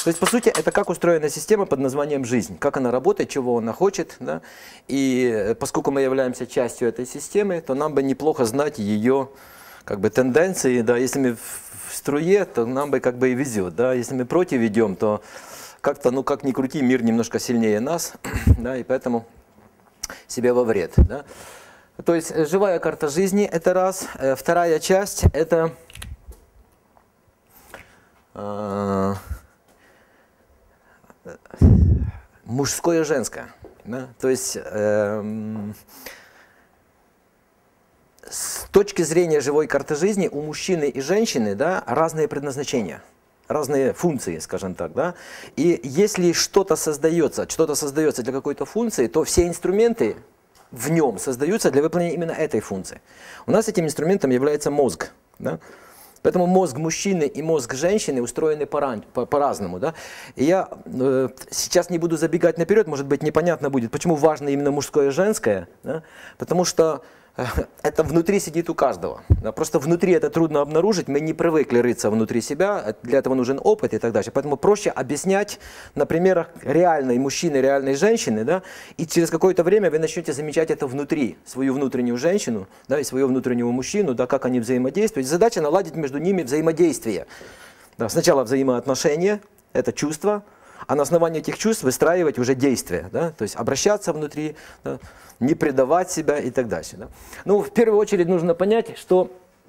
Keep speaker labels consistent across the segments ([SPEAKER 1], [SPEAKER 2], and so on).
[SPEAKER 1] То есть, по сути, это как устроена система под названием «жизнь», как она работает, чего она хочет. Да? И поскольку мы являемся частью этой системы, то нам бы неплохо знать ее как бы тенденции. Да? Если мы в струе, то нам бы как бы и везет. Да? Если мы против идем, то как-то, ну как ни крути, мир немножко сильнее нас, да? И поэтому себе во вред. Да? То есть живая карта жизни – это раз. Вторая часть – это мужское и женское. Да? То есть с точки зрения живой карты жизни у мужчины и женщины, да, разные предназначения, разные функции, скажем так. Да? И если что-то создается для какой-то функции, то все инструменты в нем создаются для выполнения именно этой функции. У нас этим инструментом является мозг. Да? Поэтому мозг мужчины и мозг женщины устроены по-разному. Да? И я сейчас не буду забегать наперед, может быть непонятно будет, почему важно именно мужское и женское. Да? Потому что это внутри сидит у каждого. Да? Просто внутри это трудно обнаружить, мы не привыкли рыться внутри себя, для этого нужен опыт и так далее. Поэтому проще объяснять на примерах реальной мужчины, реальной женщины, да? И через какое-то время вы начнете замечать это внутри, свою внутреннюю женщину, да, и своего внутреннего мужчину, да, как они взаимодействуют. Задача наладить между ними взаимодействие. Да? Сначала взаимоотношения, это чувства, а на основании этих чувств выстраивать уже действия, да? То есть обращаться внутри, да? Не предавать себя и так дальше. Да? Ну, в первую очередь нужно понять, что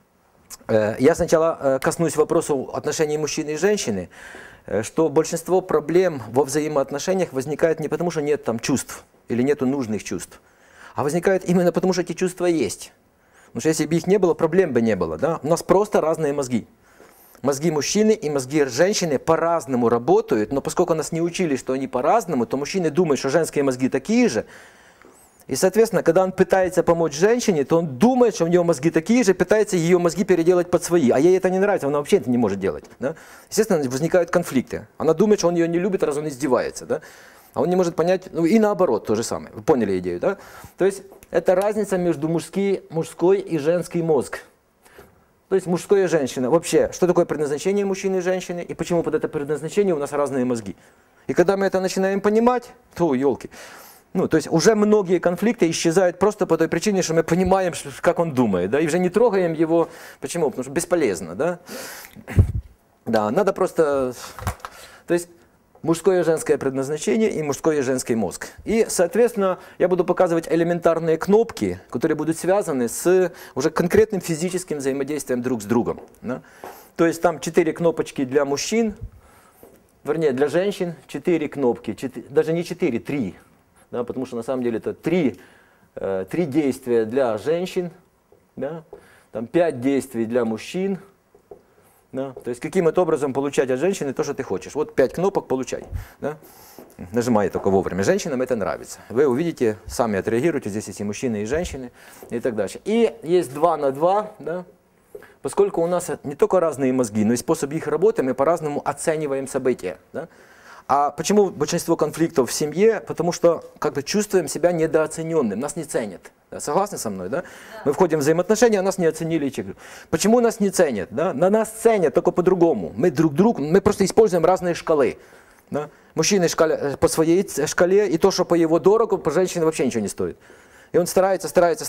[SPEAKER 1] я сначала коснусь вопросов отношений мужчины и женщины, что большинство проблем во взаимоотношениях возникает не потому, что нет там чувств или нету нужных чувств, а возникает именно потому, что эти чувства есть. Потому что если бы их не было, проблем бы не было. Да? У нас просто разные мозги. Мозги мужчины и мозги женщины по-разному работают, но поскольку нас не учили, что они по-разному, то мужчины думают, что женские мозги такие же. И, соответственно, когда он пытается помочь женщине, то он думает, что у него мозги такие же, пытается ее мозги переделать под свои. А ей это не нравится, она вообще это не может делать. Да? Естественно, возникают конфликты. Она думает, что он ее не любит, раз он издевается. Да? А он не может понять, ну и наоборот, то же самое. Вы поняли идею, да? То есть, это разница между мужской и женский мозг. То есть, мужское и женщина. Вообще, что такое предназначение мужчины и женщины, и почему под это предназначение у нас разные мозги. И когда мы это начинаем понимать, то, елки. Ну, то есть уже многие конфликты исчезают просто по той причине, что мы понимаем, как он думает, да, и уже не трогаем его. Почему? Потому что бесполезно, да. Да, надо просто... То есть мужское и женское предназначение и мужской и женский мозг. И, соответственно, я буду показывать элементарные кнопки, которые будут связаны с уже конкретным физическим взаимодействием друг с другом. Да? То есть там 4 кнопочки для мужчин, вернее, для женщин 4 кнопки, даже не 4, 3. Да, потому что на самом деле это 3 действия для женщин, да, там 5 действий для мужчин. Да, то есть каким-то образом получать от женщины то, что ты хочешь. Вот 5 кнопок получай. Да, нажимай только вовремя. Женщинам это нравится. Вы увидите, сами отреагируете, здесь есть и мужчины, и женщины, и так дальше. И есть 2 на 2, да, поскольку у нас не только разные мозги, но и способ их работы, мы по-разному оцениваем события. Да. А почему большинство конфликтов в семье? Потому что как-то чувствуем себя недооцененным, нас не ценят. Да, согласны со мной? Да? Мы входим в взаимоотношения, а нас не оценили. Почему нас не ценят? Да? На нас ценят только по-другому. Мы просто используем разные шкалы. Да? Мужчина по своей шкале, и то, что по его дорогу, по женщине вообще ничего не стоит. И он старается,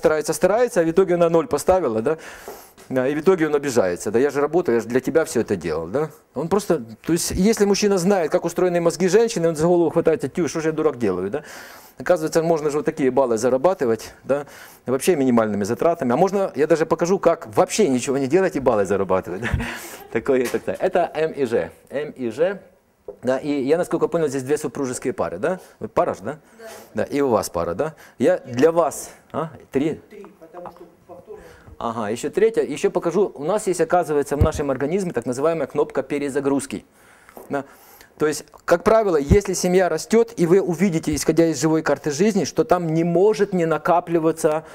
[SPEAKER 1] а в итоге на 0 поставила, да? Да, и в итоге он обижается. Да я же работаю, я же для тебя все это делал. Да? Он просто, то есть, если мужчина знает, как устроены мозги женщины, он за голову хватается, тю, что же я дурак делаю. Да? Оказывается, можно же вот такие баллы зарабатывать, да? Вообще минимальными затратами. А можно, я даже покажу, как вообще ничего не делать и баллы зарабатывать. Да? Такое, так. Это М и Ж. М и Ж. Да, и я, насколько понял, здесь 2 супружеские пары, да? Вы пара же, да? Да. Да, и у вас пара, да? Я для вас... 3?
[SPEAKER 2] 3, потому что повторно...
[SPEAKER 1] Ага, еще 3. Еще покажу. У нас есть, оказывается, в нашем организме так называемая кнопка перезагрузки. Да? То есть, как правило, если семья растет, и вы увидите, исходя из живой карты жизни, что там не может не накапливаться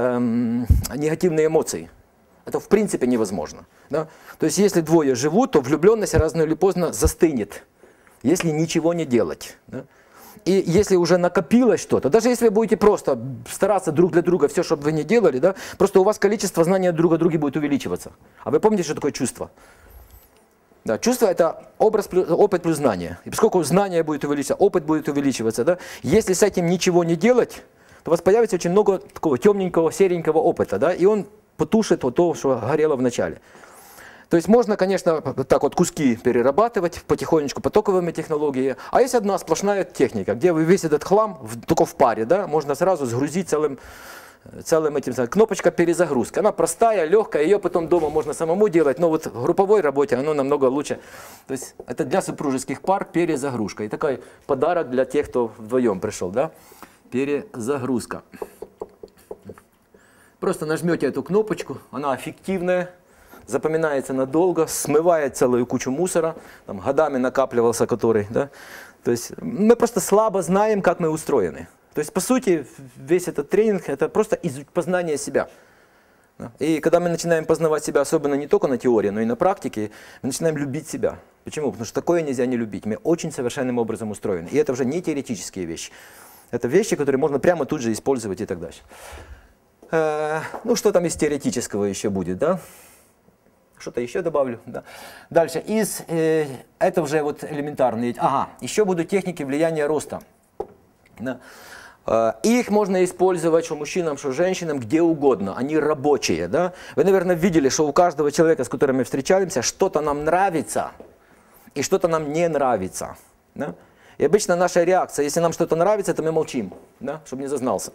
[SPEAKER 1] негативные эмоции. Это в принципе невозможно. Да? То есть, если 2 живут, то влюбленность рано или поздно застынет, если ничего не делать. Да? И если уже накопилось что-то, даже если вы будете просто стараться друг для друга все, чтобы вы не делали, да, просто у вас количество знания друг о друге будет увеличиваться. А вы помните, что такое чувство? Да, чувство – это опыт плюс знание. И поскольку знание будет увеличиваться, опыт будет увеличиваться, да, если с этим ничего не делать, то у вас появится очень много такого темненького, серенького опыта, да, и он потушит вот то, что горело в начале. То есть можно, конечно, так вот куски перерабатывать потихонечку потоковыми технологиями, а есть одна сплошная техника, где вы весь этот хлам только в паре, да, можно сразу сгрузить целым этим, кнопочка перезагрузка. Она простая, легкая, ее потом дома можно самому делать, но вот в групповой работе оно намного лучше. То есть это для супружеских пар перезагрузка. И такой подарок для тех, кто вдвоем пришел, да, перезагрузка. Просто нажмете эту кнопочку, она эффективная. Запоминается надолго, смывает целую кучу мусора, там, годами накапливался который, да. То есть мы просто слабо знаем, как мы устроены. То есть, по сути, весь этот тренинг – это просто познание себя. И когда мы начинаем познавать себя, особенно не только на теории, но и на практике, мы начинаем любить себя. Почему? Потому что такое нельзя не любить. Мы очень совершенным образом устроены. И это уже не теоретические вещи. Это вещи, которые можно прямо тут же использовать и так дальше. Ну, что там из теоретического еще будет, да? Что-то еще добавлю. Да. Дальше. Это уже вот элементарные. Ага, еще будут техники влияния роста. Да. Их можно использовать что мужчинам, что женщинам, где угодно. Они рабочие. Да? Вы, наверное, видели, что у каждого человека, с которым мы встречаемся, что-то нам нравится и что-то нам не нравится. Да? И обычно наша реакция, если нам что-то нравится, то мы молчим, да? Чтобы не зазнался.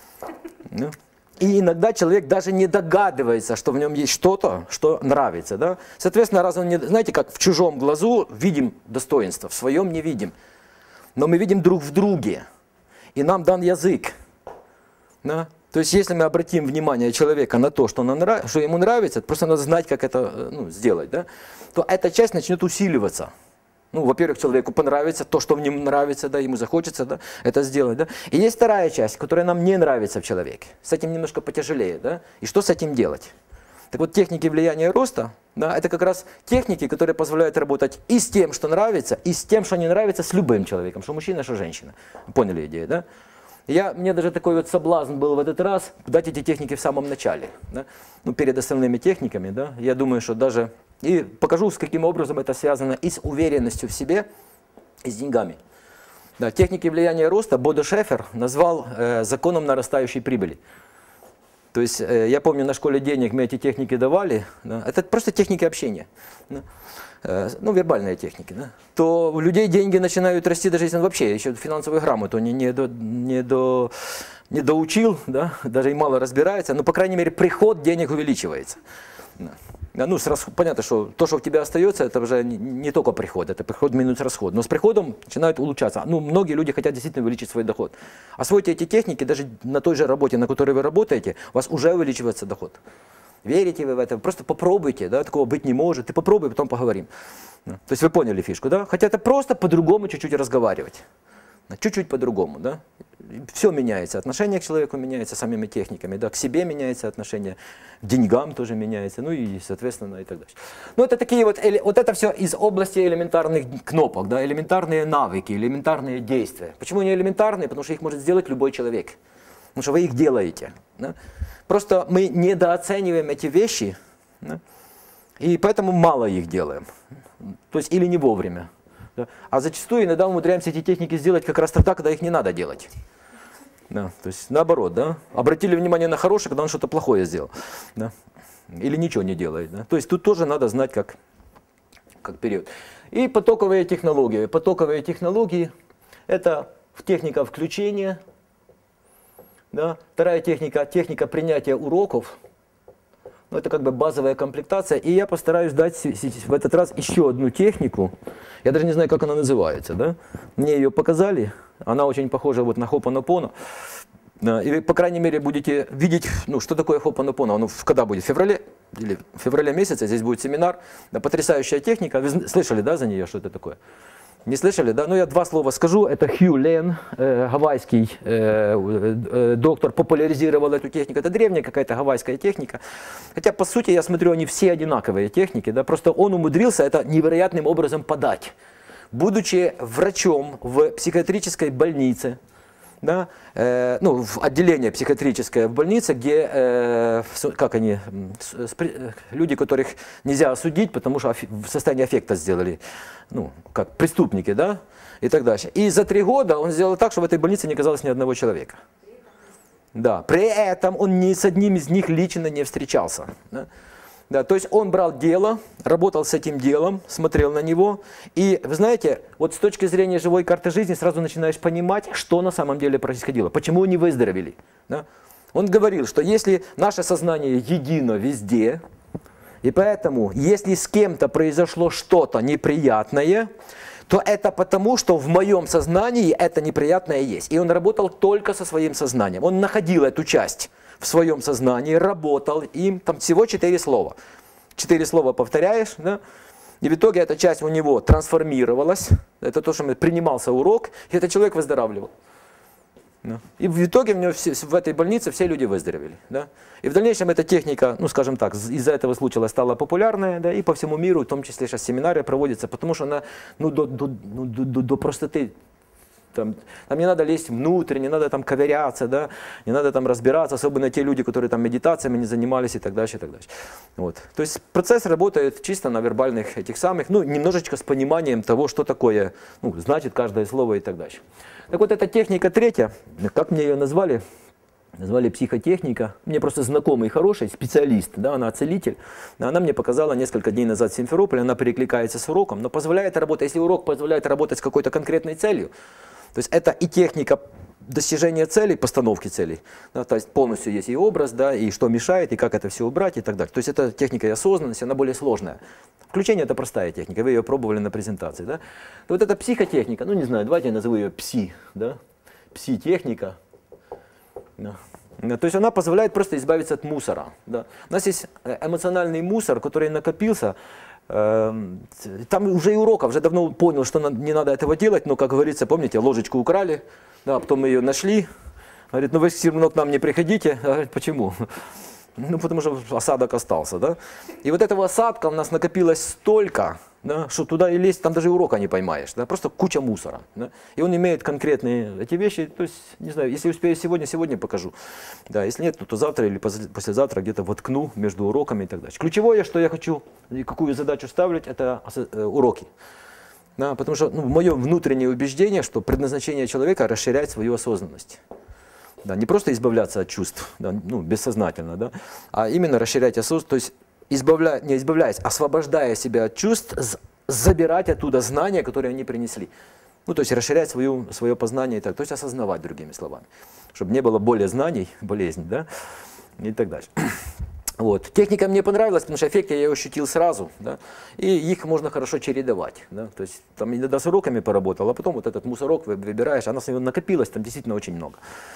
[SPEAKER 1] Да? И иногда человек даже не догадывается, что в нем есть что-то, что нравится. Да? Соответственно, раз он не, знаете, как в чужом глазу видим достоинство, в своем не видим. Но мы видим друг в друге. И нам дан язык. Да? То есть, если мы обратим внимание человека на то, что ему нравится, просто надо знать, как это сделать, да? То эта часть начнет усиливаться. Ну, во-первых, человеку понравится то, что в нем нравится, да, ему захочется, да, это сделать. Да? И есть вторая часть, которая нам не нравится в человеке. С этим немножко потяжелее. Да? И что с этим делать? Так вот, техники влияния роста, да, это как раз техники, которые позволяют работать и с тем, что нравится, и с тем, что не нравится, с любым человеком, что мужчина, что женщина. Поняли идею, да? Мне даже такой вот соблазн был в этот раз дать эти техники в самом начале, да? Ну, перед остальными техниками, да? Я думаю, что даже... И покажу, с каким образом это связано и с уверенностью в себе, и с деньгами. Да, техники влияния роста Бодо Шефер назвал законом нарастающей прибыли. То есть, я помню, на школе денег мы эти техники давали, да? Это просто техники общения, да? Ну, вербальные техники, да? То у людей деньги начинают расти, даже если он вообще еще финансовую грамоту не доучил, да? Даже и мало разбирается, но, по крайней мере, приход денег увеличивается. Да. Ну, понятно, что то, что у тебя остается, это уже не только приход, это приход минус расход. Но с приходом начинает улучшаться. Ну, многие люди хотят действительно увеличить свой доход. Освойте эти техники, даже на той же работе, на которой вы работаете, у вас уже увеличивается доход. Верите вы в это? Просто попробуйте, да, такого быть не может. Ты попробуй, потом поговорим. Да. То есть вы поняли фишку, да? Хотя это просто по-другому чуть-чуть разговаривать. Чуть-чуть по-другому, да? Все меняется, отношение к человеку меняется самими техниками, да? К себе меняется отношение, к деньгам тоже меняется, ну и, соответственно, и так дальше. Ну, это такие вот это все из области элементарных кнопок, да? Элементарные навыки, элементарные действия. Почему не элементарные? Потому что их может сделать любой человек, потому что вы их делаете. Да? Просто мы недооцениваем эти вещи, да? И поэтому мало их делаем, то есть или не вовремя. Да. А зачастую иногда умудряемся эти техники сделать как раз тогда, когда их не надо делать. Да, то есть наоборот, да? Обратили внимание на хорошее, когда он что-то плохое сделал. Да? Или ничего не делает. Да? То есть тут тоже надо знать, как период. И потоковые технологии. Потоковые технологии – это техника включения. Да? Вторая техника принятия уроков. Ну, это как бы базовая комплектация. И я постараюсь дать в этот раз еще одну технику. Я даже не знаю, как она называется. Да? Мне ее показали. Она очень похожа вот на Хопонопоно. И вы, по крайней мере, будете видеть, ну, что такое Хопонопоно. Оно когда будет? В феврале? Или в феврале месяце здесь будет семинар. Да, потрясающая техника. Вы слышали, да, за нее, что это такое? Не слышали, да? Ну, я два слова скажу. Это Хью Лен, гавайский доктор, популяризировал эту технику. Это древняя какая-то гавайская техника. Хотя, по сути, я смотрю, они все одинаковые техники. Да? Просто он умудрился это невероятным образом подать. Будучи врачом в психиатрической больнице, да, ну, в отделение психиатрическое в больнице, где как они, люди, которых нельзя осудить, потому что в состоянии аффекта сделали, ну, как преступники, да, и так дальше. И за 3 года он сделал так, что в этой больнице не оказалось ни одного человека. Да, при этом он ни с одним из них лично не встречался. Да. Да, то есть он брал дело, работал с этим делом, смотрел на него. И вы знаете, вот с точки зрения живой карты жизни сразу начинаешь понимать, что на самом деле происходило, почему они выздоровели. Да. Он говорил, что если наше сознание едино везде, и поэтому, если с кем-то произошло что-то неприятное, то это потому, что в моем сознании это неприятное есть. И он работал только со своим сознанием. Он находил эту часть в своем сознании, работал им, там всего 4 слова. 4 слова повторяешь, да? И в итоге эта часть у него трансформировалась. Это то, что принимался урок, и этот человек выздоравливал. Да. И в итоге в этой больнице все люди выздоровели. Да. И в дальнейшем эта техника, ну скажем так, из-за этого случая стала популярная, да, и по всему миру, в том числе сейчас семинары проводятся, потому что она до простоты. Там не надо лезть внутрь, не надо там ковыряться, да, не надо там разбираться, особенно те люди, которые там медитациями не занимались и так дальше, и так дальше. Вот. То есть процесс работает чисто на вербальных этих самых, ну немножечко с пониманием того, что такое, ну, значит каждое слово и так дальше. Так вот, эта техника 3, как мне ее назвали? Назвали психотехника. Мне просто знакомый хороший специалист, да, она целитель. Она мне показала несколько дней назад в Симферополе, она перекликается с уроком, но позволяет работать, если урок позволяет работать с какой-то конкретной целью, то есть это и техника достижения целей, постановки целей, да, то есть полностью есть и образ, да, и что мешает, и как это все убрать и так далее. То есть это техника и осознанности, она более сложная. Включение — это простая техника, вы ее пробовали на презентации. Да? Вот эта психотехника, ну не знаю, давайте я назову ее пси, да? Пси-техника. Да. То есть она позволяет просто избавиться от мусора. Да? У нас есть эмоциональный мусор, который накопился. Там уже и уроков, уже давно понял, что не надо этого делать, но, как говорится, помните, ложечку украли, да, потом мы ее нашли. Говорит, ну вы все равно к нам не приходите. Говорит, почему? Ну, потому что осадок остался, да. И вот этого осадка у нас накопилось столько, да, что туда и лезть, там даже урока не поймаешь, да, просто куча мусора. Да. И он имеет конкретные эти вещи, то есть, не знаю, если успею сегодня покажу. Да, если нет, то завтра или послезавтра где-то воткну между уроками и так далее. Ключевое, что я хочу, и какую задачу ставлять, это уроки. Да, потому что мое внутреннее убеждение, что предназначение человека — расширять свою осознанность. Да, не просто избавляться от чувств, да, ну, бессознательно, да, а именно расширять осознанность, то есть не избавляясь, освобождая себя от чувств, забирать оттуда знания, которые они принесли. Ну, то есть расширять свое познание, и так, то есть осознавать, другими словами, чтобы не было более знаний, болезней, да, и так дальше. Вот. Техника мне понравилась, потому что эффект я ее ощутил сразу, да, и их можно хорошо чередовать. Да, то есть там иногда с уроками поработал, а потом вот этот мусорок выбираешь, она с него накопилась, там действительно очень много.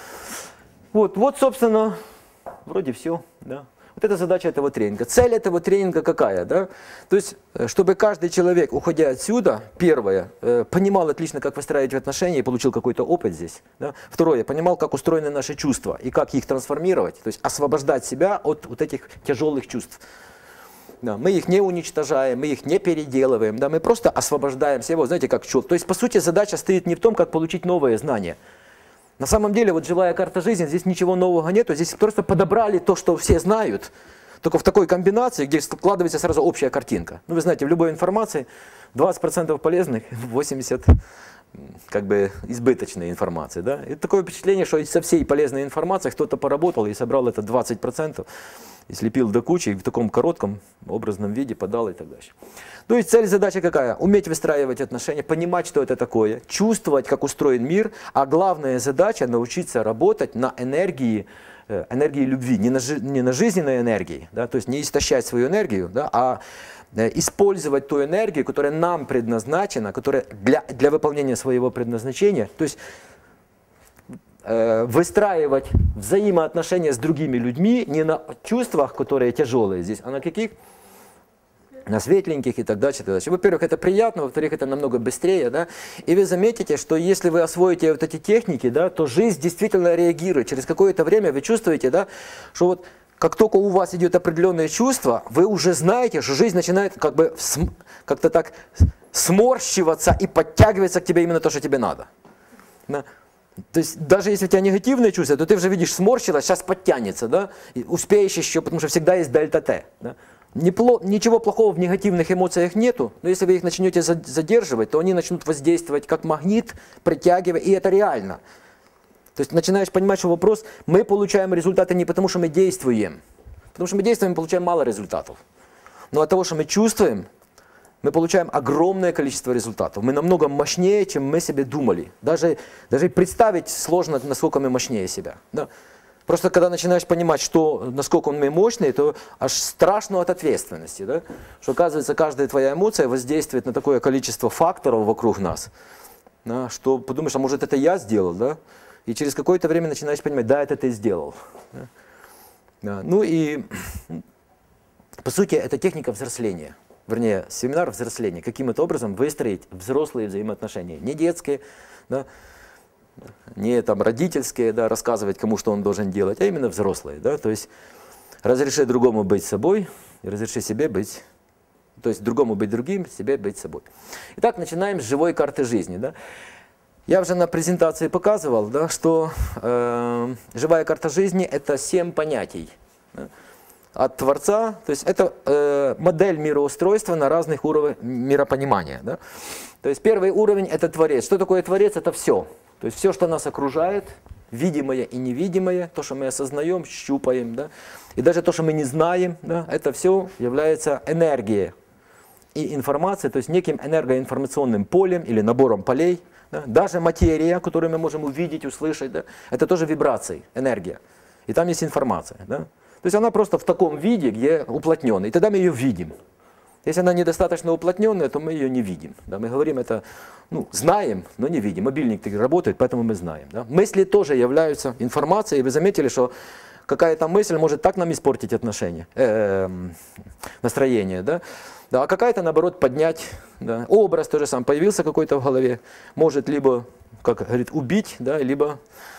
[SPEAKER 1] Вот, собственно, вроде все. Да. Вот это задача этого тренинга. Цель этого тренинга какая? Да? То есть, чтобы каждый человек, уходя отсюда, первое, понимал отлично, как выстраивать отношения и получил какой-то опыт здесь. Да? Второе, понимал, как устроены наши чувства и как их трансформировать, то есть освобождать себя от вот этих тяжелых чувств. Да, мы их не уничтожаем, мы их не переделываем, да, мы просто освобождаем себя, знаете, как пчел. То есть, по сути, задача стоит не в том, как получить новые знания. На самом деле, вот живая карта жизни, здесь ничего нового нету, здесь просто подобрали то, что все знают, только в такой комбинации, где складывается сразу общая картинка. Ну, вы знаете, в любой информации 20% полезных, 80% как бы избыточной информации. Да? И такое впечатление, что со всей полезной информацией кто-то поработал и собрал это 20%, и слепил до кучи, и в таком коротком образном виде подал и так дальше. То есть цель, задача какая? Уметь выстраивать отношения, понимать, что это такое, чувствовать, как устроен мир, а главная задача — научиться работать на энергии любви, не на жизненной энергии, да? То есть не истощать свою энергию, да? А использовать ту энергию, которая нам предназначена, которая для выполнения своего предназначения, то есть выстраивать взаимоотношения с другими людьми не на чувствах, которые тяжелые здесь, а на каких? На светленьких и так дальше, и так дальше. Во-первых, это приятно, во-вторых, это намного быстрее, да, и вы заметите, что если вы освоите вот эти техники, да, то жизнь действительно реагирует. Через какое-то время вы чувствуете, да, что вот как только у вас идет определенное чувство, вы уже знаете, что жизнь начинает как бы как-то так сморщиваться и подтягиваться к тебе именно то, что тебе надо. Да. То есть даже если у тебя негативные чувства, то ты уже видишь, сморщилось, сейчас подтянется, да, и успеешь еще, потому что всегда есть дельта Т. Да? Ничего плохого в негативных эмоциях нету, но если вы их начнете задерживать, то они начнут воздействовать как магнит, притягивая, и это реально. То есть начинаешь понимать, что вопрос, мы получаем результаты не потому, что мы действуем. Потому что мы действуем, мы получаем мало результатов. Но от того, что мы чувствуем, мы получаем огромное количество результатов. Мы намного мощнее, чем мы себе думали. Даже представить сложно, насколько мы мощнее себя. Да? Просто когда начинаешь понимать, насколько мы мощные, то аж страшно от ответственности. Да? Что оказывается, каждая твоя эмоция воздействует на такое количество факторов вокруг нас, да? Что подумаешь, а может это я сделал? Да? И через какое-то время начинаешь понимать, да, это ты сделал. Да? Да. Ну и по сути это техника взросления. Вернее, семинар взросления, каким-то образом выстроить взрослые взаимоотношения, не детские, да, не там родительские, да, рассказывать кому, что он должен делать, а именно взрослые, да, то есть разреши другому быть собой, и разреши себе быть, то есть другому быть другим, себе быть собой. Итак, начинаем с живой карты жизни, да. Я уже на презентации показывал, да, что живая карта жизни – это 7 понятий. Да, от Творца, то есть это модель мироустройства на разных уровнях миропонимания. Да? То есть первый уровень – это Творец. Что такое Творец? Это все. То есть все, что нас окружает, видимое и невидимое, то, что мы осознаем, щупаем, да? И даже то, что мы не знаем, да? Это все является энергией и информацией, то есть неким энергоинформационным полем или набором полей. Да? Даже материя, которую мы можем увидеть, услышать, да? Это тоже вибрации, энергия. И там есть информация. Да? То есть она просто в таком виде, где уплотненная, и тогда мы ее видим. Если она недостаточно уплотненная, то мы ее не видим. Да? Мы говорим это, ну, знаем, но не видим. Мобильник работает, поэтому мы знаем. Да? Мысли тоже являются информацией, и вы заметили, что какая-то мысль может так нам испортить отношения, настроение, да? Да, а какая-то, наоборот, поднять. Да? Образ тоже сам появился какой-то в голове, может либо, как говорит, убить, да, либо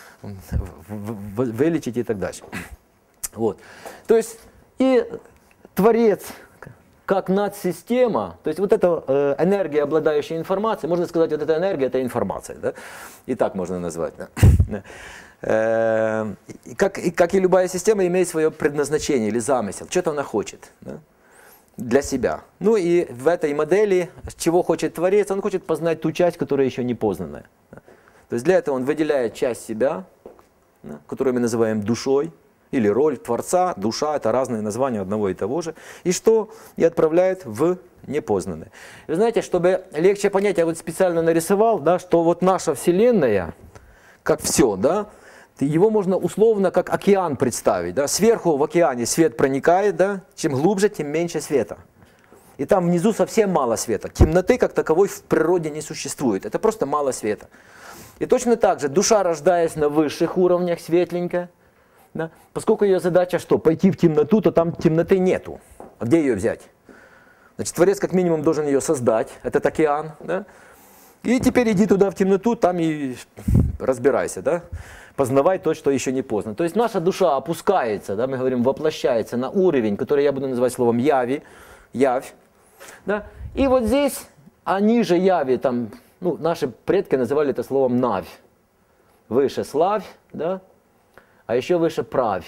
[SPEAKER 1] вылечить и так дальше. Вот. То есть и Творец как надсистема, то есть вот эта энергия, обладающая информацией, можно сказать, вот эта энергия – это информация, да? И так можно назвать. Да? Как и любая система, имеет свое предназначение или замысел, что-то она хочет, да? Для себя. Ну и в этой модели, чего хочет Творец, он хочет познать ту часть, которая еще не познанная. Да? То есть для этого он выделяет часть себя, да, которую мы называем душой, или роль Творца, душа – это разные названия одного и того же, и что и отправляет в непознанное. Вы знаете, чтобы легче понять, я вот специально нарисовал, да, что вот наша Вселенная, как все, да, его можно условно как океан представить. Да. Сверху в океане свет проникает, да, чем глубже, тем меньше света. И там внизу совсем мало света. Темноты как таковой в природе не существует, это просто мало света. И точно так же душа, рождаясь на высших уровнях, светленькая, да? Поскольку ее задача что? Пойти в темноту, то там темноты нету. А где ее взять? Значит, Творец как минимум должен ее создать, этот океан. Да? И теперь иди туда в темноту, там и разбирайся. Да? Познавай то, что еще не познано. То есть наша душа опускается, да, мы говорим, воплощается на уровень, который я буду называть словом яви, явь. Да? И вот здесь, а ниже яви, там, ну, наши предки называли это словом навь. Выше славь, да? А еще выше правь.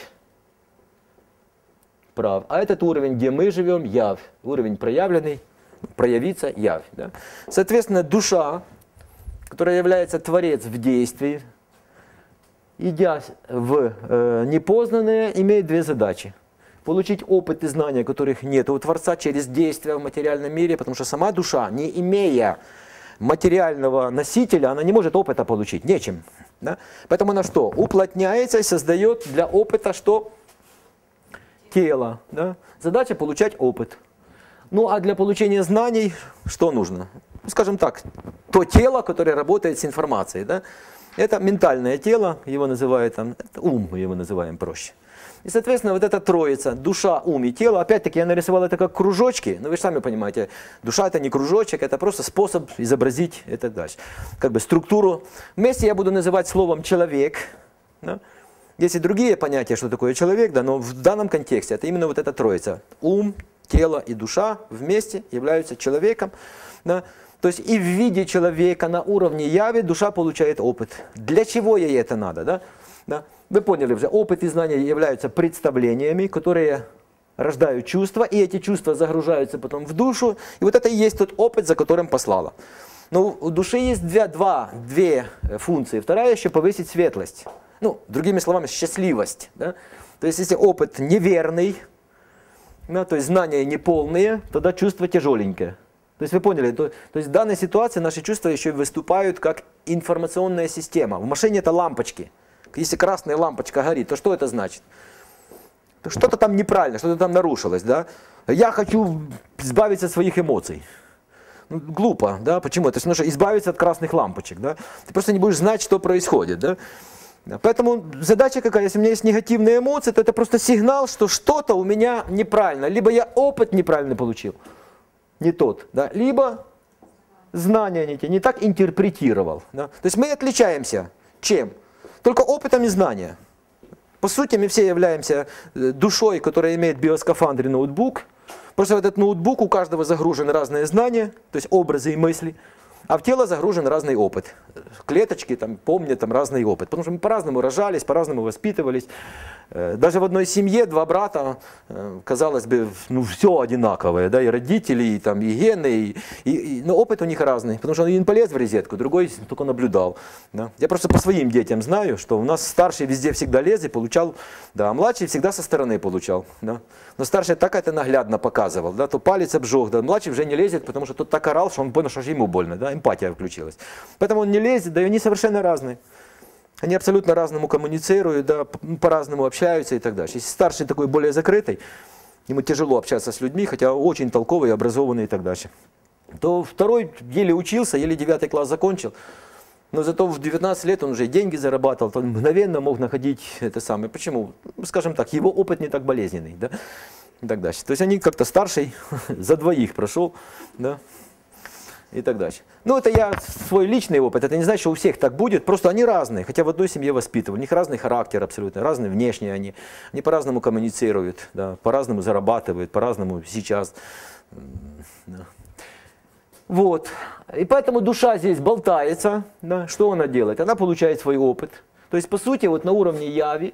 [SPEAKER 1] А этот уровень, где мы живем, явь. Уровень проявленный, проявиться, явь. Да? Соответственно, душа, которая является Творец в действии, идя в непознанное, имеет две задачи. Получить опыт и знания, которых нет у Творца, через действия в материальном мире, потому что сама душа, не имея материального носителя, она не может опыта получить, нечем. Да? Поэтому она что? Уплотняется и создает для опыта что? Тело. Да? Задача получать опыт. Ну а для получения знаний что нужно? Скажем так, то тело, которое работает с информацией. Да? Это ментальное тело, его называют там, ум, мы его называем проще. И, соответственно, вот эта троица, душа, ум и тело, опять-таки я нарисовал это как кружочки, но вы же сами понимаете, душа это не кружочек, это просто способ изобразить и так дальше. Как бы структуру. Вместе я буду называть словом человек. Да? Есть и другие понятия, что такое человек, да, но в данном контексте это именно вот эта троица. Ум, тело и душа вместе являются человеком. Да? То То есть и в виде человека на уровне яви душа получает опыт. Для чего ей это надо? Да? Да? Вы поняли уже, опыт и знания являются представлениями, которые рождают чувства, и эти чувства загружаются потом в душу. И вот это и есть тот опыт, за которым послала. Но у души есть две функции. Вторая еще повысить светлость. Ну, другими словами, счастливость. Да? То есть если опыт неверный, да, то есть знания неполные, тогда чувство тяжеленькое. То есть вы поняли, то есть в данной ситуации наши чувства еще выступают как информационная система. В машине это лампочки. Если красная лампочка горит, то что это значит? Что-то там неправильно, что-то там нарушилось. Да? Я хочу избавиться от своих эмоций. Ну, глупо, да? Почему? То есть нужно избавиться от красных лампочек. Да? Ты просто не будешь знать, что происходит. Да? Поэтому задача какая, если у меня есть негативные эмоции, то это просто сигнал, что что-то у меня неправильно. Либо я опыт неправильно получил, не тот, да? Либо знания не те, не так интерпретировал. Да? То есть мы отличаемся чем? Только опытом и знанием. По сути, мы все являемся душой, которая имеет в биоскафандре ноутбук. Просто в этот ноутбук у каждого загружены разные знания, то есть образы и мысли. А в тело загружен разный опыт. Клеточки там, помнят там, разный опыт. Потому что мы по-разному рожались, по-разному воспитывались. Даже в одной семье два брата, казалось бы, ну, все одинаковое. Да? И родители, и, там, и гены, но опыт у них разный. Потому что один полез в розетку, другой только наблюдал. Да? Я просто по своим детям знаю, что у нас старший везде всегда лез и получал, да, а младший всегда со стороны получал. Да? Но старший так это наглядно показывал. Да? То палец обжег, да? Младший уже не лезет, потому что тот так орал, что он понял, что ему больно. Да? Эмпатия включилась. Поэтому он не лезет, да и они совершенно разные. Они абсолютно разному коммуницируют, да, по-разному общаются и так далее. Если старший такой более закрытый, ему тяжело общаться с людьми, хотя очень толковый, образованный и так дальше, то второй еле учился, еле 9 класс закончил, но зато в 19 лет он уже и деньги зарабатывал, он мгновенно мог находить это самое. Почему? Скажем так, его опыт не так болезненный, да, и так дальше. То есть они как-то старший за двоих прошел, да. И так дальше. Ну, это я свой личный опыт, это не значит, что у всех так будет, просто они разные, хотя в одной семье воспитывали, у них разный характер абсолютно, разные внешние они по-разному коммуницируют, да, по-разному зарабатывают, по-разному сейчас. Да. Вот, и поэтому душа здесь болтается, да, что она делает? Она получает свой опыт, то есть, по сути, вот на уровне яви,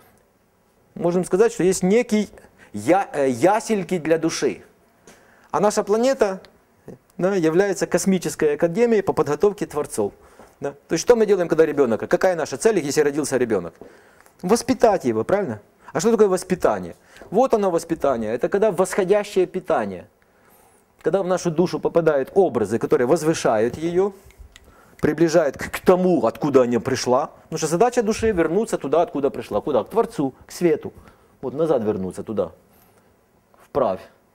[SPEAKER 1] можем сказать, что есть некий ясельки для души, а наша планета... Да, является космической академией по подготовке творцов. Да? То есть что мы делаем, когда ребенок? Какая наша цель, если родился ребенок? Воспитать его, правильно? А что такое воспитание? Вот оно воспитание. Это когда восходящее питание. Когда в нашу душу попадают образы, которые возвышают ее, приближают к тому, откуда она пришла. Потому что задача души вернуться туда, откуда пришла. Куда? К Творцу, к свету. Вот назад вернуться туда, вправь.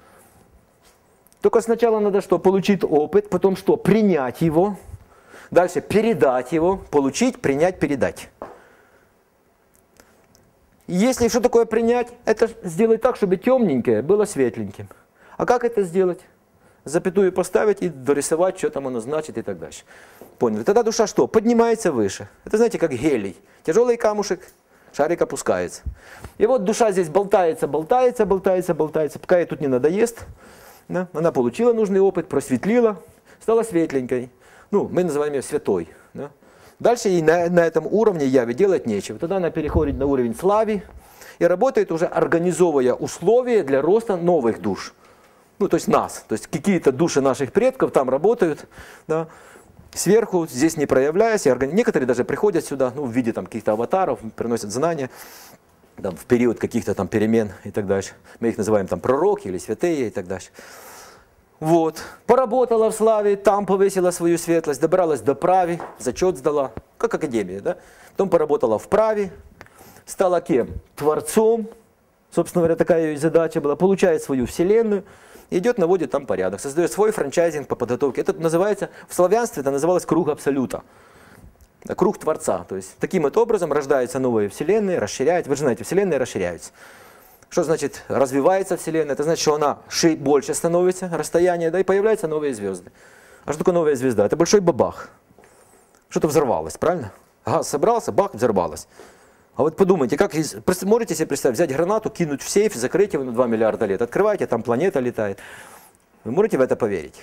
[SPEAKER 1] Только сначала надо что? Получить опыт, потом что? Принять его, дальше передать его, получить, принять, передать. Если что такое принять, это сделать так, чтобы темненькое было светленьким. А как это сделать? Запятую поставить и дорисовать, что там оно значит и так дальше. Поняли? Тогда душа что? Поднимается выше. Это знаете, как гелий. Тяжелый камушек, шарик опускается. И вот душа здесь болтается, пока ей тут не надоест. Да? Она получила нужный опыт, просветлила, стала светленькой. Ну, мы называем ее святой. Да? Дальше ей на этом уровне яви делать нечего. Тогда она переходит на уровень слави и работает уже, организовывая условия для роста новых душ. Ну, то есть нас. То есть какие-то души наших предков там работают. Да? Сверху, здесь не проявляясь. Некоторые даже приходят сюда, ну, в виде там каких-то аватаров, приносят знания. Там, в период каких-то там перемен и так дальше. Мы их называем там пророки или святые и так дальше. Вот. Поработала в славе, там повысила свою светлость, добралась до прави, зачет сдала, как академия, да? Потом поработала в праве, стала кем? Творцом. Собственно говоря, такая ее задача была. Получает свою вселенную, идет, наводит там порядок, создает свой франчайзинг по подготовке. Это называется, в славянстве это называлось круг абсолюта. Круг Творца. То есть таким вот образом рождаются новые вселенные, расширяются. Вы же знаете, вселенные расширяются. Что значит развивается вселенная? Это значит, что она больше становится, расстояние, да, и появляются новые звезды. А что такое новая звезда? Это большой бабах. Что-то взорвалось, правильно? Газ собрался, бах, взорвалось. А вот подумайте, как можете себе представить, взять гранату, кинуть в сейф, закрыть его на 2 миллиарда лет. Открываете, там планета летает. Вы можете в это поверить?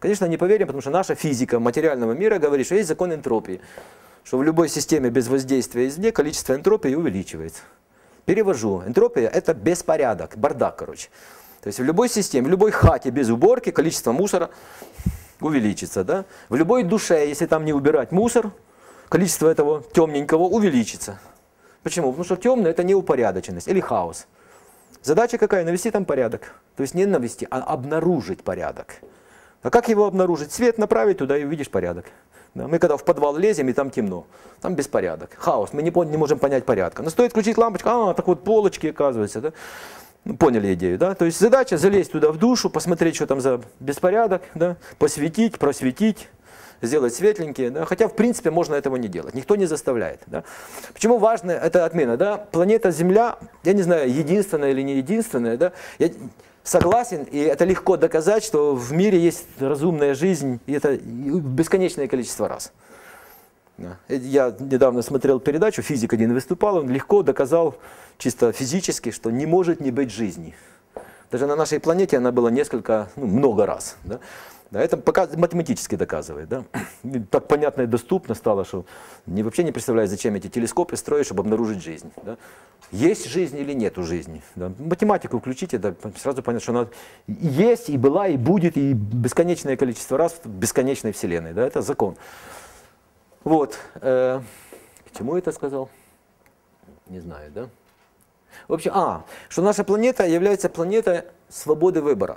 [SPEAKER 1] Конечно, не поверим, потому что наша физика материального мира говорит, что есть закон энтропии, что в любой системе без воздействия извне количество энтропии увеличивается. Перевожу. Энтропия – это беспорядок, бардак, короче. То есть в любой системе, в любой хате без уборки количество мусора увеличится. Да? В любой душе, если там не убирать мусор, количество этого темненького увеличится. Почему? Потому что темное – это неупорядоченность или хаос. Задача какая? Навести там порядок. То есть не навести, а обнаружить порядок. А как его обнаружить? Свет направить туда и увидишь порядок. Да? Мы когда в подвал лезем, и там темно, там беспорядок, хаос, мы не можем понять порядка. Но стоит включить лампочку, так вот полочки оказывается. Да? Ну, поняли идею, да? То есть задача залезть туда в душу, посмотреть, что там за беспорядок, да? Посветить, просветить, сделать светленькие, да? Хотя в принципе можно этого не делать, никто не заставляет. Да? Почему важна эта отмена? Да? Планета Земля, я не знаю, единственная или не единственная, да? Я согласен, и это легко доказать, что в мире есть разумная жизнь, и это бесконечное количество раз. Да. Я недавно смотрел передачу, физик один выступал, он легко доказал чисто физически, что не может не быть жизни. Даже на нашей планете она была много раз. Да. Да, это пока математически доказывает. Да. Так понятно и доступно стало, что вообще не представляю, зачем эти телескопы строить, чтобы обнаружить жизнь. Да. Есть жизнь или нету жизни. Да. Математику включите, да, сразу понятно, что она есть, и была, и будет, и бесконечное количество раз в бесконечной Вселенной. Да. Это закон. Вот. К чему я это сказал? Не знаю, да? В общем, что наша планета является планетой свободы выбора.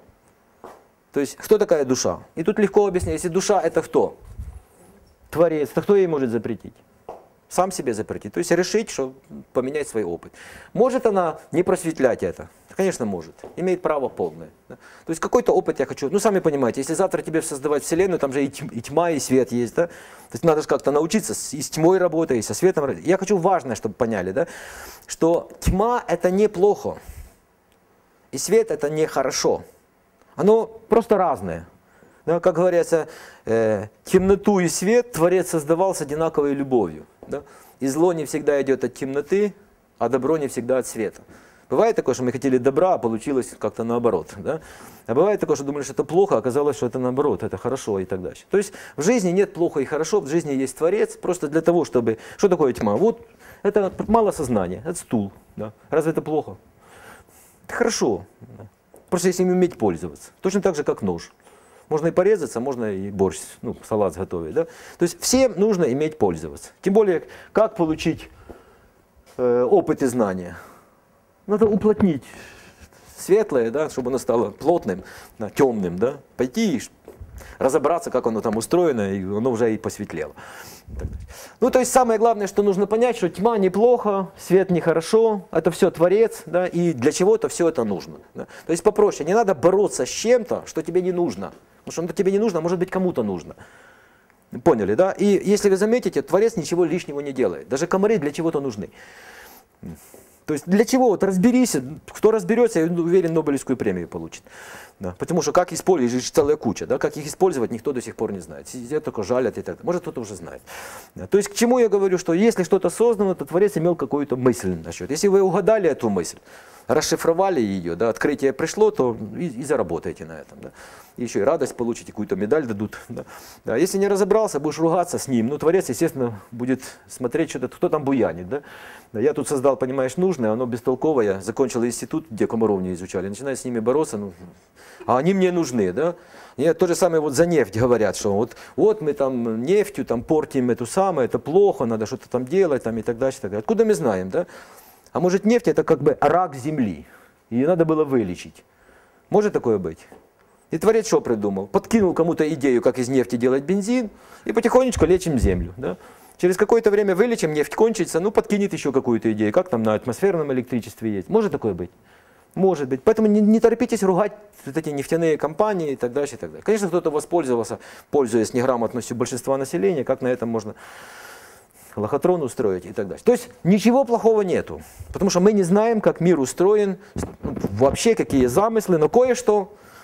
[SPEAKER 1] То есть, кто такая душа? И тут легко объяснить, если душа это кто? Творец, то кто ей может запретить? Сам себе запретить. То есть решить, что поменять свой опыт. Может она не просветлять это? Конечно, может. Имеет право полное. Да? То есть какой-то опыт я хочу. Сами понимаете, если завтра тебе создавать Вселенную, там же и тьма, и свет есть. Да? То есть надо же как-то научиться и с тьмой работать, и со светом работать. Я хочу важное, чтобы поняли, да? Что тьма это неплохо. И свет это нехорошо. Оно просто разное. Да? Как говорится, темноту и свет Творец создавал с одинаковой любовью. Да? И зло не всегда идет от темноты, а добро не всегда от света. Бывает такое, что мы хотели добра, а получилось как-то наоборот. Да? А бывает такое, что думали, что это плохо, а оказалось, что это наоборот, это хорошо и так дальше. То есть в жизни нет плохо и хорошо, в жизни есть Творец, просто для того, чтобы... Что такое тьма? Вот это мало сознания, это стул. Да? Разве это плохо? Это хорошо. Да? Просто если им уметь пользоваться. Точно так же, как нож. Можно и порезаться, можно и борщ, салат сготовить. Да? То есть всем нужно иметь пользоваться. Тем более, как получить опыт и знания? Надо уплотнить светлое, да, чтобы оно стало плотным, да, темным. Да? Пойти и разобраться, как оно там устроено, и оно уже и посветлело. То есть самое главное, что нужно понять, что тьма неплохо, свет нехорошо, это все Творец, да, и для чего-то все это нужно. Да. То есть попроще, не надо бороться с чем-то, что тебе не нужно. Потому что оно тебе не нужно, а может быть кому-то нужно. Поняли, да? И если вы заметите, Творец ничего лишнего не делает. Даже комары для чего-то нужны. То есть для чего? Вот разберись, кто разберется, я уверен, Нобелевскую премию получит. Да. Потому что как использовать, есть целая куча, да, как их использовать, никто до сих пор не знает. Сидят только жалят и так далее. Может, кто-то уже знает. Да. То есть к чему я говорю, что если что-то создано, то Творец имел какую-то мысль насчет. Если вы угадали эту мысль, расшифровали ее, да, открытие пришло, то и заработаете на этом. Да. И еще и радость получите, какую-то медаль дадут. Да. Да. Если не разобрался, будешь ругаться с ним. Творец, естественно, будет смотреть, что-то, кто там буянит. Да. Да. Я тут создал, понимаешь, нужное, оно бестолковое. Закончил институт, где комаров не изучали. Начинаю с ними бороться, а они мне нужны. Да. И то же самое вот за нефть говорят, что вот мы там нефтью там портим эту самую, это плохо, надо что-то там делать там, и так дальше, и так далее. Откуда мы знаем, да? А может нефть это как бы рак земли, ее надо было вылечить. Может такое быть? И Творец что придумал? Подкинул кому-то идею, как из нефти делать бензин, и потихонечку лечим землю. Да? Через какое-то время вылечим, нефть кончится, подкинет еще какую-то идею, как там на атмосферном электричестве есть. Может такое быть? Может быть. Поэтому не торопитесь ругать вот эти нефтяные компании и так дальше, и так далее. Конечно, кто-то воспользовался, пользуясь неграмотностью большинства населения, как на этом можно лохотрон устроить и так далее. То есть ничего плохого нету, потому что мы не знаем, как мир устроен, вообще какие замыслы, но кое-что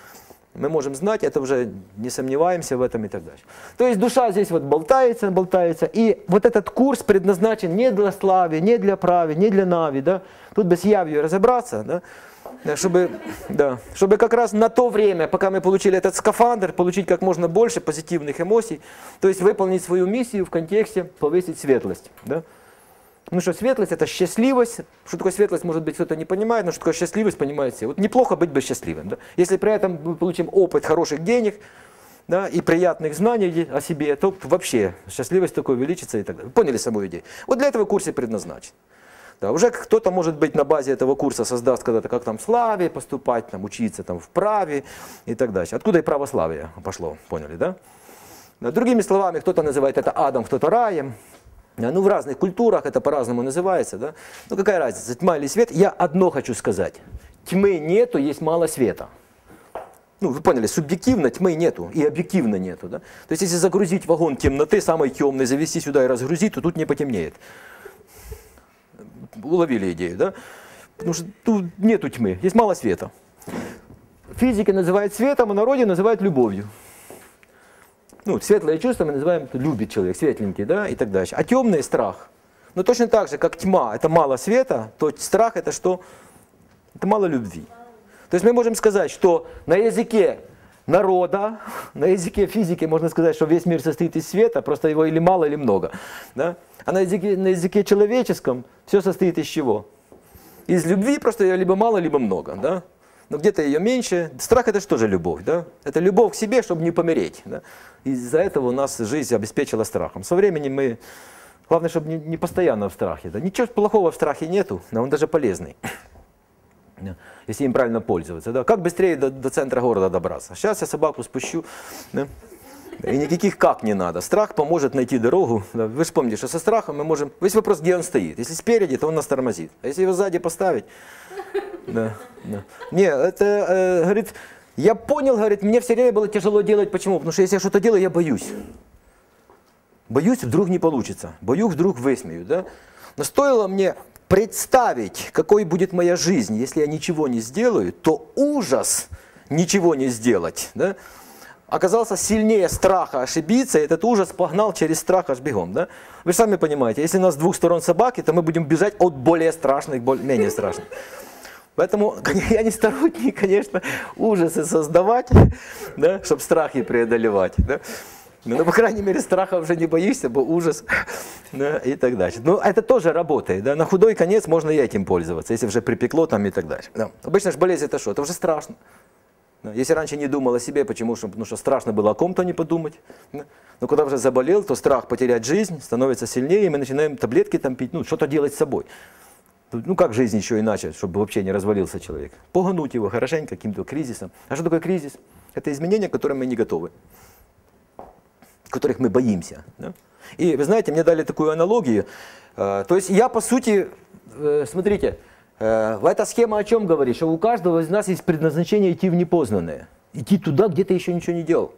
[SPEAKER 1] Мы можем знать, это уже не сомневаемся в этом и так дальше. То есть душа здесь вот болтается, болтается. И вот этот курс предназначен не для славы, не для прави, не для нави. Да? Тут бы с явью разобраться, да? Чтобы как раз на то время, пока мы получили этот скафандр, получить как можно больше позитивных эмоций, то есть выполнить свою миссию в контексте повысить светлость. Да? Ну что, светлость – это счастливость. Что такое светлость, может быть, кто-то не понимает, но что такое счастливость, понимает все. Вот неплохо быть бы счастливым. Да? Если при этом мы получим опыт хороших денег, да, и приятных знаний о себе, то вообще счастливость такой увеличится и так далее. Поняли саму идею? Вот для этого курс и предназначен. Да, уже кто-то, может быть, на базе этого курса создаст когда-то, как там в славе поступать, там, учиться там, в праве и так дальше. Откуда и православие пошло, поняли, да? Да, другими словами, кто-то называет это адом, кто-то раем. Ну, в разных культурах это по-разному называется, да? Ну, какая разница, тьма или свет? Я одно хочу сказать. Тьмы нету, есть мало света. Ну, вы поняли, субъективно тьмы нету и объективно нету, да? То есть, если загрузить вагон темноты, самой темной, завести сюда и разгрузить, то тут не потемнеет. Уловили идею, да? Потому что тут нету тьмы, есть мало света. Физики называют светом, а народе называют любовью. Ну, светлое чувство мы называем, любит человек, светленький, да, и так дальше. А темный – страх. Но точно так же, как тьма – это мало света, то страх – это что? Это мало любви. То есть мы можем сказать, что на языке народа, на языке физики можно сказать, что весь мир состоит из света, просто его или мало, или много. Да? А на языке человеческом все состоит из чего? Из любви просто ее либо мало, либо много. Да? Но где-то ее меньше. Страх – это что же любовь? Да? Это любовь к себе, чтобы не помереть. Да? Из-за этого у нас жизнь обеспечила страхом. Со временем мы... Главное, чтобы не постоянно в страхе. Да? Ничего плохого в страхе нету, но он даже полезный. Да? Если им правильно пользоваться. Да? Как быстрее до центра города добраться? Сейчас я собаку спущу. Да? И никаких как не надо. Страх поможет найти дорогу. Да? Вы же помните, что со страхом мы можем... Весь вопрос, где он стоит. Если спереди, то он нас тормозит. А если его сзади поставить... Да, да. Не, это, говорит, я понял, говорит, мне все время было тяжело делать. Почему? Потому что если я что-то делаю, я боюсь. Боюсь, вдруг не получится. Боюсь, вдруг высмею. Да? Но стоило мне представить, какой будет моя жизнь, если я ничего не сделаю, то ужас ничего не сделать, да, оказался сильнее страха ошибиться, и этот ужас погнал через страх аж бегом. Да? Вы же сами понимаете, если у нас с двух сторон собаки, то мы будем бежать от более страшных к менее страшных. Поэтому я не сторонник, конечно, ужасы создавать, да, чтобы страхи преодолевать. Да. Но, по крайней мере, страха уже не боишься, бо ужас, да, и так дальше. Но это тоже работает. Да. На худой конец можно и этим пользоваться, если уже припекло там и так дальше. Да. Обычно же болезнь это что? Это уже страшно. Да. Если раньше не думал о себе, почему? Потому что страшно было о ком-то не подумать. Да. Но когда уже заболел, то страх потерять жизнь становится сильнее, и мы начинаем таблетки там пить, ну, что-то делать с собой. Ну как жизнь еще иначе, чтобы вообще не развалился человек? Пугануть его хорошенько каким-то кризисом. А что такое кризис? Это изменения, к которым мы не готовы, которых мы боимся. Да? И вы знаете, мне дали такую аналогию. То есть я по сути, смотрите, эта схема о чем говорит? Что у каждого из нас есть предназначение идти в непознанное. Идти туда, где ты еще ничего не делал.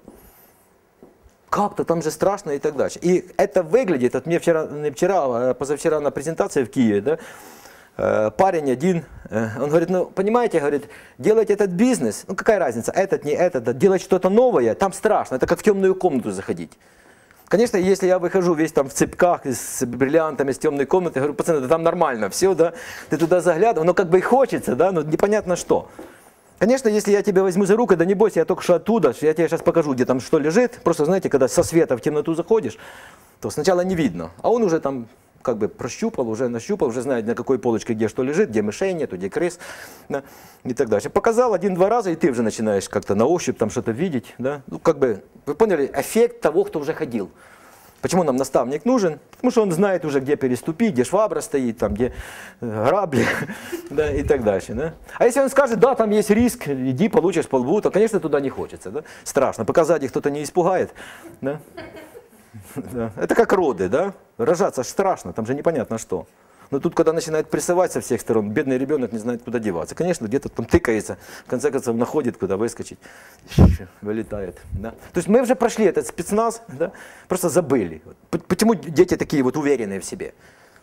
[SPEAKER 1] Как-то там же страшно и так дальше. И это выглядит, от мне позавчера на презентации в Киеве, да, парень один, он говорит, ну, понимаете, говорит, делать этот бизнес, ну, какая разница, этот, не этот, делать что-то новое, там страшно, это как в темную комнату заходить. Конечно, если я выхожу весь там в цепках, с бриллиантами, с темной комнаты, говорю, пацаны, да там нормально все, да, ты туда заглядываешь, но как бы и хочется, да, но непонятно что. Конечно, если я тебя возьму за руку, да не бойся, я только что оттуда, я тебе сейчас покажу, где там что лежит, просто, знаете, когда со света в темноту заходишь, то сначала не видно, а он уже там как бы прощупал, уже нащупал, уже знает, на какой полочке где что лежит, где мышей нету, где крыс, да, и так дальше. Показал один-два раза, и ты уже начинаешь как-то на ощупь там что-то видеть, да, ну как бы, вы поняли, эффект того, кто уже ходил. Почему нам наставник нужен? Потому что он знает уже, где переступить, где швабра стоит, там, где грабли, да, и так дальше. Да? А если он скажет, да, там есть риск, иди, получишь по лбу, то, конечно, туда не хочется. Да? Страшно, пока сзади кто-то не испугает. Да? Да. Это как роды, да? Рожаться аж страшно, там же непонятно что. Но тут, когда начинает прессовать со всех сторон, бедный ребенок не знает, куда деваться. Конечно, где-то там тыкается, в конце концов находит, куда выскочить, вылетает. Да? То есть мы уже прошли этот спецназ, да? Просто забыли. Почему дети такие вот уверенные в себе?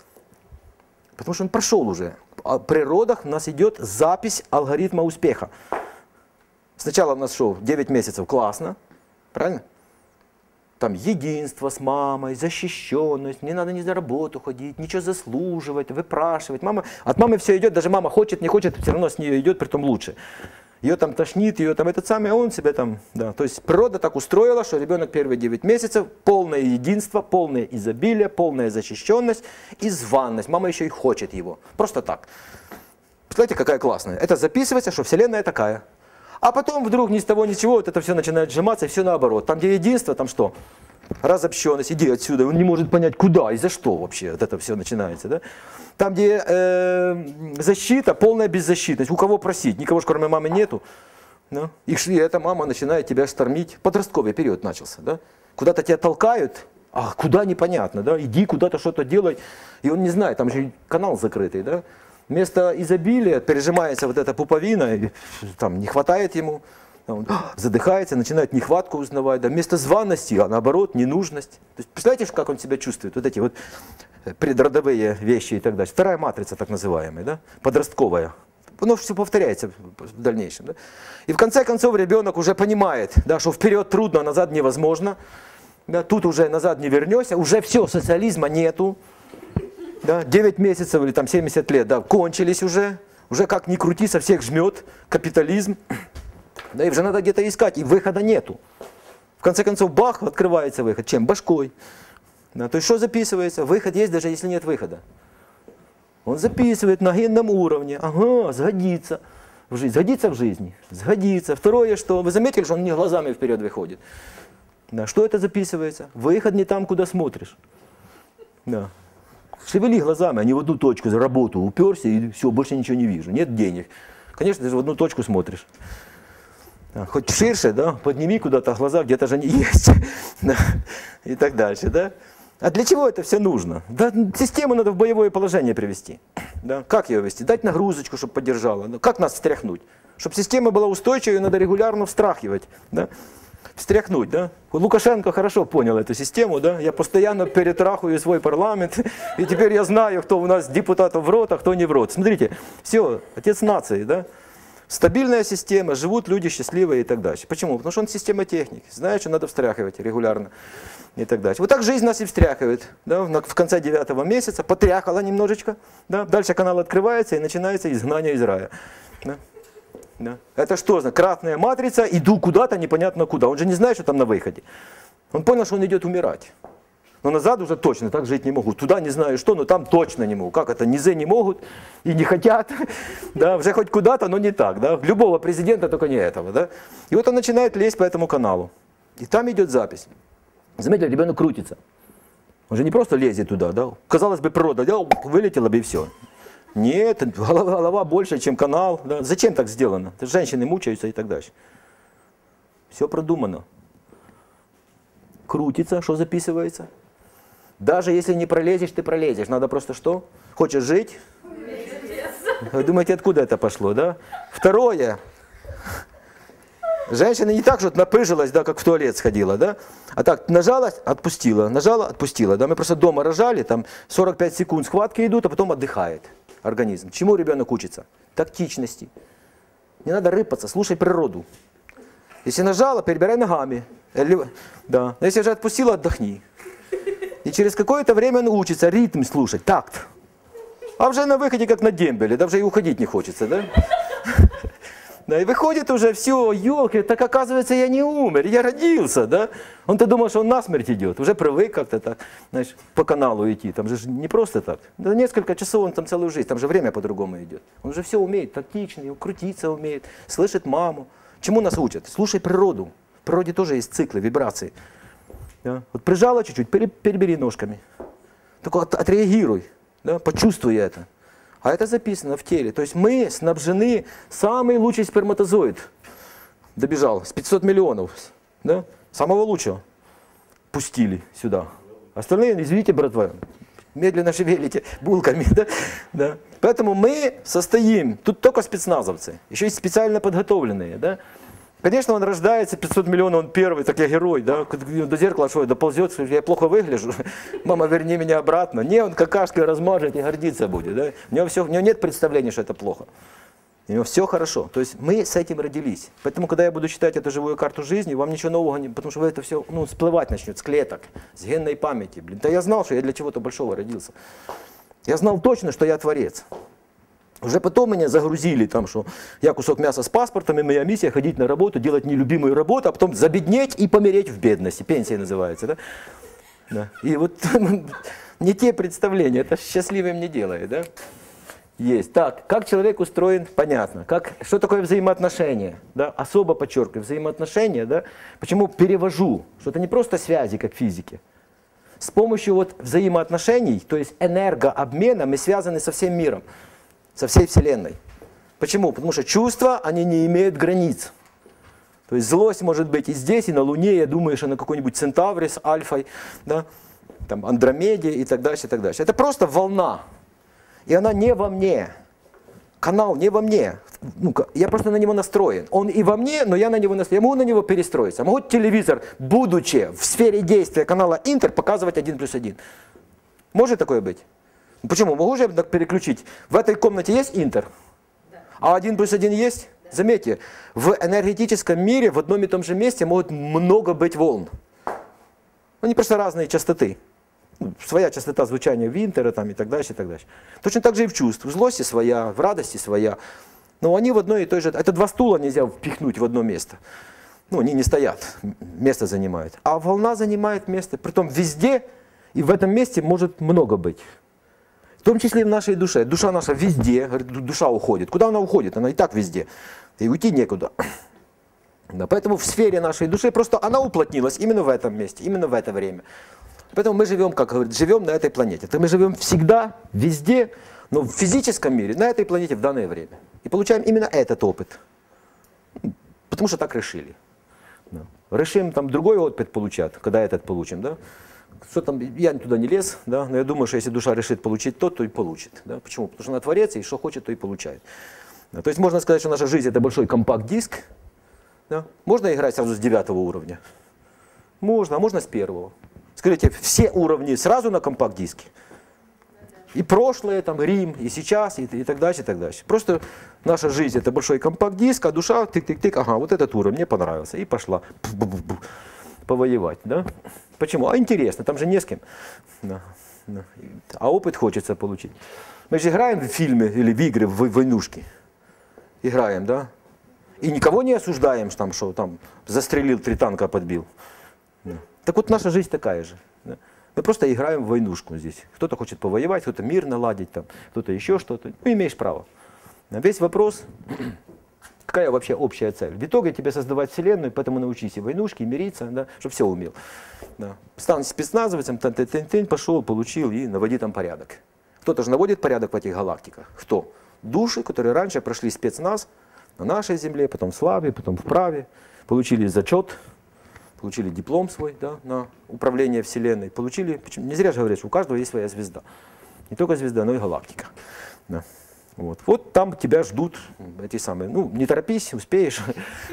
[SPEAKER 1] Потому что он прошел уже. При родах у нас идет запись алгоритма успеха. Сначала у нас шоу 9 месяцев классно, правильно? Там единство с мамой, защищенность, не надо ни за работу ходить, ничего заслуживать, выпрашивать. От мамы все идет, даже мама хочет, не хочет, все равно с нее идет, притом лучше. Ее там тошнит, ее там этот самый, а он себе там, да. То есть природа так устроила, что ребенок первые 9 месяцев, полное единство, полное изобилие, полная защищенность и званность. Мама еще и хочет его, просто так. Представляете, какая классная. Это записывается, что Вселенная такая. А потом вдруг ни с того ни с сего вот это все начинает сжиматься, и все наоборот. Там, где единство, там что? Разобщенность, иди отсюда. Он не может понять, куда и за что вообще вот это все начинается. Да? Там, где защита, полная беззащитность. У кого просить? Никого же кроме мамы нету. Да? И эта мама начинает тебя штормить. Подростковый период начался. Да? Куда-то тебя толкают, а куда непонятно. Да? Иди куда-то что-то делай. И он не знает, там же канал закрытый. Да? Вместо изобилия пережимается вот эта пуповина, и, там не хватает ему, он задыхается, начинает нехватку узнавать. Да. Вместо званности, а наоборот, ненужность. То есть, представляете, как он себя чувствует? Вот эти вот предродовые вещи и так далее. Вторая матрица, так называемая, да? Подростковая. Оно все повторяется в дальнейшем. Да? И в конце концов ребенок уже понимает, да, что вперед трудно, а назад невозможно. Да? Тут уже назад не вернешься, уже все, социализма нету. Да, 9 месяцев или там 70 лет, да, кончились уже как ни крути, со всех жмет капитализм, да, и уже надо где-то искать, и выхода нету. В конце концов, бах, открывается выход, чем? Башкой. Да, то есть что записывается? Выход есть, даже если нет выхода. Он записывает на генном уровне, ага, сгодится в жизни, сгодится в жизни, сгодится. Второе, что вы заметили, что он не глазами вперед выходит. Да, что это записывается? Выход не там, куда смотришь. Да. Шевели глазами, а не в одну точку за работу уперся и все, больше ничего не вижу, нет денег. Конечно, ты же в одну точку смотришь. Да, хоть ширше, да, подними куда-то глаза, где-то же они есть. Да, и так дальше. Да. А для чего это все нужно? Да, систему надо в боевое положение привести. Да. Как ее вести? Дать нагрузочку, чтобы поддержала. Да. Как нас встряхнуть? Чтобы система была устойчивой, надо регулярно встряхивать. Да. Встряхнуть, да? Лукашенко хорошо понял эту систему, да? Я постоянно перетрахую свой парламент, и теперь я знаю, кто у нас депутатов в рот, а кто не в рот. Смотрите, все, отец нации, да? Стабильная система, живут люди счастливые и так дальше. Почему? Потому что он система техники, знает, что надо встряхивать регулярно и так дальше. Вот так жизнь нас и встряхивает, да? В конце 9 месяца потряхала немножечко, да? Дальше канал открывается и начинается изгнание из рая. Да? Да. Это что за кратная матрица, иду куда-то непонятно куда. Он же не знает, что там на выходе. Он понял, что он идет умирать. Но назад уже точно так жить не могу. Туда не знаю что, но там точно не могу. Как это? Низы не могут и не хотят. Да, уже хоть куда-то, но не так. Да? Любого президента, только не этого. Да? И вот он начинает лезть по этому каналу. И там идет запись. Заметили, ребенок крутится. Он же не просто лезет туда. Да? Казалось бы, природа, да, вылетела бы и все. Нет, голова больше, чем канал. Да? Зачем так сделано? Женщины мучаются и так дальше. Все продумано. Крутится, что записывается. Даже если не пролезешь, ты пролезешь. Надо просто что? Хочешь жить? Вы думаете, откуда это пошло, да? Второе. Женщина не так, что напыжилась, да, как в туалет сходила, да? А так, нажала, отпустила, нажала, отпустила. Да? Мы просто дома рожали, там 45 секунд схватки идут, а потом отдыхает организм. Чему ребенок учится? Тактичности. Не надо рыпаться, слушай природу. Если нажала, перебирай ногами. Да. Если уже отпустила, отдохни. И через какое-то время он учится ритм слушать, такт. А уже на выходе как на дембеле, да уже и уходить не хочется, да? Да, и выходит уже, все, елки, так оказывается я не умер, я родился, да? Он-то думал, что он насмерть идет, уже привык как-то так, знаешь, по каналу идти, там же не просто так. Да, несколько часов он там целую жизнь, там же время по-другому идет. Он же все умеет, тактичный, крутиться умеет, слышит маму. Чему нас учат? Слушай природу. В природе тоже есть циклы, вибрации. Да? Вот прижала чуть-чуть, перебери ножками. Только отреагируй, да? Почувствуй это. А это записано в теле. То есть мы снабжены, самый лучший сперматозоид добежал с 500 миллионов. Да? Самого лучшего пустили сюда. Остальные, извините, братва, медленно шевелите булками. Да? Да? Поэтому мы состоим, тут только спецназовцы, еще есть специально подготовленные. Да? Конечно, он рождается, 500 миллионов, он первый, так я герой, да, до зеркала что, доползет, я плохо выгляжу, мама, верни меня обратно. Не, он какашкой размажет и гордиться будет, да. У него нет представления, что это плохо. у него все хорошо. То есть мы с этим родились. Поэтому, когда я буду читать эту живую карту жизни, вам ничего нового не... Потому что вы это все всплывать начнет с клеток, с генной памяти. Блин, да я знал, что я для чего-то большого родился. Я знал точно, что я творец. Уже потом меня загрузили, там, что я кусок мяса с паспортом, и моя миссия ходить на работу, делать нелюбимую работу, а потом забеднеть и помереть в бедности. Пенсия называется, да? Да. И вот не те представления, это счастливым не делает, да? Есть. Так, как человек устроен, понятно. Что такое взаимоотношения? Да? Особо подчеркиваю, взаимоотношения, да? Почему перевожу? Что это не просто связи, как в физике. С помощью вот взаимоотношений, то есть энергообмена, мы связаны со всем миром, со всей Вселенной. Почему? Потому что чувства, они не имеют границ. То есть злость может быть и здесь, и на Луне, я думаю, что на какой-нибудь Центавре с Альфой, да? Там Андромеде и так дальше, и так дальше. Это просто волна. И она не во мне. Канал не во мне. Ну, я просто на него настроен. Он и во мне, но я на него настроен. Я могу на него перестроиться. Могу телевизор, будучи в сфере действия канала Интер, показывать 1+1. Может такое быть? Почему? Могу же так переключить. В этой комнате есть Интер? А 1+1 есть? Заметьте, в энергетическом мире в одном и том же месте могут много быть волн. Они просто разные частоты. Своя частота звучания Винтера там, и так дальше, и так дальше. Точно так же и в чувстве. В злости своя, в радости своя. Но они в одной и той же... Это два стула нельзя впихнуть в одно место. Ну, они не стоят, место занимают. А волна занимает место. Притом везде и в этом месте может много быть. В том числе и в нашей душе. Душа наша везде, душа уходит. Куда она уходит? Она и так везде. И уйти некуда. Да, поэтому в сфере нашей души просто она уплотнилась именно в этом месте, именно в это время. Поэтому мы живем, как говорят, живем на этой планете. То мы живем всегда, везде, но в физическом мире, на этой планете в данное время. И получаем именно этот опыт. Потому что так решили. Да. Решим там другой опыт получать, когда этот получим. Да? Что там, я туда не лез, да? Но я думаю, что если душа решит получить то и получит. Да? Почему? Потому что она творец, и что хочет, то и получает. Да? То есть можно сказать, что наша жизнь это большой компакт-диск. Да? Можно играть сразу с 9 уровня? Можно, а можно с 1. Скажите, все уровни сразу на компакт-диске? И прошлое, там, Рим, и сейчас, и так дальше, и так дальше. Просто наша жизнь это большой компакт-диск, а душа тык-тык-тык, ага, вот этот уровень мне понравился, и пошла повоевать. Да? Почему? А интересно, там же не с кем. Да, да. А опыт хочется получить. Мы же играем в фильмы или в игры, в войнушки. Играем, да? И никого не осуждаем, что там застрелил 3 танка, подбил. Да. Так вот наша жизнь такая же. Да? Мы просто играем в войнушку здесь. Кто-то хочет повоевать, кто-то мир наладить, там, кто-то еще что-то. Ну, имеешь право. Весь вопрос, какая вообще общая цель. В итоге тебе создавать вселенную, поэтому научись и войнушки, и мириться, да, чтобы все умел. Да. Стань спецназовцем, пошел, получил и наводи там порядок. Кто-то же наводит порядок в этих галактиках. Кто? Души, которые раньше прошли спецназ на нашей земле, потом в славе, потом в праве, получили зачет, получили диплом свой, да, на управление Вселенной. Получили, не зря же говорят, что у каждого есть своя звезда. Не только звезда, но и галактика. Да. Вот там тебя ждут эти самые, ну, не торопись, успеешь.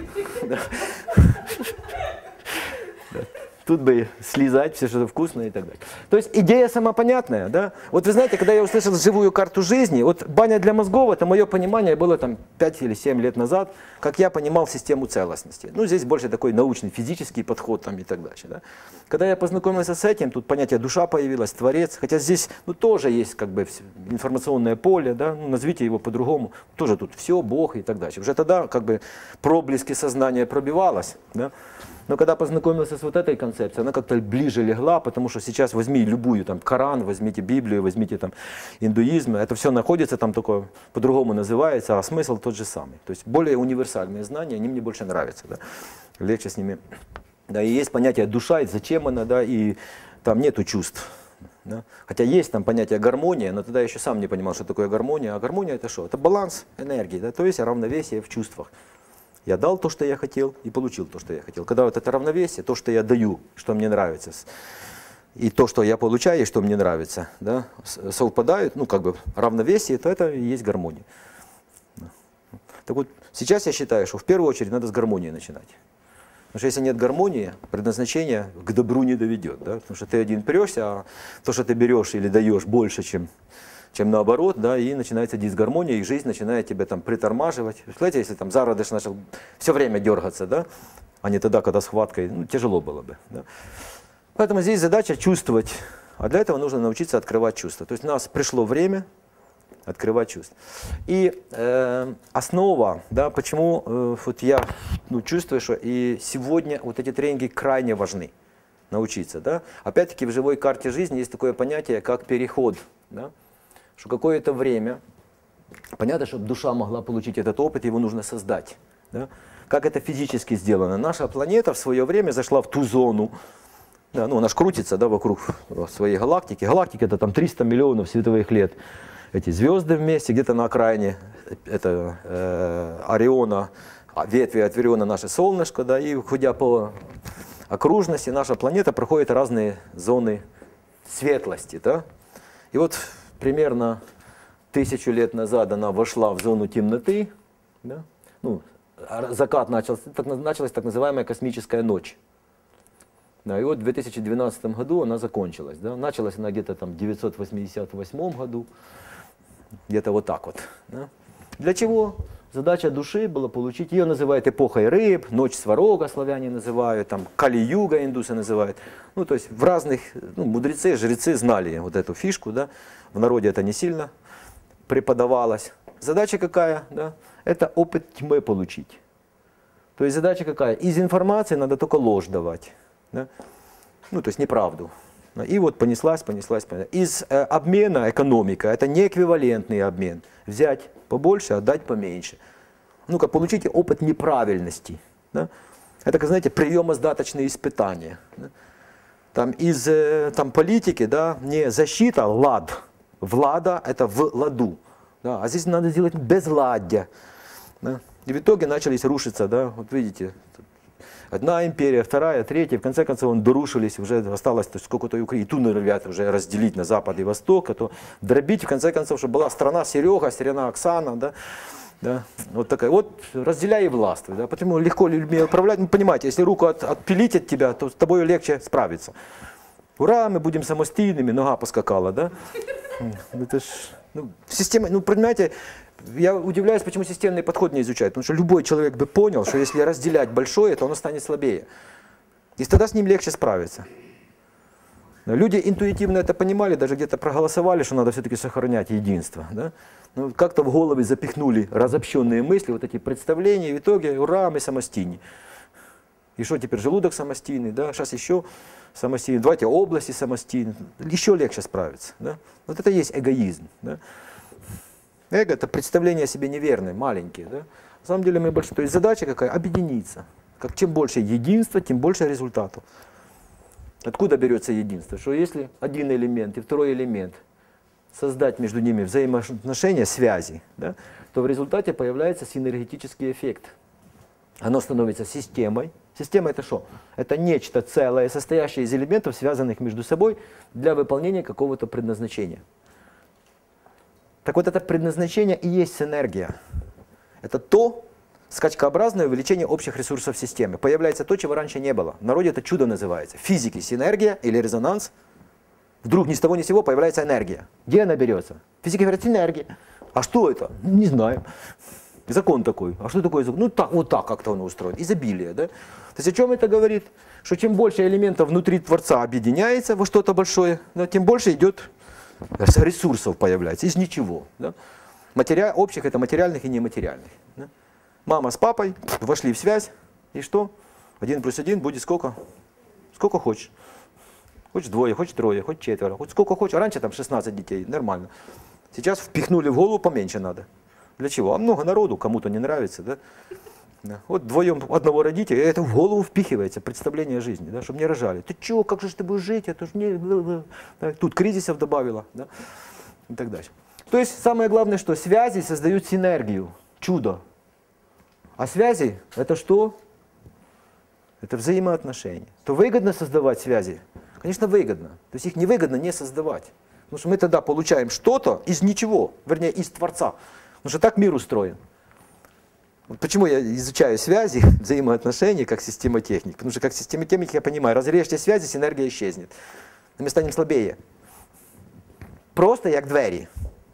[SPEAKER 1] Тут бы слезать, все что-то вкусное и так далее. То есть идея сама понятная, да? Вот вы знаете, когда я услышал живую карту жизни, вот баня для мозгов, это мое понимание было там 5 или 7 лет назад, как я понимал систему целостности. Ну, здесь больше такой научный, физический подход там и так дальше, да? Когда я познакомился с этим, тут понятие душа появилось, творец, хотя здесь, ну, тоже есть как бы информационное поле, да? Ну, назовите его по-другому, тоже тут все, Бог и так дальше. Уже тогда как бы проблески сознания пробивалось, да? Но когда познакомился с вот этой концепцией, она как-то ближе легла, потому что сейчас возьми любую, там, Коран, возьмите Библию, возьмите там индуизм, это все находится там, только по-другому называется, а смысл тот же самый. То есть более универсальные знания, они мне больше нравятся, да? Легче с ними. Да, и есть понятие душа, и зачем она, да, и там нету чувств. Да? Хотя есть там понятие гармония, но тогда я еще сам не понимал, что такое гармония. А гармония это что? Это баланс энергии, да? То есть равновесие в чувствах. Я дал то, что я хотел, и получил то, что я хотел. Когда вот это равновесие, то, что я даю, что мне нравится, и то, что я получаю, и что мне нравится, да, совпадают, ну, как бы равновесие, то это и есть гармония. Так вот, сейчас я считаю, что в первую очередь надо с гармонии начинать. Потому что если нет гармонии, предназначение к добру не доведет. Да? Потому что ты один прешься, а то, что ты берешь или даешь больше, чем чем наоборот, да, и начинается дисгармония, и жизнь начинает тебя там притормаживать. Представляете, если там зародыш начал все время дергаться, да, а не тогда, когда схваткой, ну, тяжело было бы. Да. Поэтому здесь задача чувствовать, а для этого нужно научиться открывать чувства. То есть у нас пришло время открывать чувства. И основа, да, почему вот я чувствую, что и сегодня вот эти тренинги крайне важны, научиться. Да. Опять-таки в живой карте жизни есть такое понятие, как переход. Да, что какое-то время, понятно, чтобы душа могла получить этот опыт, его нужно создать. Да. Как это физически сделано? Наша планета в свое время зашла в ту зону, да, ну, она ж крутится, да, вокруг своей галактики. Галактика — это там 300 миллионов световых лет. Эти звезды вместе, где-то на окраине это Ориона, ветви от Ориона наше солнышко, да, и ходя по окружности, наша планета проходит разные зоны светлости. Да. И вот примерно 1000 лет назад она вошла в зону темноты, да, ну, закат началась так называемая космическая ночь. Да, и вот в 2012 году она закончилась. Да. Началась она где-то там в 988 году, где-то вот так вот. Да. Для чего? Задача души была получить, ее называют эпохой рыб, ночь сварога славяне называют, там Кали-юга индусы называют. Ну, то есть в разных, ну, мудрецы, жрецы знали вот эту фишку, да. В народе это не сильно преподавалось. Задача какая? Да? Это опыт тьмы получить. То есть задача какая? Из информации надо только ложь давать. Да? Ну, то есть неправду. И вот понеслась. Из обмена экономика, это не эквивалентный обмен. Взять побольше, отдать поменьше. Ну-ка, получите опыт неправильности. Да? Это, как знаете, приемо-сдаточные испытания. Да? Там из там, политики, да, не защита, лад. Влада — это в ладу. Да? А здесь надо сделать безладье. Да? И в итоге начались рушиться, да, вот видите, одна империя, вторая, третья, в конце концов дорушились, уже осталось сколько-то Украины, ту норовят уже разделить на Запад и Восток, а то дробить, в конце концов, чтобы была страна Серега, страна Оксана, да, да, вот такая, вот разделяй и властвуй, да, потому легко людьми управлять, ну, понимаете, если руку отпилить от тебя, то с тобой легче справиться. Ура, мы будем самостийными, нога поскакала, да. Это ж, ну, система, ну, понимаете, я удивляюсь, почему системный подход не изучают. Потому что любой человек бы понял, что если разделять большое, то оно станет слабее. И тогда с ним легче справиться. Люди интуитивно это понимали, даже где-то проголосовали, что надо все-таки сохранять единство. Да? Ну, как-то в голове запихнули разобщенные мысли, вот эти представления, и в итоге, ура, мы самостийны. И что теперь, желудок самостийный, да? Сейчас еще самостийный, давайте области самостийны, еще легче справиться. Да? Вот это и есть эгоизм. Да? Эго — это представление о себе неверное, маленькие. Да? На самом деле мы больше, то есть задача какая? Объединиться. Как чем больше единства, тем больше результатов. Откуда берется единство? Что если один элемент и второй элемент создать между ними взаимоотношения, связи, да, то в результате появляется синергетический эффект. Оно становится системой. Система — это что? Это нечто целое, состоящее из элементов, связанных между собой для выполнения какого-то предназначения. Так вот, это предназначение и есть синергия. Это то скачкообразное увеличение общих ресурсов системы. Появляется то, чего раньше не было. В народе это чудо называется. В физике синергия или резонанс. Вдруг ни с того ни с сего появляется энергия. Где она берется? Физика говорит, энергия. А что это? Не знаю. Закон такой. А что такое закон? Ну так, вот так как-то он устроен. Изобилие. Да? То есть о чем это говорит? Что чем больше элементов внутри Творца объединяется во что-то большое, да, тем больше идет ресурсов появляется. Из ничего. Да? Общих — это материальных и нематериальных. Да? Мама с папой вошли в связь. И что? 1 + 1 будет сколько? Сколько хочешь. Хочешь двое, хочешь трое, хочешь четверо, хоть сколько хочешь. А раньше там 16 детей, нормально. Сейчас впихнули в голову, поменьше надо. Для чего? А много народу, кому-то не нравится. Да? Да. Вот вдвоем одного родителя, это в голову впихивается, представление жизни, да, чтобы не рожали. Ты чего, как же ты будешь жить? Это ж не... Тут кризисов добавила. Да? И так дальше. То есть самое главное, что связи создают синергию, чудо. А связи — это что? Это взаимоотношения. То выгодно создавать связи? Конечно, выгодно. То есть их невыгодно не создавать. Потому что мы тогда получаем что-то из ничего, вернее, из Творца. Потому что так мир устроен. Вот почему я изучаю связи, взаимоотношения как системотехник. Потому что как системотехник я понимаю, разрежьте связи, синергия исчезнет. Мы станем слабее. Просто як двері.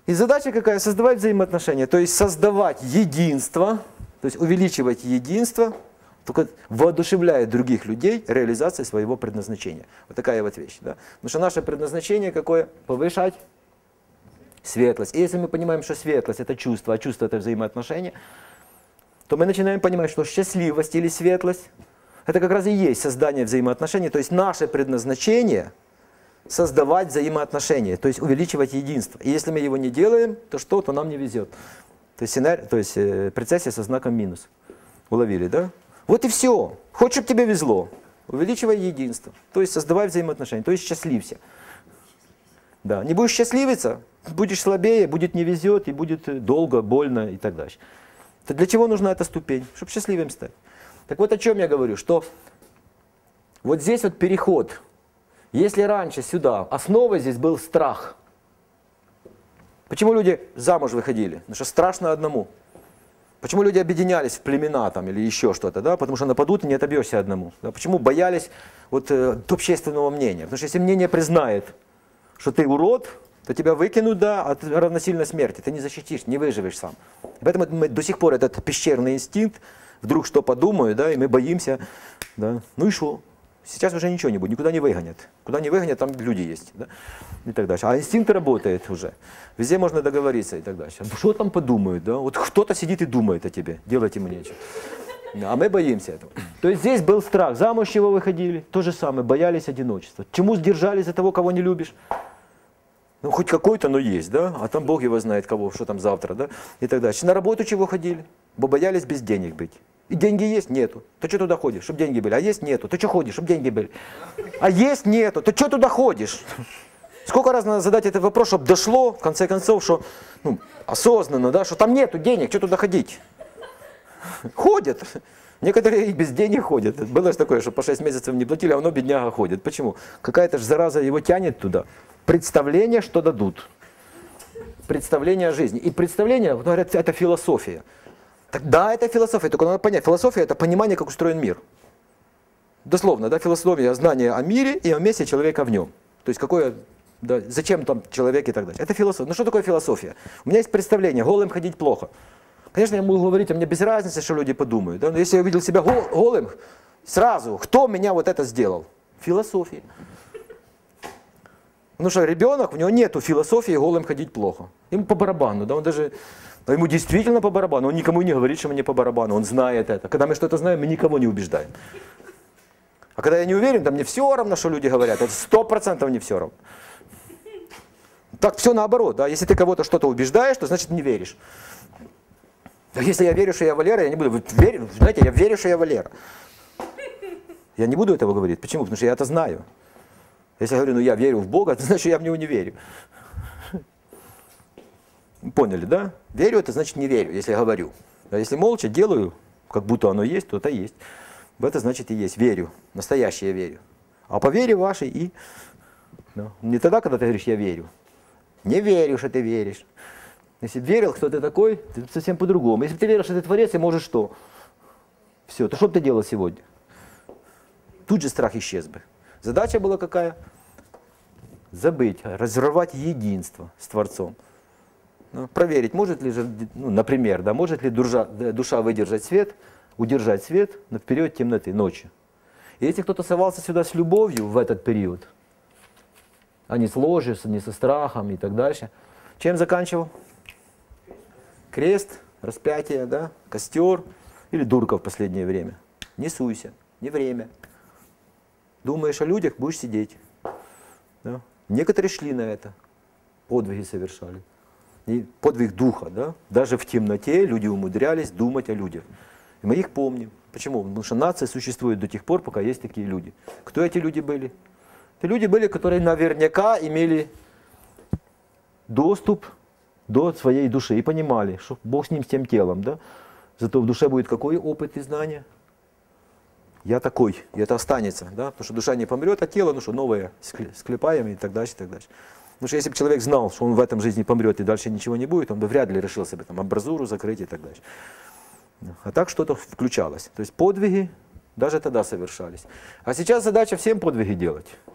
[SPEAKER 1] И задача какая? Создавать взаимоотношения, то есть создавать единство, то есть увеличивать единство, только воодушевляя других людей реализацией своего предназначения. Вот такая вот вещь. Да? Потому что наше предназначение какое? Повышать светлость. И если мы понимаем, что светлость это чувство, а чувство это взаимоотношения, то мы начинаем понимать, что счастливость или светлость это как раз и есть создание взаимоотношений, то есть наше предназначение создавать взаимоотношения, то есть увеличивать единство. И если мы его не делаем, то что? То нам не везет. То есть прецессия со знаком минус. Уловили, да? Вот и все. Хочешь, чтобы тебе везло, увеличивай единство, то есть создавай взаимоотношения, то есть счастливься. Да. Не будешь счастливиться, будешь слабее, будет не везет, и будет долго, больно и так дальше. То для чего нужна эта ступень? Чтобы счастливым стать. Так вот о чем я говорю, что вот здесь вот переход. Если раньше сюда, основой здесь был страх. Почему люди замуж выходили? Потому что страшно одному. Почему люди объединялись в племена там, или еще что-то? Да? Потому что нападут и не отобьешься одному. Да? Почему боялись общественного мнения? Потому что если мнение признает, что ты урод, то тебя выкинут, да, а ты равносильно смерти. Ты не защитишь, не выживешь сам. Поэтому мы до сих пор этот пещерный инстинкт, вдруг что подумают, да, и мы боимся. Да? Ну и что? Сейчас уже ничего не будет, никуда не выгонят. Куда не выгонят, там люди есть. Да? И так дальше. А инстинкт работает уже. Везде можно договориться и так дальше. Что там подумают? Да? Вот кто-то сидит и думает о тебе. Делать ему нечего. А мы боимся этого. То есть здесь был страх. Замуж чего выходили? То же самое. Боялись одиночества. Чему сдержались за того, кого не любишь? Ну, хоть какой-то, но есть, да? А там Бог его знает кого, что там завтра, да? И так дальше. На работу чего ходили? Бо боялись без денег быть. И деньги есть? Нету. То что туда ходишь? Чтобы деньги были. А есть? Нету. То что ходишь? Чтобы деньги были. А есть? Нету. То что туда ходишь? Сколько раз надо задать этот вопрос, чтобы дошло, в конце концов, что осознанно, да, что там нету денег, что туда ходить? Ходят. Некоторые и без денег ходят. Было же такое, что по 6 месяцев не платили, а оно бедняга ходит. Почему? Какая-то же зараза его тянет туда. Представление, что дадут. Представление о жизни. И представление, говорят, это философия. Так, да, это философия, только надо понять. Философия – это понимание, как устроен мир. Дословно, да, философия – знание о мире и о месте человека в нем. То есть, какое, да, зачем там человек и так далее. Это философия. Ну что такое философия? У меня есть представление, голым ходить плохо. Конечно, я могу говорить, а мне без разницы, что люди подумают. Да? Но если я увидел себя голым, сразу, кто меня вот это сделал? Философия. Потому что ребенок, у него нету философии голым ходить плохо. Ему по барабану, да, он даже... Ему действительно по барабану, он никому не говорит, что мне по барабану, он знает это. Когда мы что-то знаем, мы никого не убеждаем. А когда я не уверен, то мне все равно, что люди говорят, это 100% не все равно. Так все наоборот, да, если ты кого-то что-то убеждаешь, то значит не веришь. А если я верю, что я Валера, я не буду, знаете, я верю, что я Валера. Я не буду этого говорить, почему? Потому что я это знаю. Если я говорю, ну я верю в Бога, то значит я в Него не верю. Поняли, да? Верю, это значит не верю, если я говорю. А если молча делаю, как будто оно есть, то это есть. Это значит и есть. Верю. Настоящее верю. А по вере вашей и... Да. Не тогда, когда ты говоришь, я верю. Не верю, что ты веришь. Если бы верил, кто ты такой, ты совсем по-другому. Если бы ты верил, что ты творец, и можешь что? Все, то что бы ты делал сегодня? Тут же страх исчез бы. Задача была какая? Забыть, разорвать единство с Творцом. Проверить, может ли же, например, да, может ли душа выдержать свет, удержать свет в период темноты, ночью. И если кто-то совался сюда с любовью в этот период, а не с ложью, не со страхом и так дальше, чем заканчивал? Крест, распятие, да, костер или дурка в последнее время. Не суйся, не время. Думаешь о людях, будешь сидеть. Да? Некоторые шли на это, подвиги совершали. И подвиг духа, да? Даже в темноте люди умудрялись думать о людях. И мы их помним. Почему? Потому что нация существует до тех пор, пока есть такие люди. Кто эти люди были? Это люди были, которые наверняка имели доступ до своей души и понимали, что Бог с ним, с тем телом. Да? Зато в душе будет какой опыт и знание? Я такой, и это останется. Да? Потому что душа не помрет, а тело, ну что, новое, склепаем и так дальше, и так дальше. Потому что если бы человек знал, что он в этом жизни помрет и дальше ничего не будет, он бы вряд ли решился бы там амбразуру закрыть и так дальше. А так что-то включалось. То есть подвиги даже тогда совершались. А сейчас задача всем подвиги делать.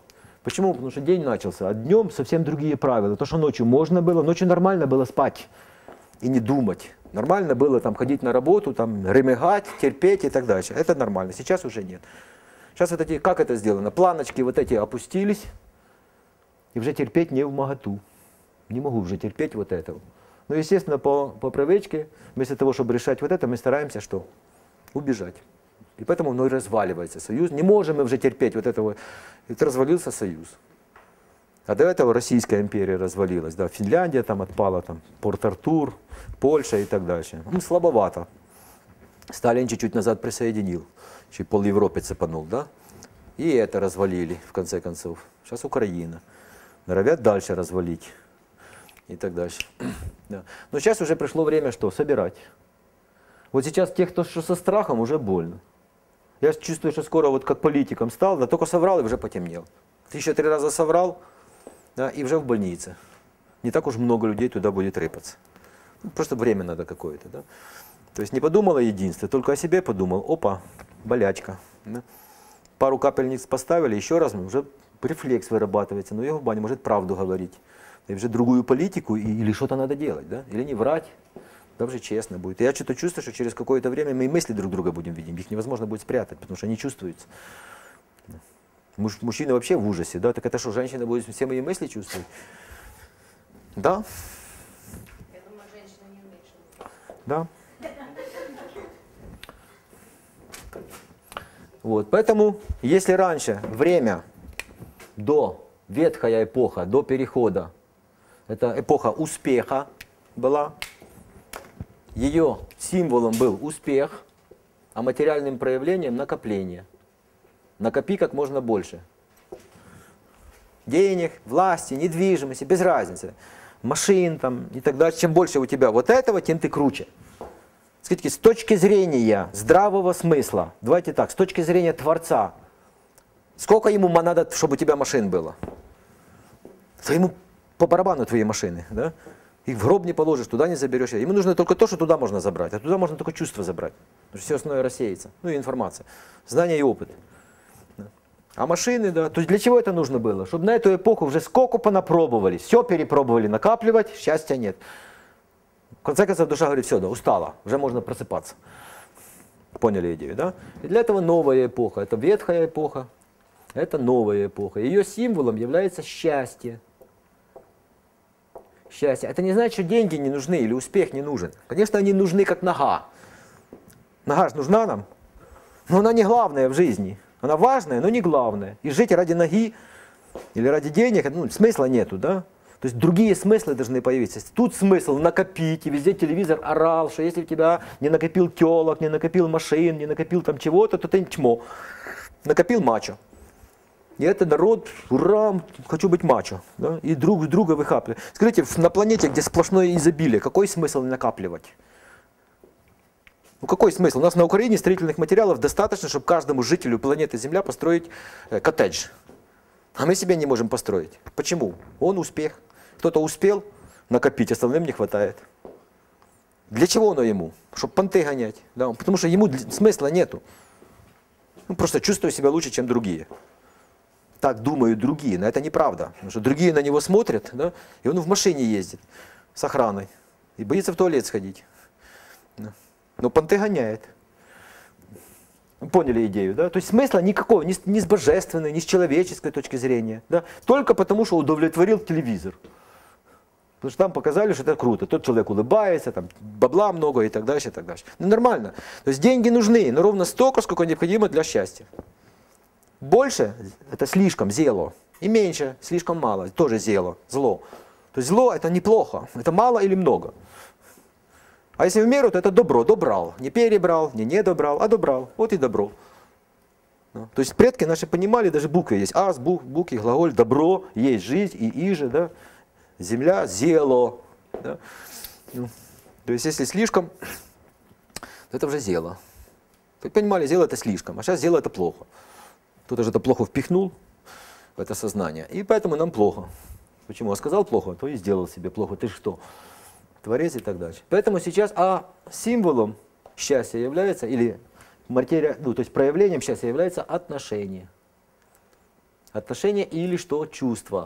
[SPEAKER 1] Почему? Потому что день начался, а днем совсем другие правила. То, что ночью можно было, ночью нормально было спать и не думать. Нормально было там ходить на работу, там ремегать, терпеть и так дальше. Это нормально. Сейчас уже нет. Сейчас вот эти, как это сделано? Планочки вот эти опустились, и уже терпеть не вмоготу. Не могу уже терпеть вот этого. Ну, естественно, по привычке, вместо того, чтобы решать вот это, мы стараемся что? Убежать. И поэтому вновь разваливается союз. Не можем мы уже терпеть вот этого. Это развалился союз. А до этого Российская империя развалилась. Да, Финляндия там отпала, там, Порт-Артур, Польша и так дальше. Ну, слабовато. Сталин чуть-чуть назад присоединил. Чуть пол Европы цепанул, да? И это развалили, в конце концов. Сейчас Украина. Норовят дальше развалить. И так дальше. Да. Но сейчас уже пришло время что? Собирать. Вот сейчас тех, кто со страхом, уже больно. Я чувствую, что скоро вот как политиком стал, да только соврал и уже потемнел. Ты еще 3 раза соврал, да, и уже в больнице. Не так уж много людей туда будет рыпаться. Ну, просто время надо какое-то. Да? То есть не подумал о единстве, только о себе подумал. Опа, болячка. Да? Пару капельниц поставили, еще раз, уже рефлекс вырабатывается. Но его в бане может правду говорить. И уже другую политику, или что-то надо делать, да? Или не врать. Даже честно будет. И я что-то чувствую, что через какое-то время мы и мысли друг друга будем видеть. Их невозможно будет спрятать, потому что они чувствуются. Мужчина вообще в ужасе, да? Так это что, женщина будет все мои мысли чувствовать? Да?
[SPEAKER 2] Я думаю, женщина не умеет.
[SPEAKER 1] Да. Вот, поэтому, если раньше время до ветхая эпоха, до перехода, это эпоха успеха была, ее символом был успех, а материальным проявлением накопление. Накопи как можно больше. Денег, власти, недвижимости, без разницы. Машин там и так далее. Чем больше у тебя вот этого, тем ты круче. Скажите, с точки зрения здравого смысла, давайте так, с точки зрения Творца, сколько ему надо, чтобы у тебя машин было? То ему по барабану твои машины, да? Их в гроб не положишь, туда не заберешь. Ему нужно только то, что туда можно забрать, а туда можно только чувство забрать. Потому что все остальное рассеется. Ну и информация. Знания и опыт. А машины, да, то есть для чего это нужно было? Чтобы на эту эпоху уже сколько понапробовали, все перепробовали накапливать, счастья нет. В конце концов душа говорит, все, да, устала, уже можно просыпаться. Поняли идею, да? И для этого новая эпоха, это ветхая эпоха, это новая эпоха. Ее символом является счастье. Счастье. Это не значит, что деньги не нужны или успех не нужен. Конечно, они нужны как нога. Нога же нужна нам, но она не главная в жизни. Она важная, но не главная. И жить ради ноги или ради денег, ну, смысла нету, да? То есть другие смыслы должны появиться. Тут смысл накопить, и везде телевизор орал, что если у тебя не накопил телок, не накопил машин, не накопил там чего-то, то ты чмо. Накопил мачо. И это народ, ура, хочу быть мачо. Да? И друг друга выхапливать. Скажите, на планете, где сплошное изобилие, какой смысл накапливать? Ну какой смысл? У нас на Украине строительных материалов достаточно, чтобы каждому жителю планеты Земля построить коттедж. А мы себе не можем построить. Почему? Он успех. Кто-то успел накопить, остальным не хватает. Для чего оно ему? Чтобы понты гонять. Да? Потому что ему смысла нету. Он просто чувствует себя лучше, чем другие. Так думают другие, но это неправда. Потому что другие на него смотрят, да? И он в машине ездит с охраной. И боится в туалет сходить. Да? Но понты гоняет. Поняли идею, да? То есть смысла никакого, ни с божественной, ни с человеческой точки зрения. Да? Только потому, что удовлетворил телевизор. Потому что там показали, что это круто. Тот человек улыбается, там бабла много и так дальше, и так дальше. Ну нормально. То есть деньги нужны, но ровно столько, сколько необходимо для счастья. Больше – это слишком, зело. И меньше – слишком мало, тоже зело, зло. То есть зло – это неплохо, это мало или много. А если в меру, то это добро, добрал. Не перебрал, не добрал, а добрал. Вот и добро. Ну, то есть предки наши понимали, даже буквы есть. Ас, буквы, глаголь, добро, есть жизнь и иже, да. Земля, зело. Да? Ну, то есть если слишком, то это уже зело. Вы понимали, зело это слишком, а сейчас зело это плохо. Кто-то же это плохо впихнул в это сознание. И поэтому нам плохо. Почему? Я сказал плохо, то и сделал себе плохо. Ты что? Творец и так дальше. Поэтому сейчас символом счастья является, или материя, ну, то есть проявлением счастья является отношение. Отношения или что? Чувства.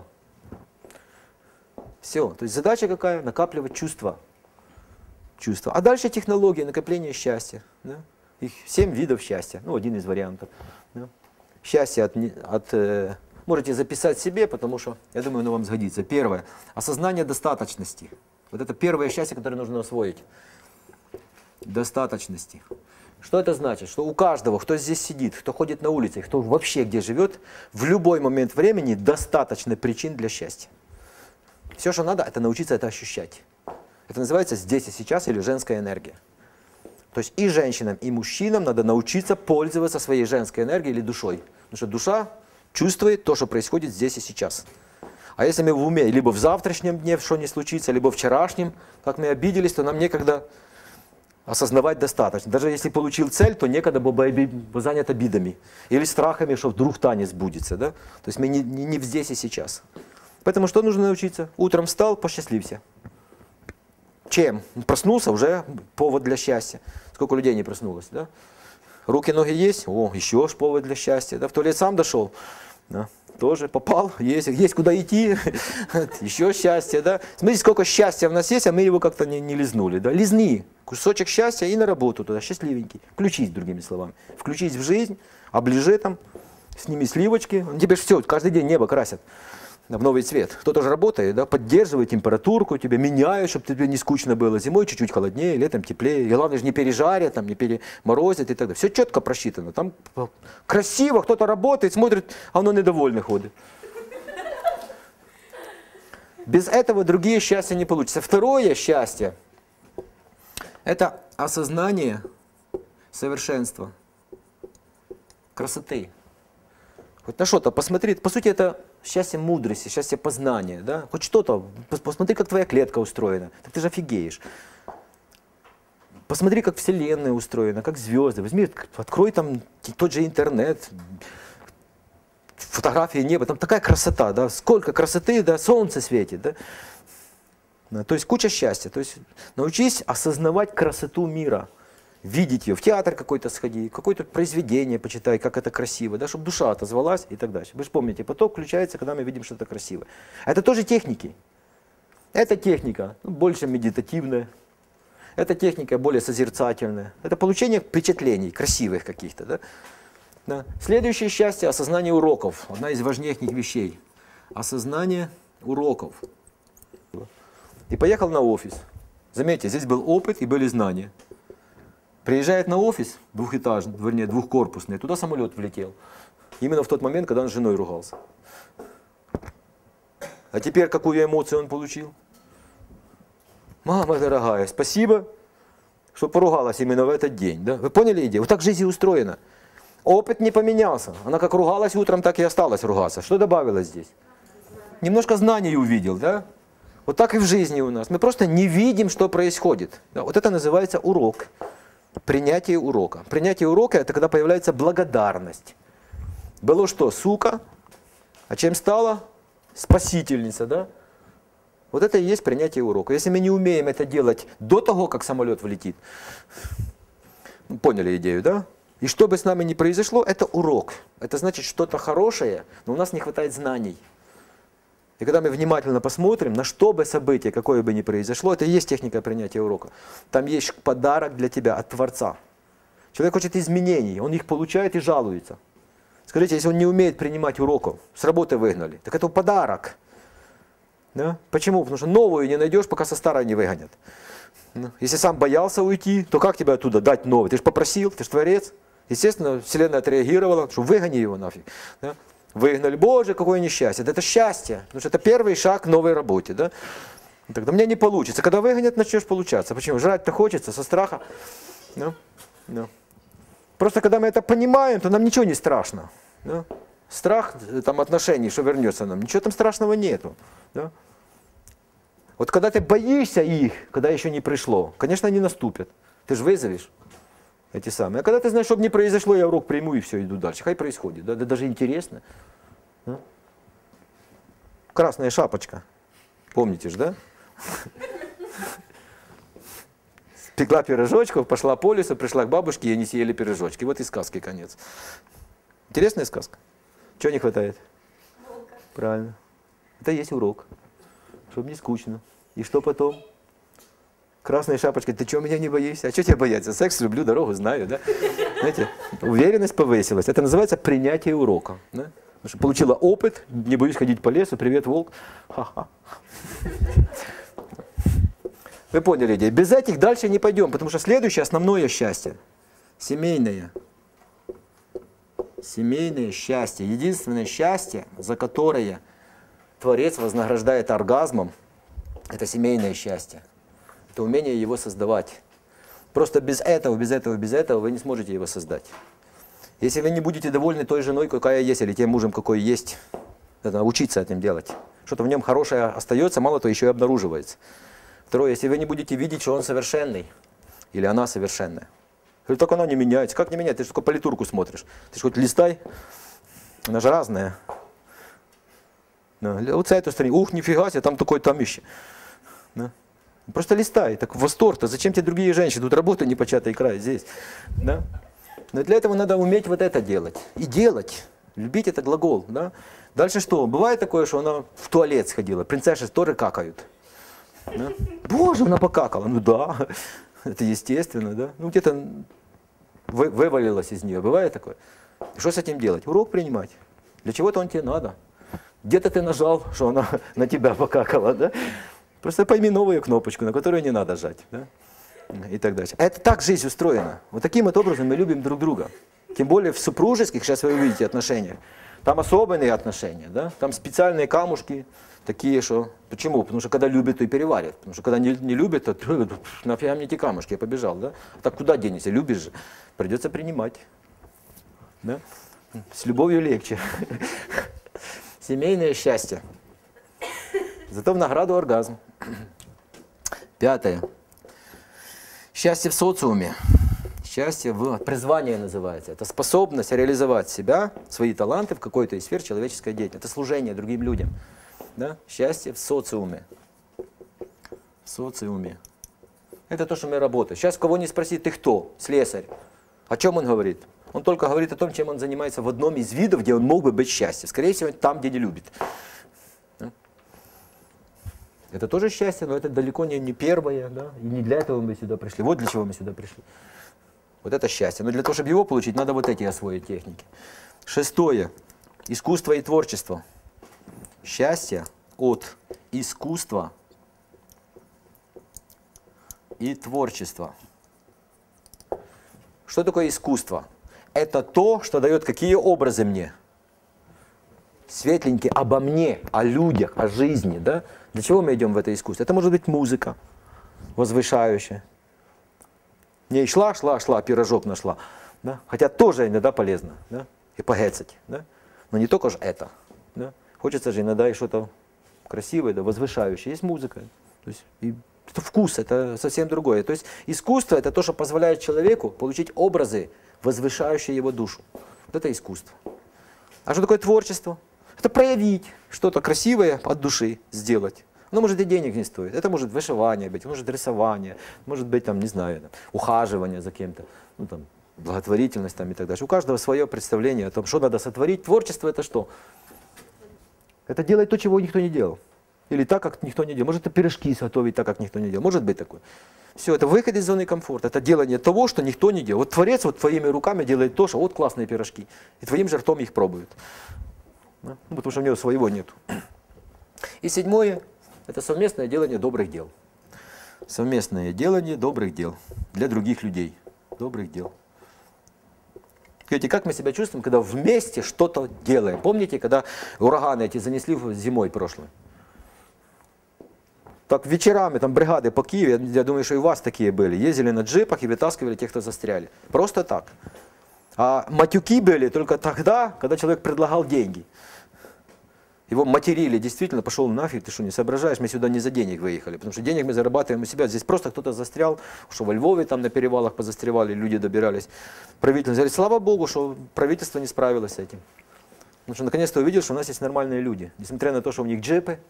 [SPEAKER 1] Все. То есть задача какая? Накапливать чувства. Чувства. А дальше технологии накопления счастья. Да? Их 7 видов счастья. Ну, один из вариантов. Да? Счастье можете записать себе, потому что, я думаю, оно вам сгодится. Первое. Осознание достаточности. Вот это первое счастье, которое нужно освоить. Достаточности. Что это значит? Что у каждого, кто здесь сидит, кто ходит на улице, кто вообще где живет, в любой момент времени достаточно причин для счастья. Все, что надо, это научиться это ощущать. Это называется здесь и сейчас или женская энергия. То есть и женщинам, и мужчинам надо научиться пользоваться своей женской энергией или душой. Потому что душа чувствует то, что происходит здесь и сейчас. А если мы в уме, либо в завтрашнем дне, что не случится, либо вчерашнем, как мы обиделись, то нам некогда осознавать достаточно. Даже если получил цель, то некогда бы занят обидами. Или страхами, что вдруг та не сбудется. Да? То есть мы не здесь и сейчас. Поэтому что нужно научиться? Утром встал, посчастливься. Чем? Проснулся, уже повод для счастья. Сколько людей не проснулось, да? Руки, ноги есть? О, еще повод для счастья. Да? В туалет сам дошел? Да? Тоже попал, есть куда идти, еще счастье, да. Смотрите, сколько счастья у нас есть, а мы его как-то не лизнули, да. Лизни кусочек счастья и на работу туда, счастливенький. Включись, другими словами. Включись в жизнь, оближи там, сними сливочки. Тебе же все, каждый день небо красят в новый цвет. Кто-то же работает, да, поддерживает температурку, тебя меняют, чтобы тебе не скучно было. Зимой чуть-чуть холоднее, летом теплее. И главное же не пережарят, там, не переморозят и так далее. Все четко просчитано. Там красиво, кто-то работает, смотрит, а оно недовольный ходит. Без этого другие счастья не получится. Второе счастье – это осознание совершенства, красоты. Хоть на что-то посмотри, по сути это счастье мудрости, счастье познания, да? Хоть что-то, посмотри, как твоя клетка устроена, так ты же офигеешь. Посмотри, как Вселенная устроена, как звезды, возьми, открой там тот же интернет, фотографии неба, там такая красота, да? Сколько красоты, да? Солнце светит, да? Да, то есть куча счастья, то есть научись осознавать красоту мира. Видеть ее, в театр какой-то сходи, какое-то произведение почитай, как это красиво, да, чтобы душа отозвалась и так дальше. Вы же помните, поток включается, когда мы видим что-то красивое. Это тоже техники. Это техника больше медитативная, это техника более созерцательная, это получение впечатлений красивых каких-то. Да? Да. Следующее счастье – осознание уроков. Одна из важнейших вещей. Осознание уроков. И поехал на офис. Заметьте, здесь был опыт и были знания. Приезжает на офис двухэтажный, вернее двухкорпусный, туда самолет влетел. Именно в тот момент, когда он с женой ругался. А теперь какую эмоцию он получил? Мама дорогая, спасибо, что поругалась именно в этот день. Да? Вы поняли идею? Вот так жизнь устроена. Опыт не поменялся. Она как ругалась утром, так и осталась ругаться. Что добавилось здесь? Немножко знаний увидел, да? Вот так и в жизни у нас. Мы просто не видим, что происходит. Да? Вот это называется урок. Принятие урока. Принятие урока – это когда появляется благодарность. Было что? Сука. А чем стала? Спасительница, да? Вот это и есть принятие урока. Если мы не умеем это делать до того, как самолет влетит, поняли идею, да? И что бы с нами ни произошло, это урок. Это значит что-то хорошее, но у нас не хватает знаний. И когда мы внимательно посмотрим, на что бы событие, какое бы ни произошло, это и есть техника принятия урока. Там есть подарок для тебя от Творца. Человек хочет изменений, он их получает и жалуется. Скажите, если он не умеет принимать уроков, с работы выгнали, так это подарок. Да? Почему? Потому что новую не найдешь, пока со старой не выгонят. Если сам боялся уйти, то как тебе оттуда дать новый? Ты же попросил, ты же Творец. Естественно, Вселенная отреагировала, что выгони его нафиг. Да? Выгнали, боже, какое несчастье. Это счастье, потому что это первый шаг к новой работе. Да? Тогда у меня не получится. Когда выгонят, начнешь получаться. Почему? Жрать-то хочется, со страха. Да? Да. Просто когда мы это понимаем, то нам ничего не страшно. Да? Страх там, отношений, что вернется нам, ничего там страшного нету. Да? Вот когда ты боишься их, когда еще не пришло, конечно, они наступят. Ты же вызовешь эти самые. А когда ты знаешь, чтобы не произошло, я урок приму и все, иду дальше. Хай происходит. Да? Да даже интересно. Да? Красная шапочка. Помните же, да? Пекла пирожочков, пошла по лесу, пришла к бабушке, и они съели пирожочки. Вот и сказки конец. Интересная сказка. Чего не хватает? Правильно. Это есть урок. Чтобы не скучно. И что потом? Красная шапочка, ты чего меня не боишься? А что тебя бояться? Секс люблю, дорогу знаю, да? Знаете, уверенность повысилась. Это называется принятие урока. Да? Потому что получила опыт, не боюсь ходить по лесу, привет, волк. Ха-ха. Вы поняли, идею? Без этих дальше не пойдем, потому что следующее основное счастье. Семейное. Семейное счастье. Единственное счастье, за которое Творец вознаграждает оргазмом, это семейное счастье. Это умение его создавать. Просто без этого вы не сможете его создать. Если вы не будете довольны той женой, какая есть, или тем мужем, какой есть, надо учиться этим делать. Что-то в нем хорошее остается, мало то еще и обнаруживается. Второе, если вы не будете видеть, что он совершенный, или она совершенная. Или так она не меняется. Как не меняется? Ты же только политурку смотришь. Ты же хоть листай, она же разная. Вот с этой стороны, ух, нифига себе, там такое там еще. Да? Просто листай, так восторг-то, зачем тебе другие женщины, тут работа непочатый край здесь. Да? Но для этого надо уметь вот это делать. И делать. Любить это глагол. Да? Дальше что? Бывает такое, что она в туалет сходила, принцессы тоже какают. Да? Боже, она покакала. Ну да, это естественно. Да? Ну где-то вывалилось из нее. Бывает такое? И что с этим делать? Урок принимать. Для чего-то он тебе надо. Где-то ты нажал, что она на тебя покакала. Да? Просто пойми новую кнопочку, на которую не надо жать. Да? И так дальше. Это так жизнь устроена. Вот таким вот образом мы любим друг друга. Тем более в супружеских, сейчас вы увидите, отношениях. Там особенные отношения. Да? Там специальные камушки. Такие, что... Почему? Потому что когда любят, то и переварят. Потому что когда не любят, то нафига мне эти камушки, я побежал. Да? Так куда денешься? Любишь же. Придется принимать. Да? С любовью легче. Семейное счастье. Зато в награду оргазм. Пятое. Счастье в социуме. Счастье в... Призвание называется. Это способность реализовать себя, свои таланты в какой-то из сфер человеческой деятельности. Это служение другим людям. Да? Счастье в социуме. В социуме. Это то, что мы работаем. Сейчас кого не спроси, ты кто? Слесарь. О чем он говорит? Он только говорит о том, чем он занимается в одном из видов, где он мог бы быть счастьем. Скорее всего, там, где не любит. Это тоже счастье, но это далеко не первое. Да? И не для этого мы сюда пришли. Вот для чего мы сюда пришли. Вот это счастье. Но для того, чтобы его получить, надо вот эти освоить техники. Шестое. Искусство и творчество. Счастье от искусства и творчества. Что такое искусство? Это то, что дает какие образы мне? Светленькие обо мне, о людях, о жизни. Да? Для чего мы идем в это искусство? Это может быть музыка, возвышающая. Не шла, пирожок нашла. Да? Хотя тоже иногда полезно. Да? И погецать. Да? Но не только же это. Да? Хочется же иногда и что-то красивое, да, возвышающее. Есть музыка. То есть, это вкус, это совсем другое. То есть искусство это то, что позволяет человеку получить образы, возвышающие его душу. Вот это искусство. А что такое творчество? Это проявить что-то красивое от души, сделать. Оно может и денег не стоит. Это может вышивание быть, может рисование, может быть там, не знаю, там, ухаживание за кем-то, ну, там, благотворительность там, и так далее. У каждого свое представление о том, что надо сотворить. Творчество это что? Это делать то, чего никто не делал. Или так, как никто не делал. Может, это пирожки готовить так, как никто не делал. Может быть такое. Все, это выход из зоны комфорта. Это делание того, что никто не делал. Вот Творец вот твоими руками делает то, что вот классные пирожки. И твоим же ртом их пробуют. Ну, потому что у него своего нету. И седьмое, это совместное делание добрых дел. Совместное делание добрых дел. Для других людей. Добрых дел. Видите, как мы себя чувствуем, когда вместе что-то делаем? Помните, когда ураганы эти занесли зимой прошлой? Так вечерами там бригады по Киеву, я думаю, что и у вас такие были, ездили на джипах и вытаскивали тех, кто застряли. Просто так. А матюки были только тогда, когда человек предлагал деньги. Его материли, действительно, пошел нафиг, ты что, не соображаешь, мы сюда не за денег выехали, потому что денег мы зарабатываем у себя, здесь просто кто-то застрял, что во Львове там на перевалах позастревали, люди добирались. Правительство говорит, слава Богу, что правительство не справилось с этим. Потому что наконец-то увидел, что у нас есть нормальные люди, несмотря на то, что у них джипы,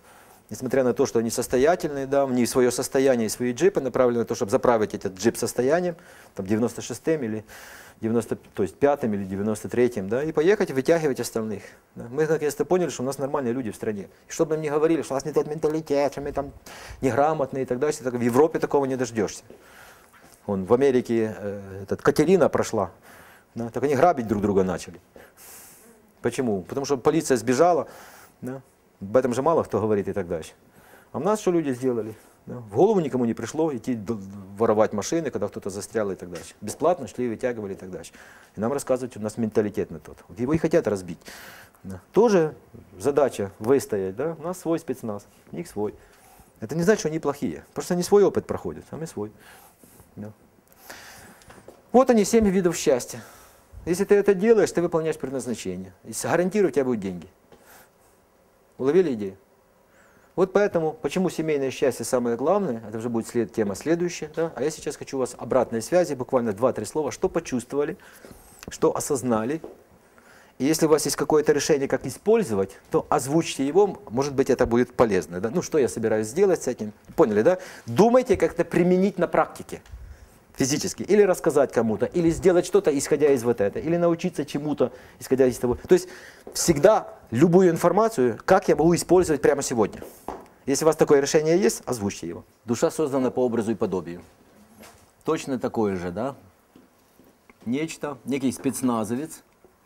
[SPEAKER 1] Несмотря на то, что они состоятельные, да, у них свое состояние и свои джипы направлены на то, чтобы заправить этот джип состоянием, там 96-м или 95-м или 93-м, да, и поехать вытягивать остальных. Да. Мы наконец-то поняли, что у нас нормальные люди в стране. И чтобы нам не говорили, что у нас не тот менталитет, что мы там неграмотные и так далее, в Европе такого не дождешься. Вон, в Америке Катерина прошла, да, так они грабить друг друга начали. Почему? Потому что полиция сбежала, да. Об этом же мало кто говорит и так дальше. А у нас что люди сделали? Да? В голову никому не пришло идти воровать машины, когда кто-то застрял и так дальше. Бесплатно шли, вытягивали и так дальше. И нам рассказывают, у нас менталитет на тот. Его и хотят разбить. Да? Тоже задача выстоять. Да? У нас свой спецназ, у них свой. Это не значит, что они плохие. Просто они свой опыт проходят, а мы свой. Да? Вот они, 7 видов счастья. Если ты это делаешь, ты выполняешь предназначение. И гарантирую, у тебя будут деньги. Уловили идею? Вот поэтому, почему семейное счастье самое главное, это уже будет тема следующая. Да? А я сейчас хочу у вас обратной связи, буквально 2-3 слова, что почувствовали, что осознали. И если у вас есть какое-то решение, как использовать, то озвучьте его, может быть, это будет полезно. Да? Ну, что я собираюсь сделать с этим? Поняли, да? Думайте, как это применить на практике. Физически, или рассказать кому-то, или сделать что-то, исходя из вот этого, или научиться чему-то, исходя из того. То есть всегда любую информацию, как я могу использовать прямо сегодня. Если у вас такое решение есть, озвучьте его. Душа создана по образу и подобию. Точно такое же, да? Нечто, некий спецназовец,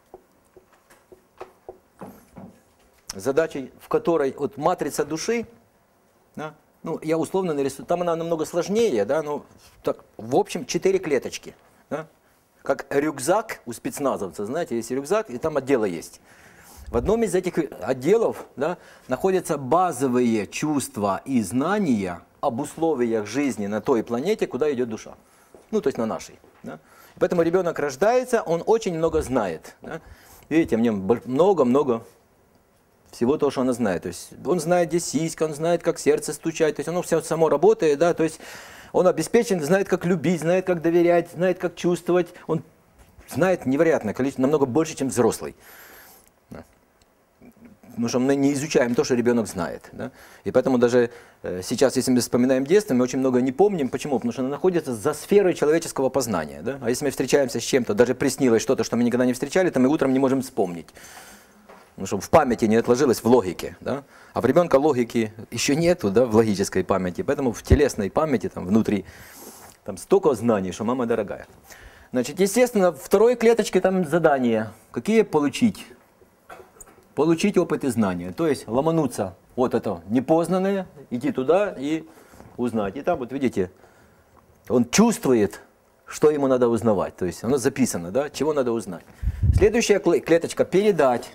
[SPEAKER 1] задачей в которой вот матрица души, да, ну, я условно нарисую, там она намного сложнее, да, но так, в общем 4 клеточки. Да? Как рюкзак у спецназовца, знаете, есть рюкзак, и там отделы есть. В одном из этих отделов, да, находятся базовые чувства и знания об условиях жизни на той планете, куда идет душа. Ну, то есть на нашей. Да? Поэтому ребенок рождается, он очень много знает. Да? Видите, в нем много-много всего того, что он знает. То есть он знает, где сиська, он знает, как сердце стучать, то есть оно все само работает, да, то есть он обеспечен, знает, как любить, знает, как доверять, знает, как чувствовать. Он знает невероятное количество, намного больше, чем взрослый. Да. Потому что мы не изучаем то, что ребенок знает. Да. И поэтому даже сейчас, если мы вспоминаем детство, мы очень много не помним. Почему? Потому что оно находится за сферой человеческого познания. Да. А если мы встречаемся с чем-то, даже приснилось что-то, что мы никогда не встречали, то мы утром не можем вспомнить. Ну, чтобы в памяти не отложилось в логике. Да? А в ребенка логики еще нету, да, в логической памяти, поэтому в телесной памяти, там, внутри, там столько знаний, что мама дорогая. Значит, естественно, в второй клеточке там задания. Какие получить? Получить опыт и знания. То есть ломануться вот это непознанное, идти туда и узнать. И там, вот видите, он чувствует, что ему надо узнавать. То есть оно записано, да, чего надо узнать. Следующая клеточка – передать.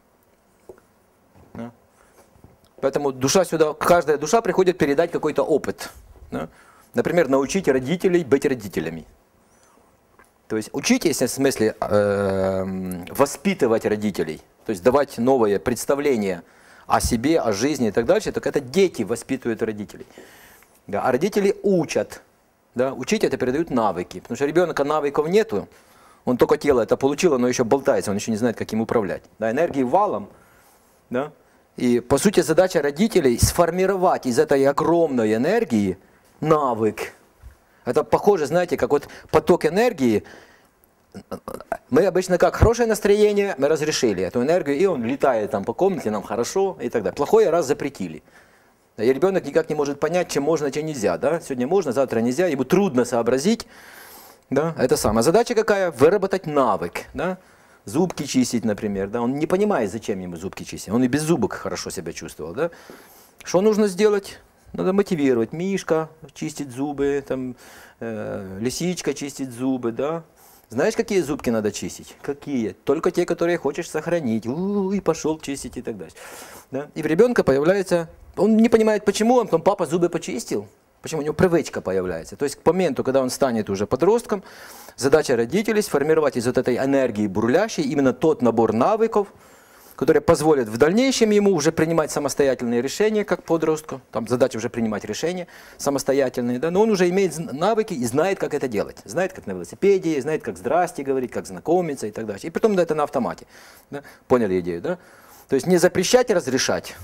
[SPEAKER 1] Да. Поэтому душа сюда, каждая душа приходит передать какой-то опыт. Да. Например, научить родителей быть родителями. То есть учитесь, в смысле, воспитывать родителей. То есть давать новое представление о себе, о жизни и так дальше. Так это дети воспитывают родителей. Да. А родители учат. Да. Учить это передают навыки. Потому что ребенка навыков нету. Он только тело это получил, оно еще болтается, он еще не знает, как им управлять. Да. Энергии валом. Да. И, по сути, задача родителей сформировать из этой огромной энергии навык. Это похоже, знаете, как вот поток энергии. Мы обычно как, хорошее настроение, мы разрешили эту энергию, и он летает там по комнате, нам хорошо и так далее. Плохое раз запретили. И ребенок никак не может понять, чем можно, чем нельзя. Да? Сегодня можно, завтра нельзя, ему трудно сообразить. Да? Это самая задача какая? Выработать навык. Да? Зубки чистить, например, да, он не понимает, зачем ему зубки чистить, он и без зубок хорошо себя чувствовал, да. Что нужно сделать? Надо мотивировать. Мишка чистит зубы, там, лисичка чистит зубы, да. Знаешь, какие зубки надо чистить? Какие? Только те, которые хочешь сохранить. И пошел чистить и так далее. Да? И в ребенка появляется, он не понимает почему, а потом папа зубы почистил. Почему? У него привычка появляется. То есть к моменту, когда он станет уже подростком, задача родителей сформировать из вот этой энергии бурлящей именно тот набор навыков, которые позволят в дальнейшем ему уже принимать самостоятельные решения, как подростку. Там задача уже принимать решения самостоятельные. Да? Но он уже имеет навыки и знает, как это делать. Знает, как на велосипеде, знает, как «здрасте» говорить, как знакомиться и так далее. И потом это на автомате. Да? Поняли идею, да? То есть не запрещать и разрешать,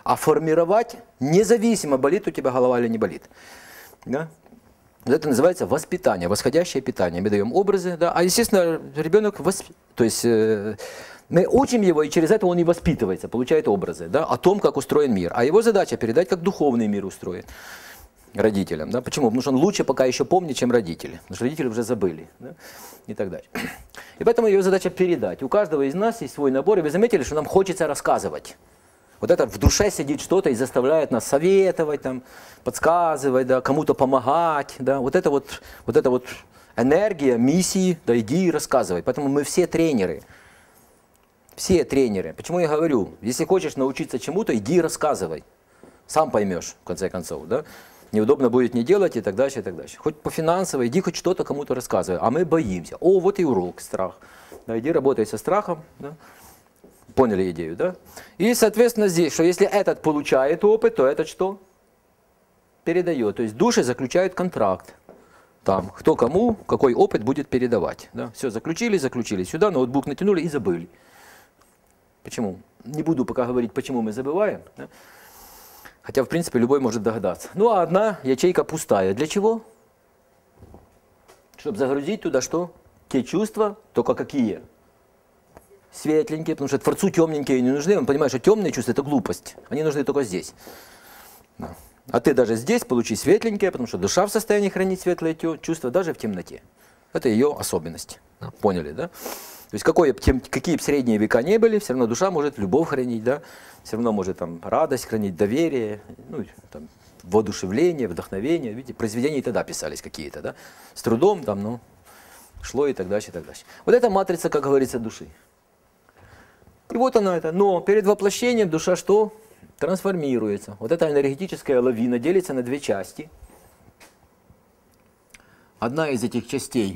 [SPEAKER 1] а формировать независимо, болит у тебя голова или не болит. Да? Это называется воспитание, восходящее питание. Мы даем образы, да? А естественно ребенок, то есть мы учим его, и через это он и воспитывается, получает образы, да? О том, как устроен мир. А его задача передать, как духовный мир устроен родителям. Да? Почему? Потому что он лучше пока еще помнит, чем родители. Потому что родители уже забыли. Да? И так далее. И поэтому ее задача передать. У каждого из нас есть свой набор, и вы заметили, что нам хочется рассказывать. Вот это в душе сидит что-то и заставляет нас советовать, там, подсказывать, да, кому-то помогать. Да. Вот это вот энергия, миссии, да, иди и рассказывай. Поэтому мы все тренеры. Все тренеры. Почему я говорю, если хочешь научиться чему-то, иди и рассказывай. Сам поймешь, в конце концов. Да. Неудобно будет не делать и так дальше, и так дальше. Хоть по финансовой, иди хоть что-то кому-то рассказывай. А мы боимся. О, вот и урок, страх. Да, иди работай со страхом. Да. Поняли идею, да? И, соответственно, здесь, что если этот получает опыт, то этот что? Передает. То есть души заключают контракт. Там, кто кому, какой опыт будет передавать. Да? Все, заключили. Сюда ноутбук натянули и забыли. Почему? Не буду пока говорить, почему мы забываем. Да? Хотя, в принципе, любой может догадаться. Ну, а одна ячейка пустая. Для чего? Чтобы загрузить туда что? Те чувства, только какие? Светленькие, потому что Творцу темненькие не нужны. Он понимает, что темные чувства – это глупость. Они нужны только здесь. Да. А ты даже здесь получи светленькие, потому что душа в состоянии хранить светлые чувства даже в темноте. Это ее особенность. Да. Поняли, да? То есть какие бы средние века не были, все равно душа может любовь хранить, да? Все равно может там, радость хранить, доверие, ну, там, воодушевление, вдохновение. Видите, произведения и тогда писались какие-то, да? С трудом там, ну, шло и так дальше, и так дальше. Вот это матрица, как говорится, души. И вот она это. Но перед воплощением душа что? Трансформируется. Вот эта энергетическая лавина делится на две части. Одна из этих частей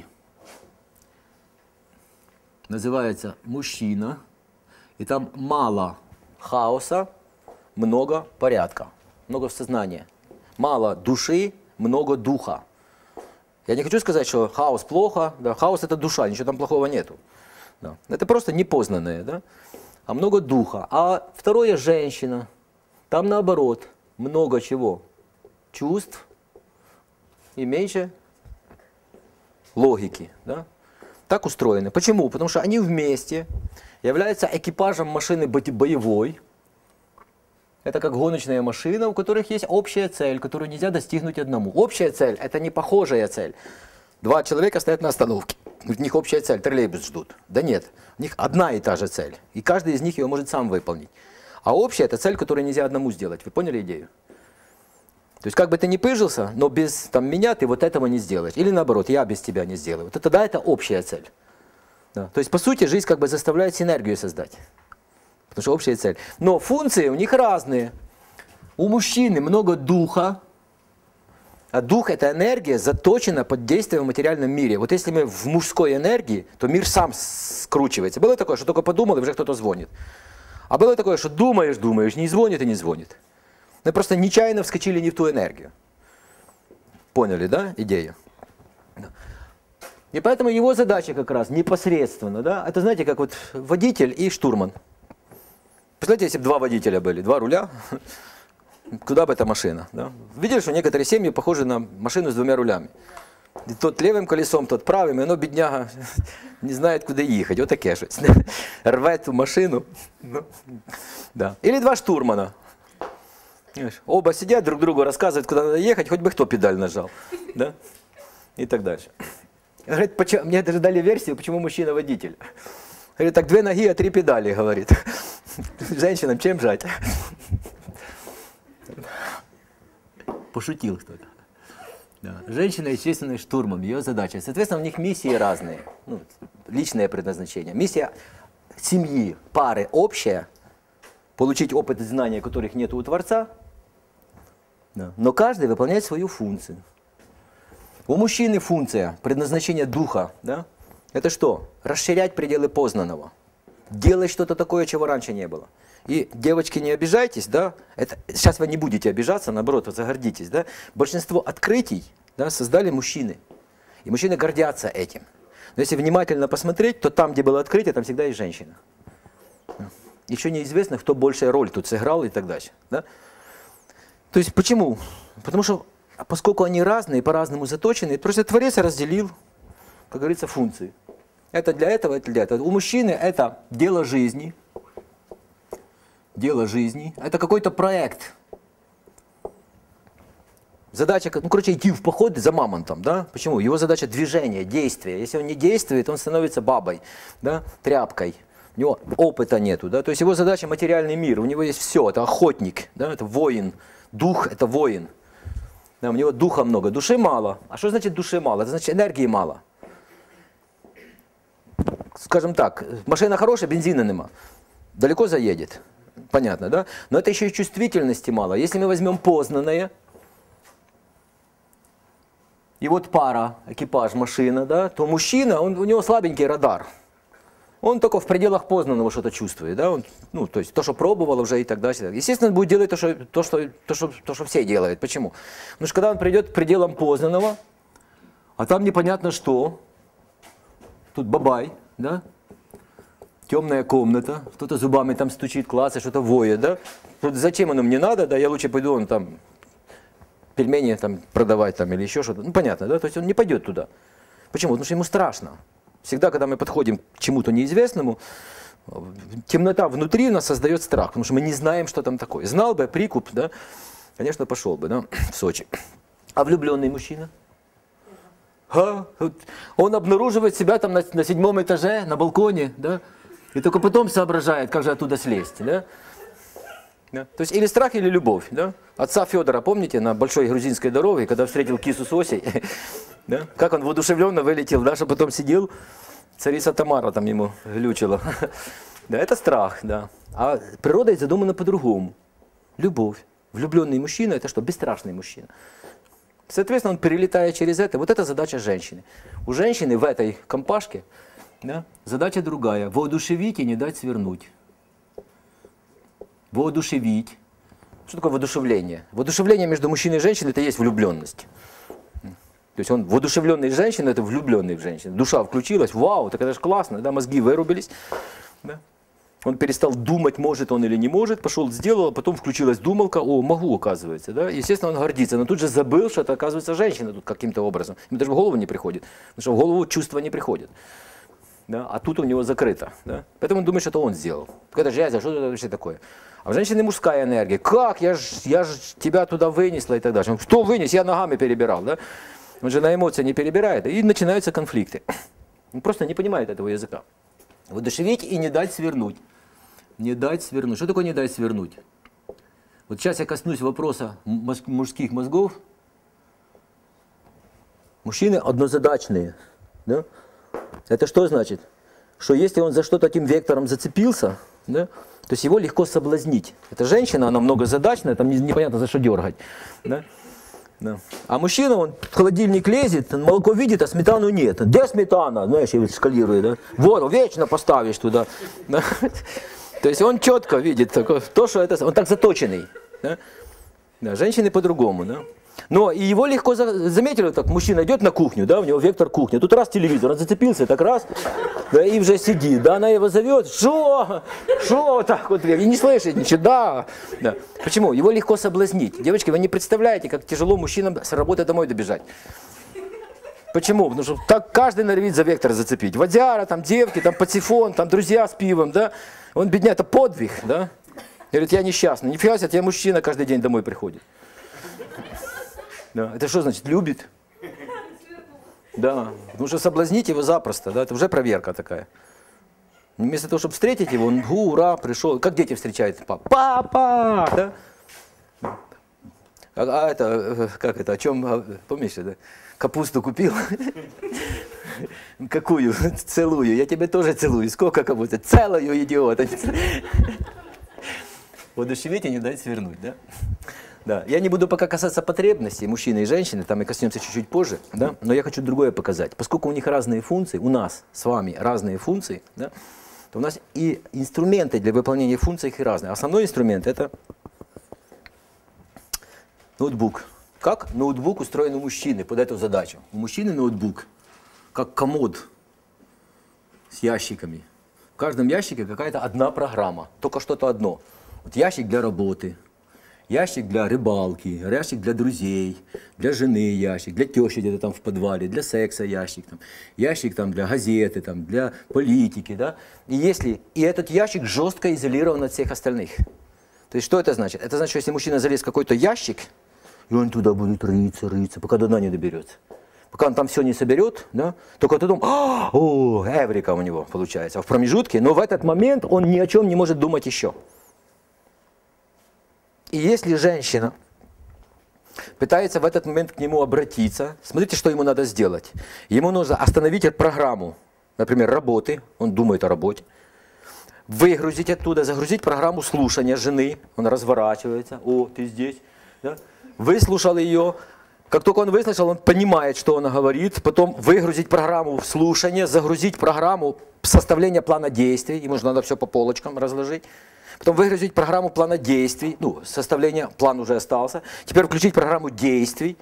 [SPEAKER 1] называется мужчина. И там мало хаоса, много порядка, много сознания. Мало души, много духа. Я не хочу сказать, что хаос плохо. Да, хаос это душа, ничего там плохого нету. Да. Это просто непознанное, да? А много духа. А второе женщина. Там наоборот, много чего? Чувств и меньше логики. Да? Так устроены. Почему? Потому что они вместе являются экипажем машины боевой. Это как гоночная машина, у которых есть общая цель, которую нельзя достигнуть одному. Общая цель – это не похожая цель. Два человека стоят на остановке. У них общая цель, троллейбус ждут. Да нет, у них одна и та же цель. И каждый из них ее может сам выполнить. А общая – это цель, которую нельзя одному сделать. Вы поняли идею? То есть как бы ты ни пыжился, но без там, меня ты вот этого не сделаешь. Или наоборот, я без тебя не сделаю. Вот тогда это общая цель. Да. То есть по сути жизнь как бы заставляет синергию создать. Потому что общая цель. Но функции у них разные. У мужчины много духа. А дух – это энергия, заточена под действие в материальном мире. Вот если мы в мужской энергии, то мир сам скручивается. Было такое, что только подумал, и уже кто-то звонит. А было такое, что думаешь, не звонит и не звонит. Мы просто нечаянно вскочили не в ту энергию. Поняли, да, идею? И поэтому его задача как раз непосредственно, да, это знаете, как вот водитель и штурман. Представляете, если бы два водителя были, два руля, куда бы эта машина? Да? Видели, что некоторые семьи похожи на машину с двумя рулями. И тот левым колесом, тот правым, и оно, бедняга, не знает, куда ехать. Вот таке щось. Рве эту машину. Ну, да. Или два штурмана. Оба сидят, друг другу рассказывают, куда надо ехать, хоть бы кто педаль нажал. Да? И так дальше. Говорит, почему, мне даже дали версию, почему мужчина водитель. Говорит, так 2 ноги, а 3 педали, говорит. Женщинам чем жать? Пошутил кто-то. Да. Женщина, естественно, штурмом, ее задача. Соответственно, у них миссии разные. Ну, личное предназначение. Миссия семьи, пары общая. Получить опыт и знания, которых нет у Творца. Да. Но каждый выполняет свою функцию. У мужчины функция, предназначение духа, да? Это что? Расширять пределы познанного. Делать что-то такое, чего раньше не было. И, девочки, не обижайтесь, да? Это, сейчас вы не будете обижаться, наоборот, вы загордитесь, да? Большинство открытий, да, создали мужчины. И мужчины гордятся этим. Но если внимательно посмотреть, то там, где было открытие, там всегда есть женщина. Еще неизвестно, кто большая роль тут сыграл и так дальше. Да? То есть почему? Потому что, поскольку они разные, по-разному заточены, просто Творец разделил, как говорится, функции. Это для этого, это для этого. У мужчины это дело жизни. Дело жизни. Это какой-то проект. Задача, ну, короче, идти в поход за мамонтом, да? Почему? Его задача движение, действие. Если он не действует, он становится бабой, да? Тряпкой. У него опыта нету, да? То есть его задача материальный мир. У него есть все. Это охотник, да? Это воин. Дух – это воин. Да, у него духа много, души мало. А что значит души мало? Это значит энергии мало. Скажем так, машина хорошая, бензина нема. Далеко заедет. Понятно, да? Но это еще и чувствительности мало. Если мы возьмем познанное, и вот пара, экипаж, машина, да, то мужчина, у него слабенький радар. Он только в пределах познанного что-то чувствует, да, он, ну, то есть то, что пробовал уже и так далее. Естественно, он будет делать то, что все делают. Почему? Потому что когда он придет к пределам познанного, а там непонятно что, тут бабай, да, темная комната, кто-то зубами там стучит, клацает, что-то воет, да, тут зачем оно мне надо, да, я лучше пойду, он там пельмени там продавать там или еще что-то, ну понятно, да, то есть он не пойдет туда. Почему? Потому что ему страшно. Всегда, когда мы подходим к чему-то неизвестному, темнота внутри нас создает страх, потому что мы не знаем, что там такое. Знал бы прикуп, да, конечно, пошел бы, да, в Сочи. А влюбленный мужчина? Он обнаруживает себя там на 7-м этаже, на балконе, да, и только потом соображает, как же оттуда слезть, да. Да? То есть или страх, или любовь. Да? Отца Федора, помните, на большой грузинской дороге, когда встретил кису с Осей, да? Как он воодушевленно вылетел, да, что потом сидел, царица Тамара там ему глючила. Да, это страх, да. А природой задумана по-другому. Любовь. Влюбленный мужчина – это что? Бесстрашный мужчина. Соответственно, он перелетая через это, вот это задача женщины. У женщины в этой компашке, да, задача другая – воодушевить и не дать свернуть. Воодушевить. Что такое воодушевление? Воодушевление между мужчиной и женщиной – это есть влюбленность. То есть он воодушевленный женщина – это влюбленный в женщину. Душа включилась, вау, так это же классно, да, мозги вырубились. Да? Он перестал думать, может он или не может, пошел, сделал, а потом включилась думалка, о, могу, оказывается. Да? Естественно, он гордится, но тут же забыл, что это, оказывается, женщина тут каким-то образом. Ему даже в голову не приходит, потому что в голову чувства не приходят. Да? А тут у него закрыто. Да? Поэтому он думает, что это он сделал. Это же я, что это вообще такое? А в женщине мужская энергия. Как? Я ж тебя туда вынесла и так далее. Что вынес? Я ногами перебирал. Да? Он же на эмоции не перебирает. И начинаются конфликты. Он просто не понимает этого языка. Воодушевить и не дать свернуть. Не дать свернуть. Что такое не дать свернуть? Вот сейчас я коснусь вопроса мужских мозгов. Мужчины однозадачные. Да? Это что значит? Что если он за что-то таким вектором зацепился, да, то есть его легко соблазнить. Эта женщина, она многозадачная, там непонятно за что дергать. Да? Да. А мужчина, он в холодильник лезет, он молоко видит, а сметану нет. Где сметана? Знаешь, я скалирую, да? Вот, вечно поставишь туда. Да? То есть он четко видит то, что это, он так заточенный. Да? Да, женщины по-другому. Да? Но и его легко заметили, так мужчина идет на кухню, да, у него вектор кухни, тут раз телевизор, он зацепился, так раз, да, и уже сидит, да, она его зовет, что так вот, и не слышит ничего, да. Почему? Его легко соблазнить. Девочки, вы не представляете, как тяжело мужчинам с работы домой добежать. Почему? Потому что так каждый норовит за вектор зацепить. Водяра, там девки, там патефон, там друзья с пивом, да. Он, бедня, это подвиг, да. Говорит, я несчастный. Нифига себе, тебе мужчина каждый день домой приходит. Да. Это что значит? Любит? Да. Потому что соблазнить его запросто, да, это уже проверка такая. Вместо того, чтобы встретить его, он, ура, пришел. Как дети встречают? Папа! Да? А это, как это, о чем, помнишь, да? Капусту купил? Какую? Целую. Я тебя тоже целую. Сколько капусты? Целую, идиот. Воодушевить и не дать свернуть, да? Да. Я не буду пока касаться потребностей мужчины и женщины, там и коснемся чуть-чуть позже, да? Но я хочу другое показать. Поскольку у них разные функции, у нас с вами разные функции, да? То у нас и инструменты для выполнения функций их разные. Основной инструмент – это ноутбук. Как ноутбук устроен у мужчины под эту задачу? У мужчины ноутбук как комод с ящиками. В каждом ящике какая-то одна программа, только что-то одно. Вот ящик для работы, ящик для рыбалки, ящик для друзей, для жены ящик, для тещи где-то там в подвале, для секса ящик там для газеты, там, для политики. Да? И этот ящик жестко изолирован от всех остальных. То есть что это значит? Это значит, что если мужчина залез в какой-то ящик, и он туда будет рыться, пока до дна не доберется. Пока он там все не соберет, да, только потом, эврика у него получается в промежутке, но в этот момент он ни о чем не может думать еще. И если женщина пытается в этот момент к нему обратиться, смотрите, что ему надо сделать. Ему нужно остановить программу, например, работы, он думает о работе, выгрузить оттуда, загрузить программу слушания жены, он разворачивается, ты здесь, да? Выслушал ее. Как только он выслушал, он понимает, что она говорит, потом выгрузить программу слушания, загрузить программу составления плана действий, ему же надо все по полочкам разложить, потом выгрузить программу плана действий, составление, план уже остался, теперь включить программу действий,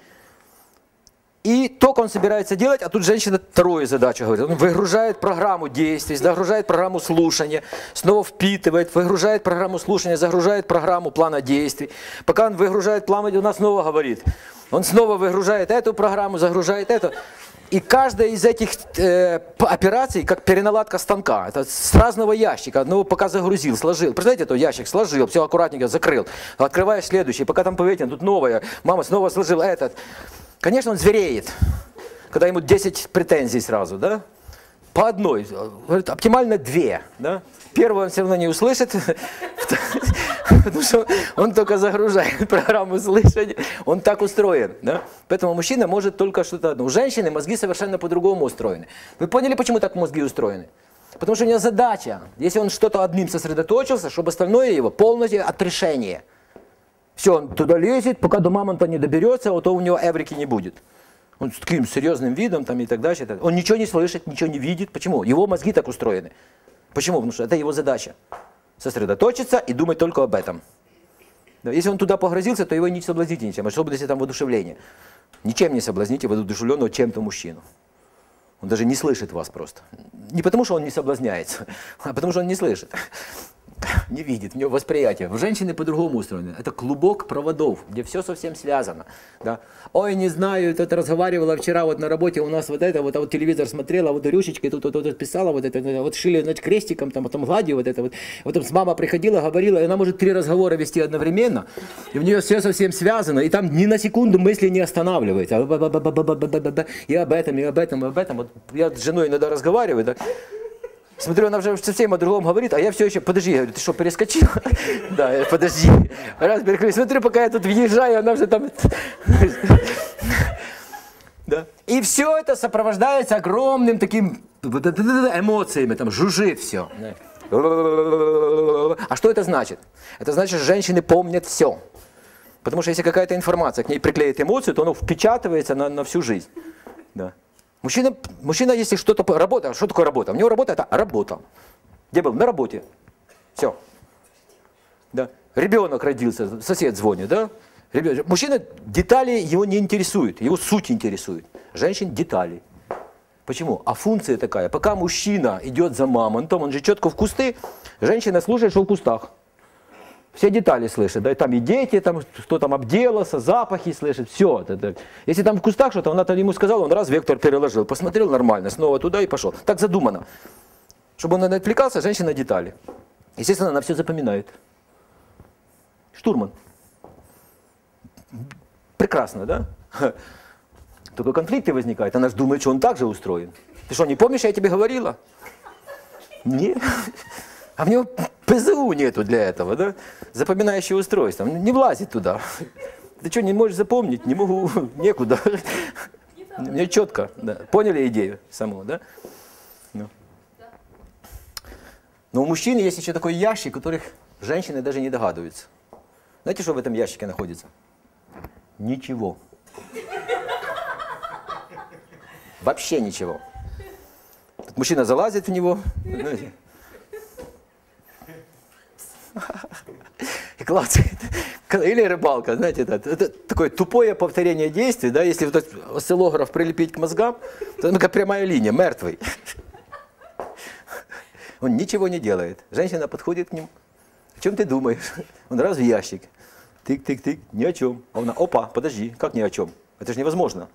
[SPEAKER 1] и только он собирается делать, а тут женщина вторую задачу говорит, он выгружает программу действий, загружает программу слушания, снова впитывает, выгружает программу слушания, загружает программу плана действий, пока он выгружает план, она снова говорит. Он снова выгружает эту программу, загружает эту. И каждая из этих операций, как переналадка станка. Это с разного ящика. Одного пока загрузил, сложил. Представляете, это ящик сложил, все аккуратненько закрыл. Открываешь следующий, пока там поветен, тут новое. Мама снова сложила этот. Конечно, он звереет, когда ему 10 претензий сразу, да? По одной. Говорит, оптимально 2, да? Первую он все равно не услышит, потому что он только загружает программу слышания, он так устроен. Да? Поэтому мужчина может только что-то одно. У женщины мозги совершенно по-другому устроены. Вы поняли, почему так мозги устроены? Потому что у него задача, если он что-то одним сосредоточился, чтобы остальное его полностью отрешение. Все, он туда лезет, пока до мамонта не доберется, то у него эврики не будет. Он с таким серьезным видом там, и так дальше. Он ничего не слышит, ничего не видит. Почему? Его мозги так устроены. Почему? Потому что это его задача. Сосредоточиться и думать только об этом. Если он туда погрузился, то его не соблазните ничем. Особенно если там воодушевление. Ничем не соблазните воодушевленного чем-то мужчину. Он даже не слышит вас просто. Не потому, что он не соблазняется, а потому, что он не слышит. Не видит, у него восприятие. У женщины по-другому устроено. Это клубок проводов, где все совсем связано. Да? Ой, не знаю, тут разговаривала вчера вот на работе, у нас вот это, вот телевизор смотрела, вот рюшечкой тут писала, вот это, вот шили крестиком, там, потом гладью, вот это вот. Потом с мама приходила, говорила, и она может 3 разговора вести одновременно, и у нее все совсем связано, и там ни на секунду мысли не останавливается. И об этом, и об этом, и об этом. Вот я с женой иногда разговариваю, да? Смотрю, она уже совсем о другом говорит, а я все еще, подожди, я говорю, ты что, перескочил? Да, подожди. Раз переключил, смотрю, пока я тут въезжаю, она уже там... И все это сопровождается огромным таким эмоциями, там жужжит все. А что это значит? Это значит, что женщины помнят все. Потому что если какая-то информация к ней приклеит эмоцию, то она впечатывается на всю жизнь. Да. Мужчина, если что-то... Работа, что такое работа? У него работа – это работа. Где был? На работе. Все. Да. Ребенок родился, сосед звонит, да? Мужчина, детали его не интересуют, его суть интересует. Женщин – детали. Почему? А функция такая. Пока мужчина идет за мамонтом, он же четко в кусты, женщина слушает, что в кустах. Все детали слышит, да, и там и дети, там, кто там обделался, запахи слышит, все. Если там в кустах что-то, она ему сказала, он раз вектор переложил, посмотрел нормально, снова туда и пошел. Так задумано. Чтобы он не отвлекался, женщина детали. Естественно, она все запоминает. Штурман. Прекрасно, да? Только конфликты возникают, она же думает, что он так же устроен. Ты что, не помнишь, я тебе говорила? Нет. А в него ПЗУ нету для этого, да? Запоминающее устройство. Не влазит туда. Ты что, не можешь запомнить? Не могу, некуда. Мне четко. Да. Поняли идею саму, да? Ну. Но у мужчин есть еще такой ящик, которых женщины даже не догадываются. Знаете, что в этом ящике находится? Ничего. Вообще ничего. Мужчина залазит в него, знаете, и клацает. Или рыбалка, знаете, это такое тупое повторение действий, да, если вот осциллограф прилепить к мозгам, то это такая прямая линия, мертвый. Он ничего не делает. Женщина подходит к нему. О чем ты думаешь? Он раз в ящик. Тык-тык-тык, ни о чем. А она, опа, подожди, как ни о чем? Это же невозможно.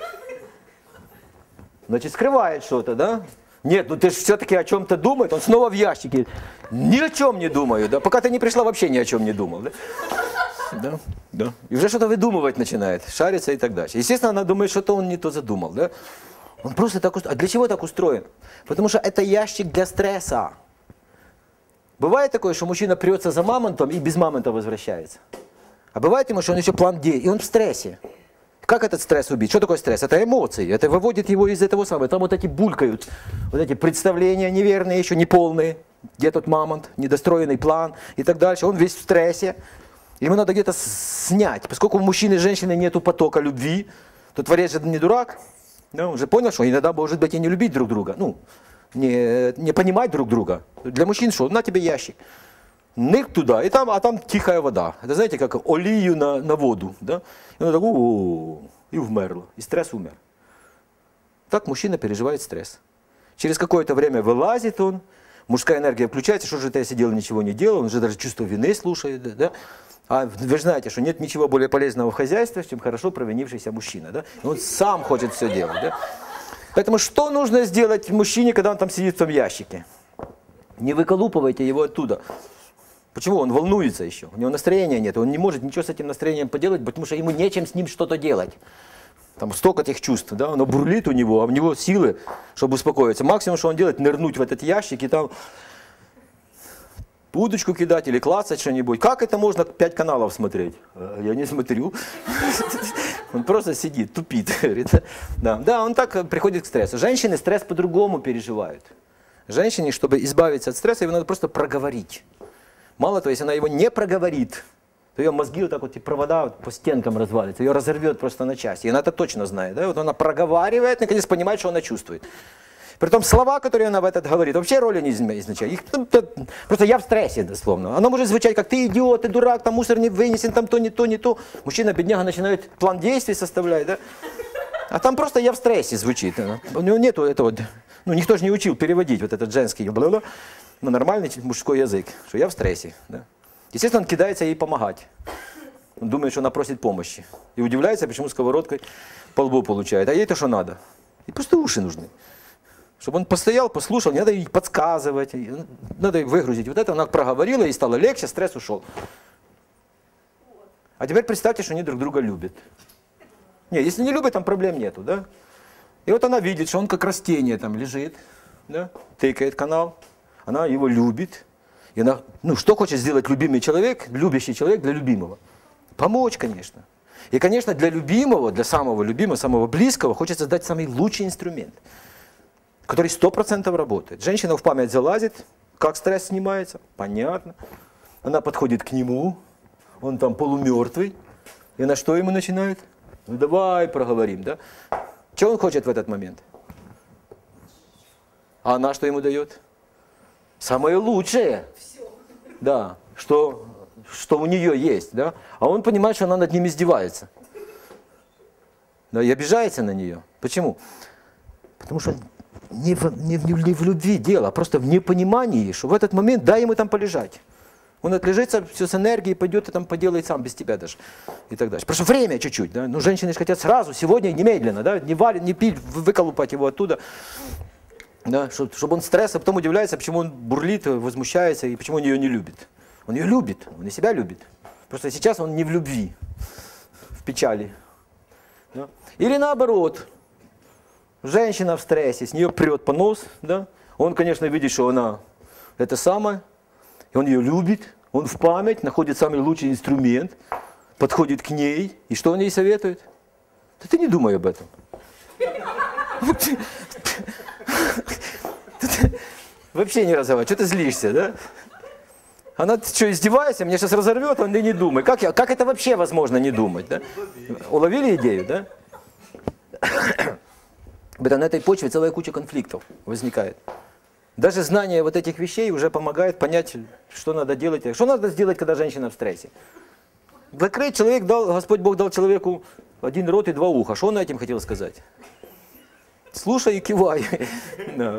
[SPEAKER 1] Значит, скрывает что-то, да? Нет, ну ты же все-таки о чем-то думаешь. Он снова в ящике. Ни о чем не думаю, да? Пока ты не пришла, вообще ни о чем не думал, да? Да, да. И уже что-то выдумывать начинает, шарится и так дальше. Естественно, она думает, что-то он не то задумал, да? Он просто так устроен. А для чего так устроен? Потому что это ящик для стресса. Бывает такое, что мужчина прется за мамонтом и без мамонта возвращается. А бывает ему, что он еще план действий, и он в стрессе. Как этот стресс убить? Что такое стресс? Это эмоции. Это выводит его из этого самого. Там вот эти булькают, вот эти представления неверные, еще неполные. Где тот мамонт, недостроенный план и так дальше. Он весь в стрессе. Ему надо где-то снять. Поскольку у мужчины и женщины нету потока любви, то творец же не дурак. Да, он же понял, что иногда может быть и не любить друг друга. Ну, не понимать друг друга. Для мужчин что? На тебе ящик. Ных туда, а там тихая вода. Это знаете, как олію на воду. Да? И он так, и умерло. И стресс умер. Так мужчина переживает стресс. Через какое-то время вылазит он, мужская энергия включается, что же это я сидел и ничего не делал, он же даже чувство вины слушает. Да? А вы же знаете, что нет ничего более полезного в хозяйстве, чем хорошо провинившийся мужчина. Да? И он сам хочет все делать. Да? Поэтому что нужно сделать мужчине, когда он там сидит в том ящике? Не выколупывайте его оттуда. Почему? Он волнуется еще, у него настроения нет, он не может ничего с этим настроением поделать, потому что ему нечем с ним что-то делать. Там столько этих чувств, да, оно бурлит у него, а у него силы, чтобы успокоиться. Максимум, что он делает, нырнуть в этот ящик и там удочку кидать или клацать что-нибудь. Как это можно 5 каналов смотреть? Я не смотрю. Он просто сидит, тупит. Да, он так приходит к стрессу. Женщины стресс по-другому переживают. Женщине, чтобы избавиться от стресса, его надо просто проговорить. Мало того, если она его не проговорит, то ее мозги вот так вот, и провода вот по стенкам развалятся, ее разорвет просто на части. И она это точно знает. Да? Вот она проговаривает, наконец понимает, что она чувствует. Притом слова, которые она в этот говорит, вообще роли не изначают. Просто я в стрессе, дословно. Оно может звучать как ты идиот, ты дурак, там мусор не вынесен, там то, не то, не то. Мужчина, бедняга, начинает план действий составлять, да? А там просто я в стрессе звучит. У него нету этого, ну никто же не учил переводить вот этот женский бла-бла на нормальный мужской язык, что я в стрессе. Да? Естественно, он кидается ей помогать. Он думает, что она просит помощи. И удивляется, почему сковородкой по лбу получает. А ей-то что надо? И просто уши нужны. Чтобы он постоял, послушал, не надо ей подсказывать, надо ей выгрузить. Вот это она проговорила, и стало легче, стресс ушел. А теперь представьте, что они друг друга любят. Не, если не любят, там проблем нету, да? И вот она видит, что он как растение там лежит, да? Тыкает канал, она его любит. И она, ну, что хочет сделать любимый человек, любящий человек для любимого? Помочь, конечно. И, конечно, для любимого, для самого любимого, самого близкого хочется дать самый лучший инструмент, который 100% работает. Женщина в память залазит, как стресс снимается, понятно. Она подходит к нему, он там полумертвый, и она что ему начинает? Ну давай проговорим, да? Что он хочет в этот момент? А она что ему дает? Самое лучшее. Да, что у нее есть, да? А он понимает, что она над ним издевается. Да, и обижается на нее. Почему? Потому что не в любви дело, а просто в непонимании, что в этот момент дай ему там полежать. Он отлежится, все с энергией пойдет и там поделает сам без тебя даже. И так дальше. Просто время чуть-чуть. Да? Ну, женщины же хотят сразу, сегодня, немедленно. Да? Не валить, не пить, выколупать его оттуда. Да? Чтобы он стресс, а потом удивляется, почему он бурлит, возмущается и почему он ее не любит. Он ее любит, он и себя любит. Просто сейчас он не в любви, в печали. Да? Или наоборот. Женщина в стрессе, с нее прет понос. Да? Он, конечно, видит, что она это самое. И он ее любит, он в память находит самый лучший инструмент, подходит к ней, и что он ей советует? Да ты не думай об этом. Вообще не разговаривай, что ты злишься, да? Она, ты что, издеваешься, меня сейчас разорвет, он и не думай. Как это вообще возможно не думать, да? Уловили идею, да? На этой почве целая куча конфликтов возникает. Даже знание вот этих вещей уже помогает понять, что надо делать. Что надо сделать, когда женщина в стрессе? Закрыть человек дал, Господь Бог дал человеку 1 рот и 2 уха. Что он этим хотел сказать? Слушай и кивай. Да.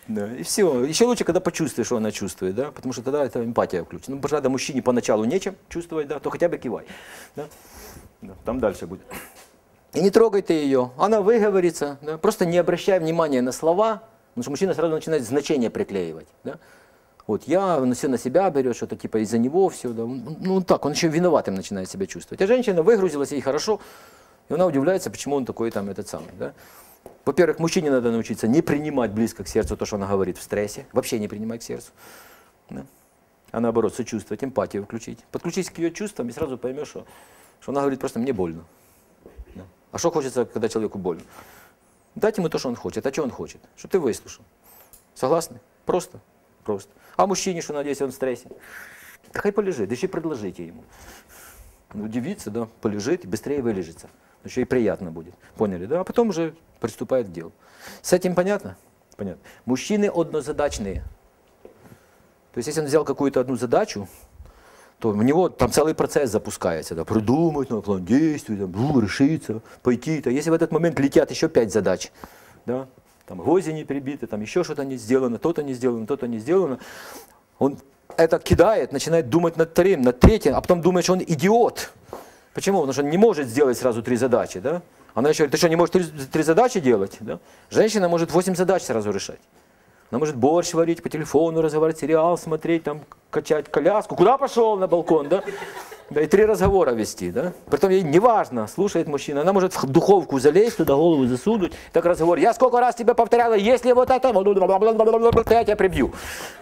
[SPEAKER 1] Да, и все. Еще лучше, когда почувствуешь, что она чувствует, да, потому что тогда это эмпатия включена. Ну, потому что мужчине поначалу нечем чувствовать, да, то хотя бы кивай. Да? Да, там дальше будет. И не трогай ты ее, она выговорится, да, просто не обращай внимания на слова, потому что мужчина сразу начинает значение приклеивать. Да. Вот я все на себя берет, что-то типа из-за него все, да. Ну так, он еще виноватым начинает себя чувствовать. А женщина выгрузилась, ей хорошо, и она удивляется, почему он такой там этот самый. Да. Во-первых, мужчине надо научиться не принимать близко к сердцу то, что она говорит в стрессе, вообще не принимать к сердцу. Да. А наоборот, сочувствовать, эмпатию включить. Подключись к ее чувствам и сразу поймешь, что она говорит просто «мне больно». Да. А что хочется, когда человеку больно? Дать ему то, что он хочет. А что он хочет? Чтобы ты выслушал. Согласны? Просто. Просто. А мужчине, что, надеюсь, он в стрессе? Да хай полежит, да еще и предложите ему. Он удивится, да, полежит и быстрее вылежится. Еще и приятно будет. Поняли, да? А потом уже приступает к делу. С этим понятно? Понятно. Мужчины однозадачные. То есть, если он взял какую-то одну задачу, то у него там целый процесс запускается. Да, придумать, план действий, решиться, пойти. -то. Если в этот момент летят еще 5 задач, да, там гвозди не прибиты, там еще что-то не сделано, то-то не сделано, то-то не сделано, он это кидает, начинает думать над вторым, над третьим, а потом думает, что он идиот. Почему? Потому что он не может сделать сразу 3 задачи. Да? Она еще говорит, ты что, не можешь 3 задачи делать? Да? Женщина может 8 задач сразу решать. Она может борщ варить, по телефону разговаривать, сериал смотреть, там, качать коляску. Куда пошел на балкон, да? Да, и 3 разговора вести, да? Притом ей не важно, слушает мужчина. Она может в духовку залезть, туда голову засунуть. Так разговор, я сколько раз тебе повторяла, если вот это, я тебя прибью.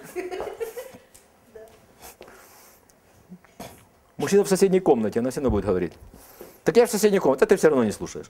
[SPEAKER 1] Мужчина в соседней комнате, она все равно будет говорить. Так я в соседней комнате, а ты все равно не слушаешь.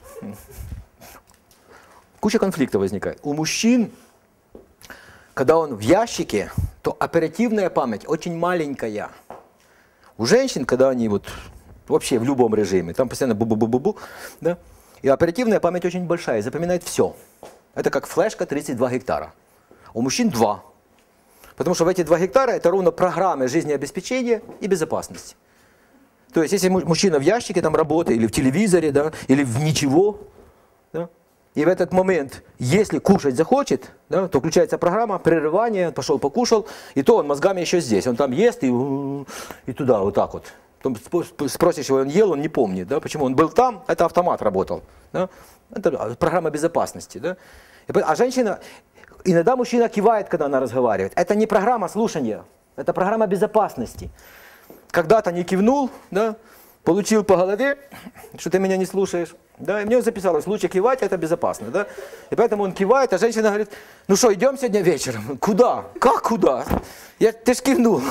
[SPEAKER 1] Куча конфликтов возникает. У мужчин, когда он в ящике, то оперативная память очень маленькая. У женщин, когда они вот вообще в любом режиме, там постоянно бу-бу-бу-бу-бу, да, и оперативная память очень большая, запоминает все. Это как флешка 32 гектара. У мужчин 2. Потому что в эти 2 гектара это ровно программы жизнеобеспечения и безопасности. То есть, если мужчина в ящике там работает, или в телевизоре, да, или в ничего, да, и в этот момент, если кушать захочет, да, то включается программа прерывания, пошел покушал, и то он мозгами еще здесь. Он там ест и туда, вот так вот. Потом спросишь его, он ел, он не помнит. Да, почему? Он был там, это автомат работал. Да, это программа безопасности. Да. А женщина, иногда мужчина кивает, когда она разговаривает. Это не программа слушания, это программа безопасности. Когда-то не кивнул, да, получил по голове, что ты меня не слушаешь. Да, и мне записалось, лучше кивать, это безопасно. Да? И поэтому он кивает, а женщина говорит, ну что, идем сегодня вечером? Куда? Как куда? Ты ж кивнул.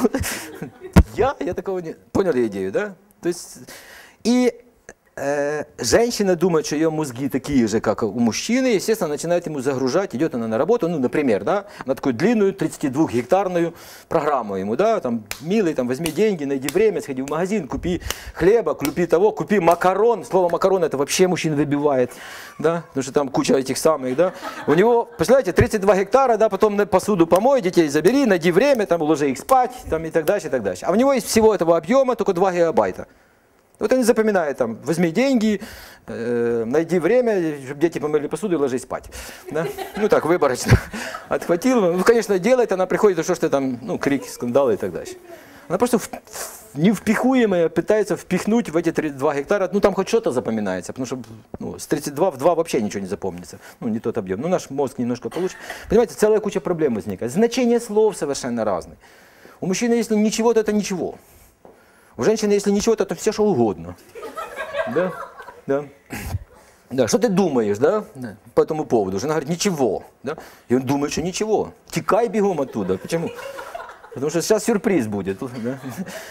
[SPEAKER 1] Я такого не... Поняли идею, да? То есть, и женщина думает, что ее мозги такие же, как у мужчины, естественно, начинает ему загружать, идет она на работу, ну, например, да, на такую длинную 32-гектарную программу ему, да, там, милый, там, возьми деньги, найди время, сходи в магазин, купи хлеба, купи того, купи макарон, слово макарон это вообще мужчин выбивает, да, потому что там куча этих самых, да, у него, представляете, 32 гектара, да, потом посуду помой, детей забери, найди время, там, уложи их спать, там, и так дальше, и так дальше. А у него из всего этого объема только 2 гигабайта. Вот они запоминают, там, возьми деньги, найди время, чтобы дети помыли посуду и ложись спать. Да? Ну так, выборочно. Отхватил, ну, конечно, делает, она приходит, что ты там, ну, крики, скандалы и так дальше. Она просто невпихуемая пытается впихнуть в эти 32 гектара, ну там хоть что-то запоминается, потому что ну, с 32 в 2 вообще ничего не запомнится, ну не тот объем. Ну наш мозг немножко получше. Понимаете, целая куча проблем возникает. Значение слов совершенно разные. У мужчины, если ничего, то это ничего. У женщины, если ничего, то это все, что угодно. Да? Да. Да, что ты думаешь, да, по этому поводу? Жена говорит, ничего. Да? И он думает, что ничего. Текай бегом оттуда. Почему? Потому что сейчас сюрприз будет. Да?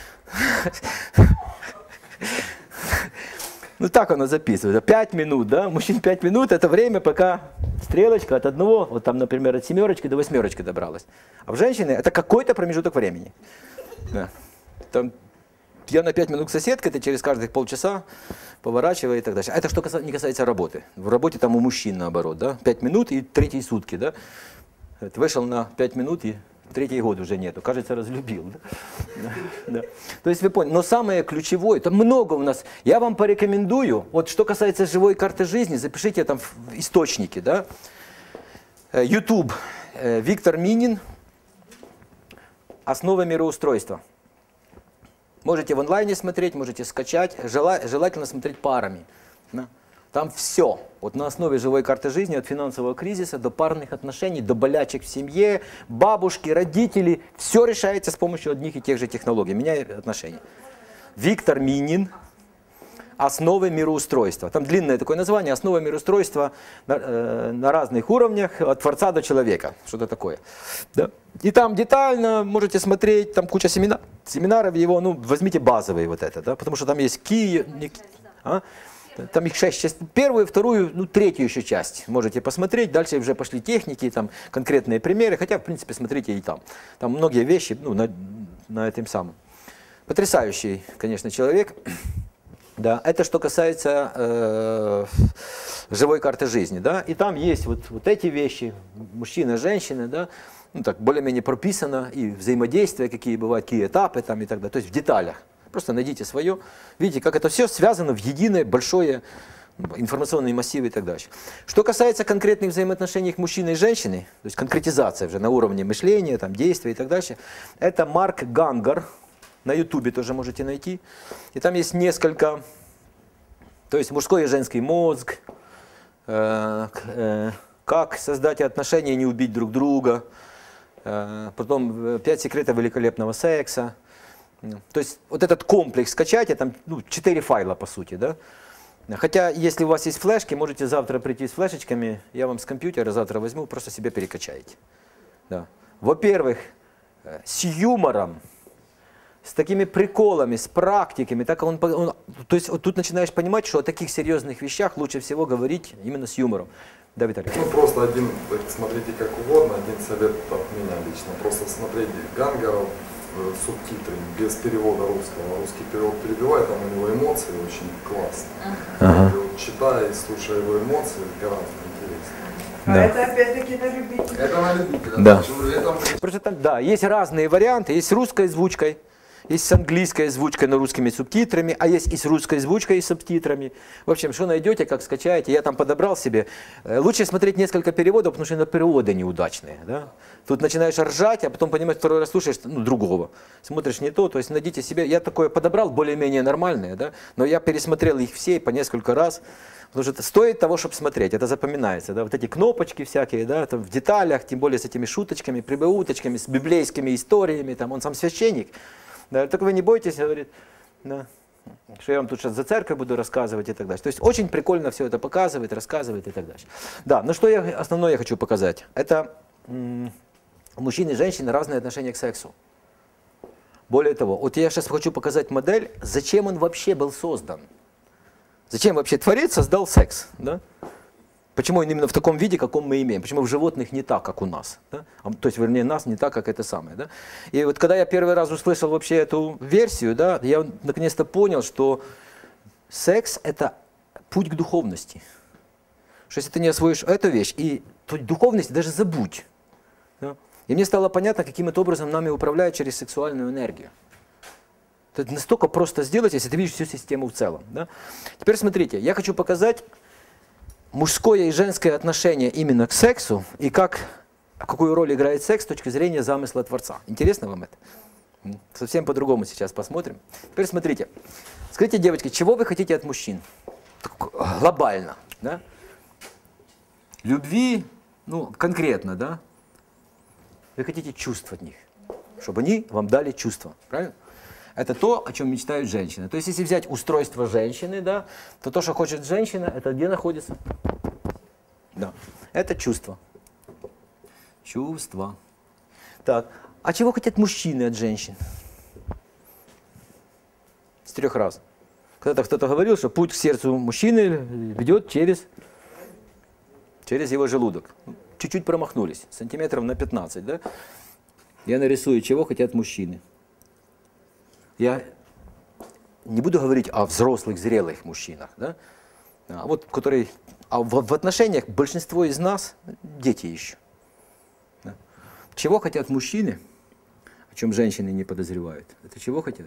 [SPEAKER 1] Ну так она записывает. 5 минут, да? Мужчин 5 минут, это время, пока стрелочка от одного, вот там, например, от 7 до 8 добралась. А в женщины это какой-то промежуток времени. Да. Там, я на 5 минут к соседке, это через каждых полчаса поворачиваю и так дальше. А это что не касается работы. В работе там у мужчин наоборот, да? 5 минут и 3 сутки, да? Вышел на 5 минут и 3-й год уже нету. Кажется, разлюбил. Да? Да, да. То есть вы поняли. Но самое ключевое, там много у нас. Я вам порекомендую, вот что касается живой карты жизни, запишите там в источники, да? YouTube. Виктор Минин «Основы мироустройства». Можете в онлайне смотреть, можете скачать, желательно смотреть парами. Да? Там все, вот на основе живой карты жизни, от финансового кризиса до парных отношений, до болячек в семье, бабушки, родители, все решается с помощью одних и тех же технологий, меняет отношения. Виктор Минин «Основы мироустройства». Там длинное такое название, «Основы мироустройства» на разных уровнях, от Творца до человека, что-то такое. Да? И там детально можете смотреть, там куча семинаров его, ну, возьмите базовые вот это, да? Потому что там есть там их 6 частей, первую, вторую, ну, третью еще часть можете посмотреть, дальше уже пошли техники, там конкретные примеры, хотя, в принципе, смотрите и там. Там многие вещи, ну, на этом самом. Потрясающий, конечно, человек. Да, это что касается живой карты жизни, да, и там есть вот эти вещи, мужчина, женщина, да, ну так более-менее прописано, и взаимодействия, какие бывают, какие этапы там и так далее, то есть в деталях. Просто найдите свое, видите, как это все связано в единое большое информационные массивы и так далее. Что касается конкретных взаимоотношений мужчины и женщины, то есть конкретизация уже на уровне мышления, там, действия и так дальше, это Марк Гангар. На ютубе тоже можете найти. И там есть несколько, то есть мужской и женский мозг, как создать отношения и не убить друг друга, потом 5 секретов великолепного секса. То есть вот этот комплекс скачайте, там 4 файла по сути. Да? Хотя если у вас есть флешки, можете завтра прийти с флешечками, я вам с компьютера завтра возьму, просто себе перекачаете. Да. Во-первых, с юмором, с такими приколами, с практиками, так то есть вот тут начинаешь понимать, что о таких серьезных вещах лучше всего говорить именно с юмором. Да, Виталий?
[SPEAKER 3] Ну просто смотрите как угодно, один совет от меня лично, просто смотрите Гангаров субтитры без перевода русского, русский перевод перебивает, там у него эмоции очень классные. Читая и слушая его эмоции, гораздо интереснее.
[SPEAKER 2] Да. Это опять-таки на любителя.
[SPEAKER 3] Это на любителя.
[SPEAKER 1] Да. Просто там, да, есть разные варианты, есть с русской озвучкой. Есть с английской озвучкой, но русскими субтитрами, а есть и с русской озвучкой и субтитрами. В общем, что найдете, как скачаете, я там подобрал себе. Лучше смотреть несколько переводов, потому что переводы неудачные. Да? Тут начинаешь ржать, а потом понимаешь, второй раз слушаешь другого. Смотришь не то, то есть найдите себе. Я такое подобрал, более-менее нормальные, да? Но я пересмотрел их все по несколько раз. Потому что это стоит того, чтобы смотреть, это запоминается. Да? Вот эти кнопочки всякие, да, там в деталях, тем более с этими шуточками, прибауточками, с библейскими историями, там он сам священник. Да, только вы не бойтесь, говорит, да, что я вам тут сейчас за церковь буду рассказывать и так далее. То есть очень прикольно все это показывает, рассказывает и так далее. Да, но что основное я хочу показать, это у мужчин и женщин разные отношения к сексу. Более того, вот я сейчас хочу показать модель, зачем он вообще был создан. Зачем вообще Творец создал секс, да? Почему он именно в таком виде, каком мы имеем? Почему в животных не так, как у нас? Да? То есть, вернее, нас не так, как это самое. Да? И вот когда я первый раз услышал вообще эту версию, да, я наконец-то понял, что секс – это путь к духовности. Что если ты не освоишь эту вещь, то духовность даже забудь. Да? И мне стало понятно, каким это образом нами управляют через сексуальную энергию. Это настолько просто сделать, если ты видишь всю систему в целом. Да? Теперь смотрите, я хочу показать мужское и женское отношение именно к сексу и какую роль играет секс с точки зрения замысла Творца. Интересно вам это? Совсем по-другому сейчас посмотрим. Теперь смотрите. Скажите, девочки, чего вы хотите от мужчин? Глобально. Да? Любви, конкретно, да? Вы хотите чувств от них, чтобы они вам дали чувства. Правильно? Это то, о чем мечтают женщины. То есть, если взять устройство женщины, да, то, что хочет женщина, это где находится? Да, это чувство. Чувство. Так, а чего хотят мужчины от женщин? С 3 раз. Когда-то кто-то говорил, что путь к сердцу мужчины ведет через его желудок. Чуть-чуть промахнулись, сантиметров на 15, да? Я нарисую, чего хотят мужчины. Я не буду говорить о взрослых, зрелых мужчинах, да? В отношениях большинство из нас дети еще. Да? Чего хотят мужчины, о чем женщины не подозревают? Это чего хотят?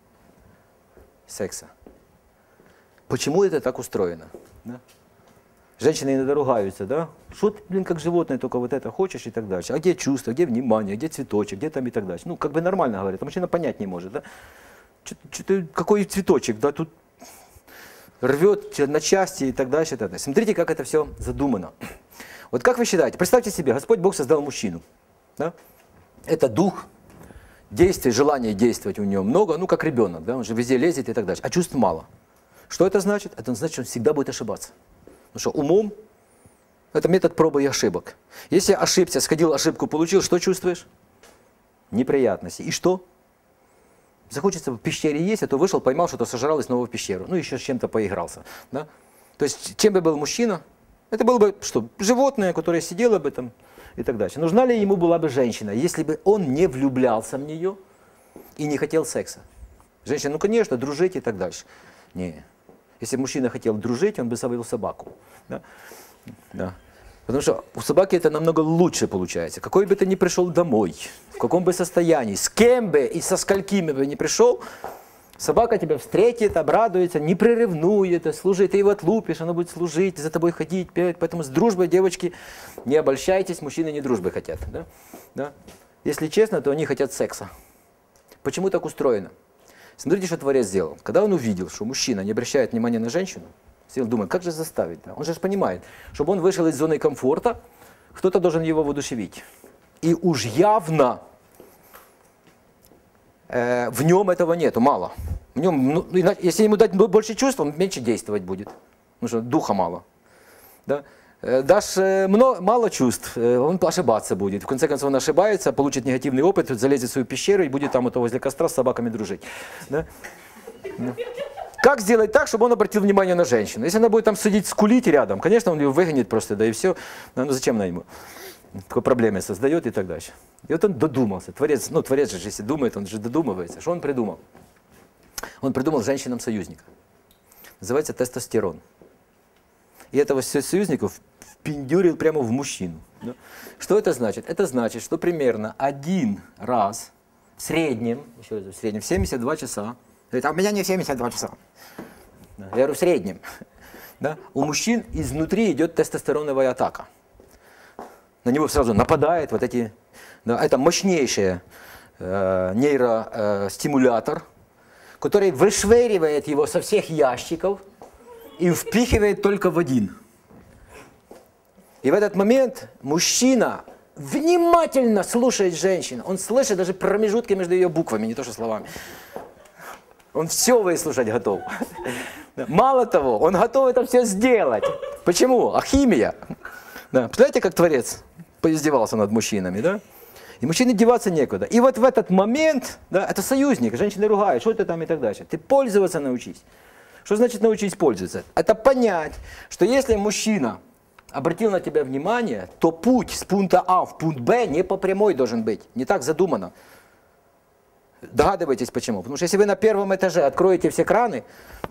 [SPEAKER 1] Секса. Почему это так устроено? Да? Женщины иногда ругаются, да? Что ты, блин, как животное, только вот это хочешь и так дальше. А где чувство, где внимание, где цветочек, где там и так дальше. Ну, как бы нормально говорят, а мужчина понять не может, да? Какой цветочек, да, тут рвет на части и так дальше, и так дальше. Смотрите, как это все задумано. Вот как вы считаете, представьте себе, Господь Бог создал мужчину, да? Это дух, действий, желания действовать у него много, ну, как ребенок, да? Он же везде лезет и так дальше, а чувств мало. Что это значит? Это значит, что он всегда будет ошибаться. Потому что умом это метод пробы и ошибок. Если ошибся, сходил, ошибку получил, что чувствуешь? Неприятности. И что? Захочется в пещере есть, а то вышел, поймал, что-то сожрал и снова в пещеру. Ну, еще с чем-то поигрался. Да? То есть, чем бы был мужчина? Это было бы что? Животное, которое сидело бы там и так дальше. Нужна ли ему была бы женщина, если бы он не влюблялся в нее и не хотел секса? Женщина, ну, конечно, дружить и так дальше. Не. Если бы мужчина хотел дружить, он бы завел собаку. Да? Да. Потому что у собаки это намного лучше получается. Какой бы ты ни пришел домой, в каком бы состоянии, с кем бы и со сколькими бы ни пришел, собака тебя встретит, обрадуется, не приревнует, служит, ты его отлупишь, она будет служить, за тобой ходить, петь. Поэтому с дружбой, девочки, не обольщайтесь, мужчины не дружбы хотят. Да? Да? Если честно, то они хотят секса. Почему так устроено? Смотрите, что Творец сделал. Когда он увидел, что мужчина не обращает внимания на женщину, он думает, как же заставить? Да? Он же понимает, чтобы он вышел из зоны комфорта, кто-то должен его воодушевить. И уж явно в нем этого нету, мало. В нем, ну, если ему дать больше чувств, он меньше действовать будет. Потому что духа мало. Да? Дашь мало чувств, он ошибаться будет. В конце концов он ошибается, получит негативный опыт, залезет в свою пещеру и будет там возле костра с собаками дружить. Да? Да. Как сделать так, чтобы он обратил внимание на женщину? Если она будет там сидеть, скулить рядом, конечно, он ее выгонит просто, да и все. Ну зачем она ему? Такой проблемы создает и так дальше. И вот он додумался. Творец, ну творец же, если думает, он же додумывается. Что он придумал? Он придумал женщинам союзника. Называется тестостерон. И этого союзника впендюрил прямо в мужчину. Да? Что это значит? Это значит, что примерно один раз в среднем, еще раз, в среднем, в 72 часа, говорит, а у меня не 72 часа. Да, я говорю, в среднем. Да, у мужчин изнутри идет тестостероновая атака. На него сразу нападает вот эти... Да, это мощнейший нейростимулятор, который вышвыривает его со всех ящиков и впихивает только в один. И в этот момент мужчина внимательно слушает женщину. Он слышит даже промежутки между ее буквами, не то что словами. Он все выслушать готов. Мало того, он готов это все сделать. Почему? А химия. Да. Представляете, как Творец поиздевался над мужчинами, да? И мужчине деваться некуда. И вот в этот момент, да, это союзник, женщины ругают, что ты там и так дальше. Ты пользоваться научись. Что значит научись пользоваться? Это понять, что если мужчина обратил на тебя внимание, то путь с пункта А в пункт Б не по прямой должен быть. Не так задумано. Догадываетесь почему? Потому что если вы на первом этаже откроете все краны,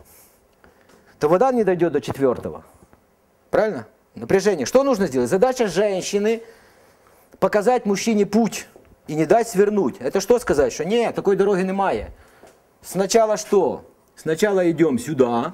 [SPEAKER 1] то вода не дойдет до 4-го. Правильно? Напряжение. Что нужно сделать? Задача женщины показать мужчине путь и не дать свернуть. Это что сказать? Что нет, такой дороги немає. Сначала что? Сначала идем сюда.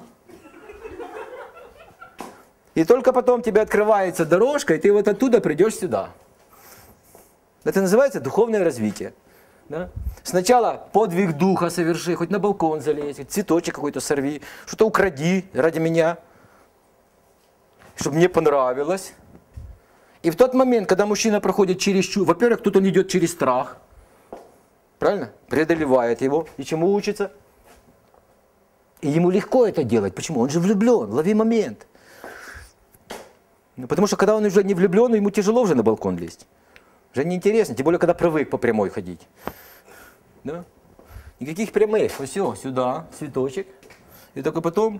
[SPEAKER 1] И только потом тебе открывается дорожка, и ты вот оттуда придешь сюда. Это называется духовное развитие. Да? Сначала подвиг духа соверши, хоть на балкон залезь, цветочек какой-то сорви, что-то укради ради меня, чтобы мне понравилось. И в тот момент, когда мужчина проходит через чувство, во-первых, тут он идет через страх, правильно? Преодолевает его. И чему учится? И ему легко это делать. Почему? Он же влюблен, лови момент. Ну, потому что когда он уже не влюблен, ему тяжело уже на балкон лезть. Уже неинтересно, тем более, когда привык по прямой ходить. Да? Никаких прямых. Вот все, сюда, цветочек. И только потом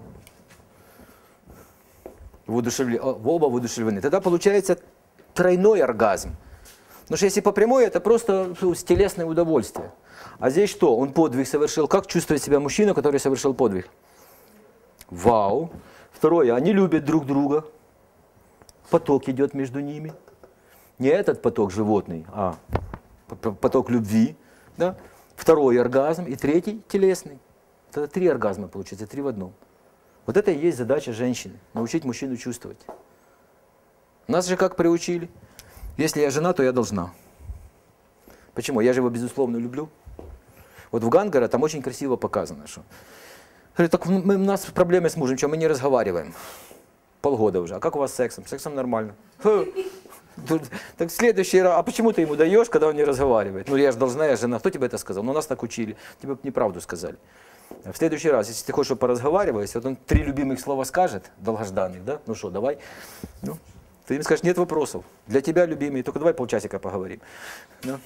[SPEAKER 1] оба воодушевлены. Тогда получается тройной оргазм. Потому что если по прямой, это просто телесное удовольствие. А здесь что? Он подвиг совершил. Как чувствует себя мужчина, который совершил подвиг? Вау. Второе, они любят друг друга. Поток идет между ними. Не этот поток животный, а поток любви. Да? Второй оргазм и третий телесный. Тогда 3 оргазма получается, 3 в одном. Вот это и есть задача женщины. Научить мужчину чувствовать. Нас же как приучили? Если я жена, то я должна. Почему? Я же его безусловно люблю. Вот в Гангара там очень красиво показано, что... Говорит, так у нас проблемы с мужем, что мы не разговариваем. Полгода уже. А как у вас с сексом? С сексом нормально. Так в следующий раз, а почему ты ему даешь, когда он не разговаривает? Ну я же должна, я жена. Кто тебе это сказал? Ну нас так учили. Тебе бы неправду сказали. В следующий раз, если ты хочешь, чтобы поразговаривать, вот он 3 любимых слова скажет, долгожданных, да? Ну что, давай. Ну, ты им скажешь, нет вопросов. Для тебя любимые, только давай полчасика поговорим. Да?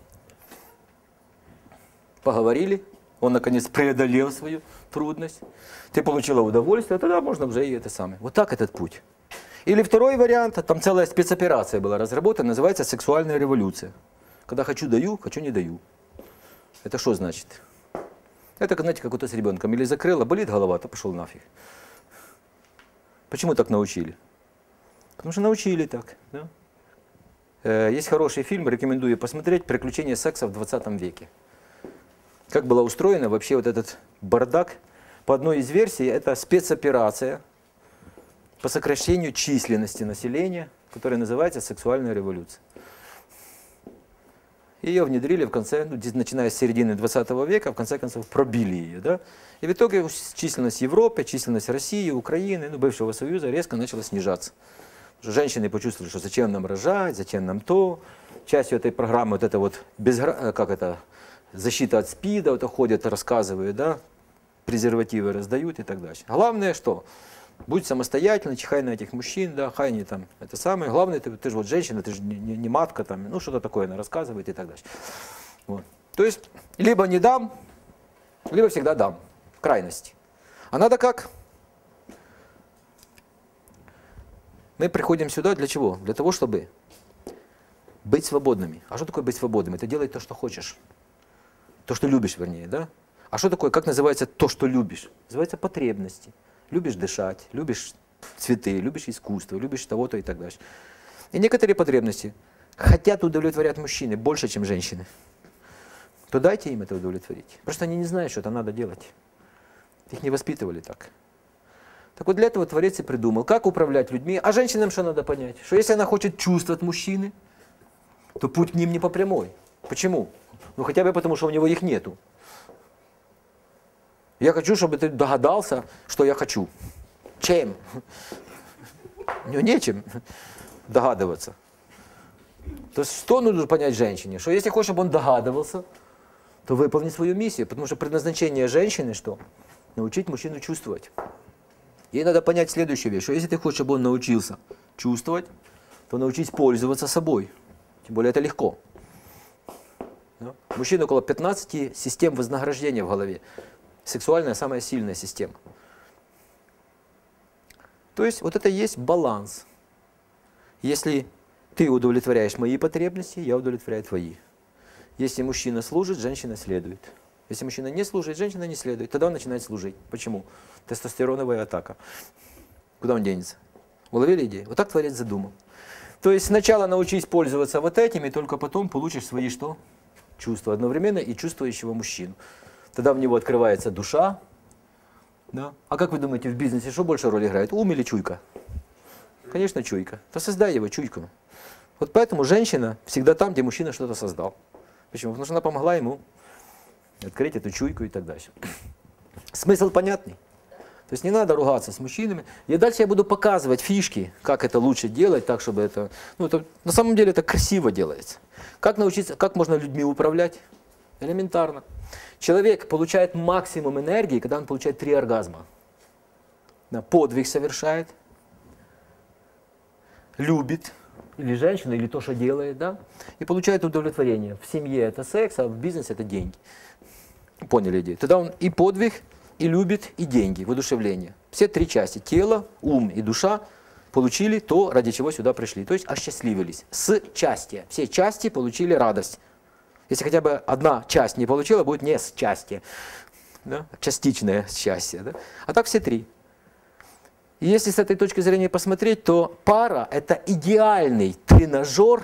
[SPEAKER 1] Поговорили, он наконец преодолел свою трудность, ты получила удовольствие, тогда можно уже и это самое. Вот так этот путь. Или второй вариант, там целая спецоперация была разработана, называется сексуальная революция. Когда хочу даю, хочу не даю. Это что значит? Это, знаете, как вот с ребенком. Или закрыла, болит голова, то пошел нафиг. Почему так научили? Потому что научили так. Да? Есть хороший фильм, рекомендую посмотреть, «Приключения секса в 20 веке». Как была устроена вообще вот этот бардак. По одной из версий, это спецоперация по сокращению численности населения, которая называется «Сексуальная революция». Ее внедрили в конце, ну, начиная с середины 20 века, в конце концов пробили ее. Да? И в итоге численность Европы, численность России, Украины, ну, бывшего Союза резко начала снижаться. Потому что женщины почувствовали, что зачем нам рожать, зачем нам то. Частью этой программы вот это вот защита от СПИДа, вот ходят, рассказывают, да? Презервативы раздают и так дальше. Главное что? Будь самостоятельно, чихай на этих мужчин, да, хай не там, это самое. Главное, ты же вот женщина, ты же не матка, там, ну что-то такое она рассказывает и так дальше. Вот. То есть, либо не дам, либо всегда дам, в крайности. А надо как? Мы приходим сюда для чего? Для того, чтобы быть свободными. А что такое быть свободным? Это делать то, что хочешь. То, что любишь, вернее, да? А что такое, как называется то, что любишь? Называется потребности. Любишь дышать, любишь цветы, любишь искусство, любишь того-то и так дальше. И некоторые потребности хотят удовлетворять мужчины больше, чем женщины. То дайте им это удовлетворить. Просто они не знают, что это надо делать. Их не воспитывали так. Так вот для этого Творец и придумал, как управлять людьми. А женщинам что надо понять? Что если она хочет чувств от мужчины, то путь к ним не по прямой. Почему? Ну хотя бы потому, что у него их нету. Я хочу, чтобы ты догадался, что я хочу. Чем? Ну, нечем догадываться. То есть что нужно понять женщине? Что если хочешь, чтобы он догадывался, то выполни свою миссию. Потому что предназначение женщины что? Научить мужчину чувствовать. Ей надо понять следующую вещь, что если ты хочешь, чтобы он научился чувствовать, то научись пользоваться собой. Тем более это легко. Да? У мужчин около 15 систем вознаграждения в голове. Сексуальная самая сильная система. То есть вот это и есть баланс. Если ты удовлетворяешь мои потребности, я удовлетворяю твои. Если мужчина служит, женщина следует. Если мужчина не служит, женщина не следует. Тогда он начинает служить. Почему? Тестостероновая атака. Куда он денется? Уловили идею? Вот так Творец задумал. То есть сначала научись пользоваться вот этим, и только потом получишь свои что? Чувства одновременно и чувствующего мужчину. Тогда в него открывается душа. Да? А как вы думаете, в бизнесе что больше роль играет? Ум или чуйка? Конечно, чуйка. То создай его чуйку. Вот поэтому женщина всегда там, где мужчина что-то создал. Почему? Потому что она помогла ему открыть эту чуйку и так дальше. Смысл понятный? То есть не надо ругаться с мужчинами. И дальше я буду показывать фишки, как это лучше делать, так, чтобы это... Ну, это на самом деле это красиво делается. Как научиться, как можно людьми управлять? Элементарно. Человек получает максимум энергии, когда он получает 3 оргазма. Да, подвиг совершает, любит, или женщина, или то, что делает, да, и получает удовлетворение. В семье это секс, а в бизнесе это деньги. Поняли идею? Тогда он и подвиг, и любит, и деньги, воодушевление. Все 3 части, тело, ум и душа, получили то, ради чего сюда пришли. То есть осчастливились. С части. Все части получили радость. Если хотя бы одна часть не получила, будет не счастье. Да? Частичное счастье. Да? А так все 3. И если с этой точки зрения посмотреть, то пара – это идеальный тренажер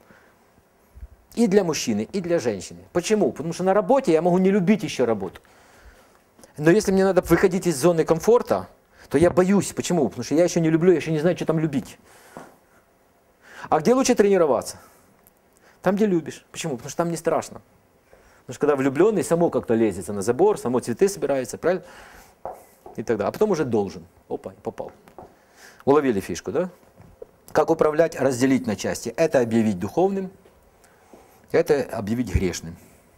[SPEAKER 1] и для мужчины, и для женщины. Почему? Потому что на работе я могу не любить еще работу. Но если мне надо выходить из зоны комфорта, то я боюсь. Почему? Потому что я еще не люблю, я еще не знаю, что там любить. А где лучше тренироваться? Там, где любишь. Почему? Потому что там не страшно. Потому что когда влюбленный, само как-то лезется на забор, само цветы собирается, правильно? И так далее. А потом уже должен. Опа, попал. Уловили фишку, да? Как управлять, разделить на части. Это объявить духовным, это объявить грешным.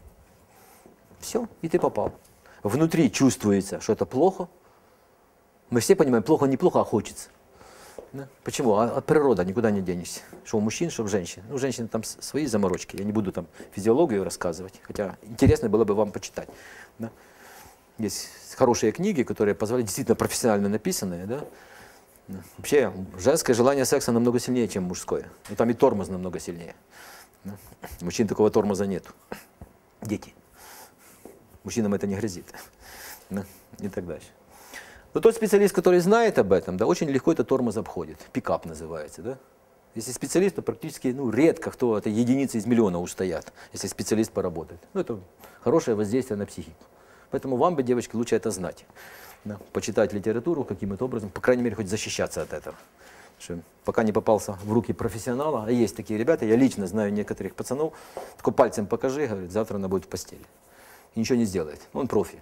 [SPEAKER 1] Все, и ты попал. Внутри чувствуется, что это плохо. Мы все понимаем, плохо, не плохо, а хочется. Да? Почему? От природы никуда не денешься. Что у мужчин, что у женщин. У женщин там свои заморочки. Я не буду там физиологию рассказывать, хотя интересно было бы вам почитать. Да? Есть хорошие книги, которые позволяют, действительно профессионально написанные. Да? Вообще, женское желание секса намного сильнее, чем мужское. Но там и тормоз намного сильнее. Да? У мужчин такого тормоза нет. Дети. Мужчинам это не грозит. Да? И так дальше. Но тот специалист, который знает об этом, да, очень легко этот тормоз обходит. Пикап называется. Да? Если специалист, то практически редко кто, это единицы из миллиона устоят, если специалист поработает. Это хорошее воздействие на психику. Поэтому вам бы, девочки, лучше это знать. Да? Почитать литературу каким-то образом, по крайней мере, хоть защищаться от этого. Что пока не попался в руки профессионала, а есть такие ребята, я лично знаю некоторых пацанов, такой пальцем покажи, говорит, завтра она будет в постели. И ничего не сделает. Он профи.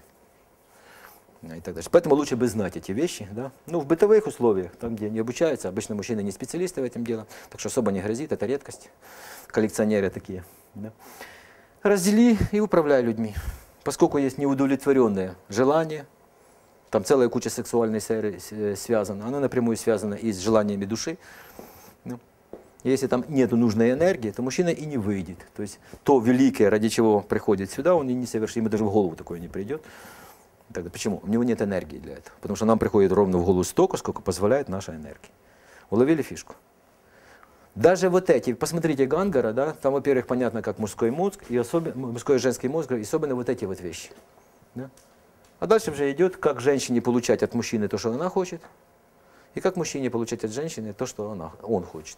[SPEAKER 1] И так дальше. Поэтому лучше бы знать эти вещи. Да? Ну, в бытовых условиях, там, где не обучаются, обычно мужчины не специалисты в этом деле, так что особо не грозит, это редкость. Коллекционеры такие. Да? Раздели и управляй людьми. Поскольку есть неудовлетворенное желание, там целая куча сексуальной сферы связана, она напрямую связана и с желаниями души. Да? Если там нет нужной энергии, то мужчина и не выйдет. То есть то великое, ради чего приходит сюда, он и не совершит, ему даже в голову такое не придет. Тогда почему? У него нет энергии для этого. Потому что нам приходит ровно в голову столько, сколько позволяет наша энергия. Уловили фишку? Даже вот эти, посмотрите Гангара, да, там, во-первых, понятно, как мужской мозг, и мужской и женский мозг, и особенно вот эти вот вещи. Да? А дальше уже идет, как женщине получать от мужчины то, что она хочет, и как мужчине получать от женщины то, что он хочет.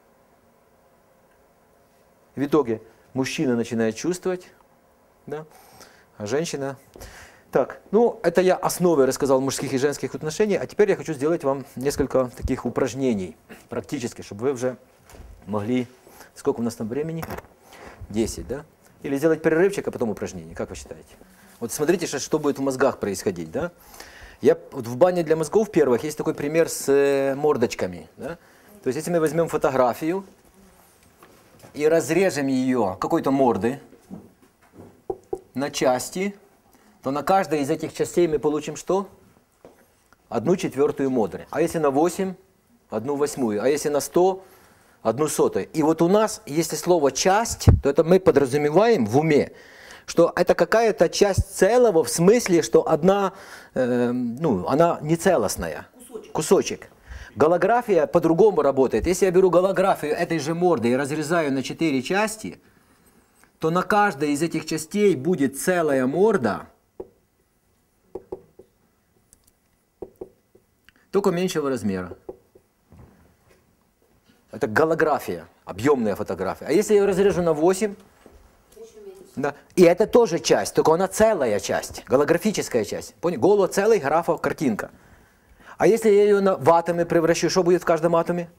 [SPEAKER 1] В итоге мужчина начинает чувствовать, да, а женщина... Так, ну это я основы рассказал мужских и женских отношений, а теперь я хочу сделать вам несколько таких упражнений практически, чтобы вы уже могли, сколько у нас там времени? 10, да? Или сделать перерывчик, а потом упражнение, как вы считаете? Вот смотрите, что будет в мозгах происходить, да? Вот в бане для мозгов первых есть такой пример с мордочками, да? То есть если мы возьмем фотографию и разрежем ее какой-то морды на части, то на каждой из этих частей мы получим что? 1/4 модуль. А если на 8, 1/8. А если на 100, 1/100. И вот у нас, если слово «часть», то это мы подразумеваем в уме, что это какая-то часть целого, в смысле, что одна, она не целостная. Кусочек. Голография по-другому работает. Если я беру голографию этой же морды и разрезаю на 4 части, то на каждой из этих частей будет целая морда, только меньшего размера. Это голография, объемная фотография. А если я ее разрежу на 8, да, и это тоже часть, только она целая часть, голографическая часть. Понял? Голо целый, графа, картинка. А если я ее в атомы превращу, что будет в каждом атоме?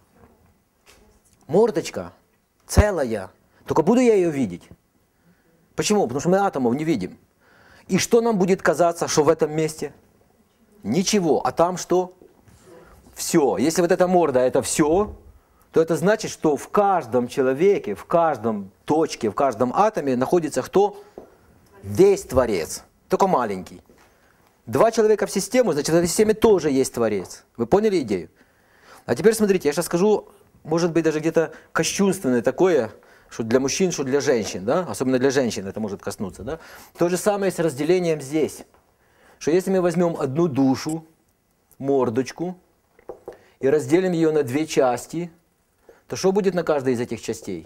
[SPEAKER 1] Мордочка целая. Только буду я ее видеть. Почему? Потому что мы атомов не видим. И что нам будет казаться, что в этом месте? Ничего. А там что? Все. Если вот эта морда это все, то это значит, что в каждом человеке, в каждом точке, в каждом атоме находится кто? Весь Творец. Только маленький. 2 человека в систему, значит, в этой системе тоже есть Творец. Вы поняли идею? А теперь смотрите, я сейчас скажу, может быть, даже где-то кощунственное такое, что для мужчин, что для женщин, да? Особенно для женщин это может коснуться. Да? То же самое с разделением здесь. Что если мы возьмем одну душу, мордочку, и разделим ее на 2 части, то что будет на каждой из этих частей?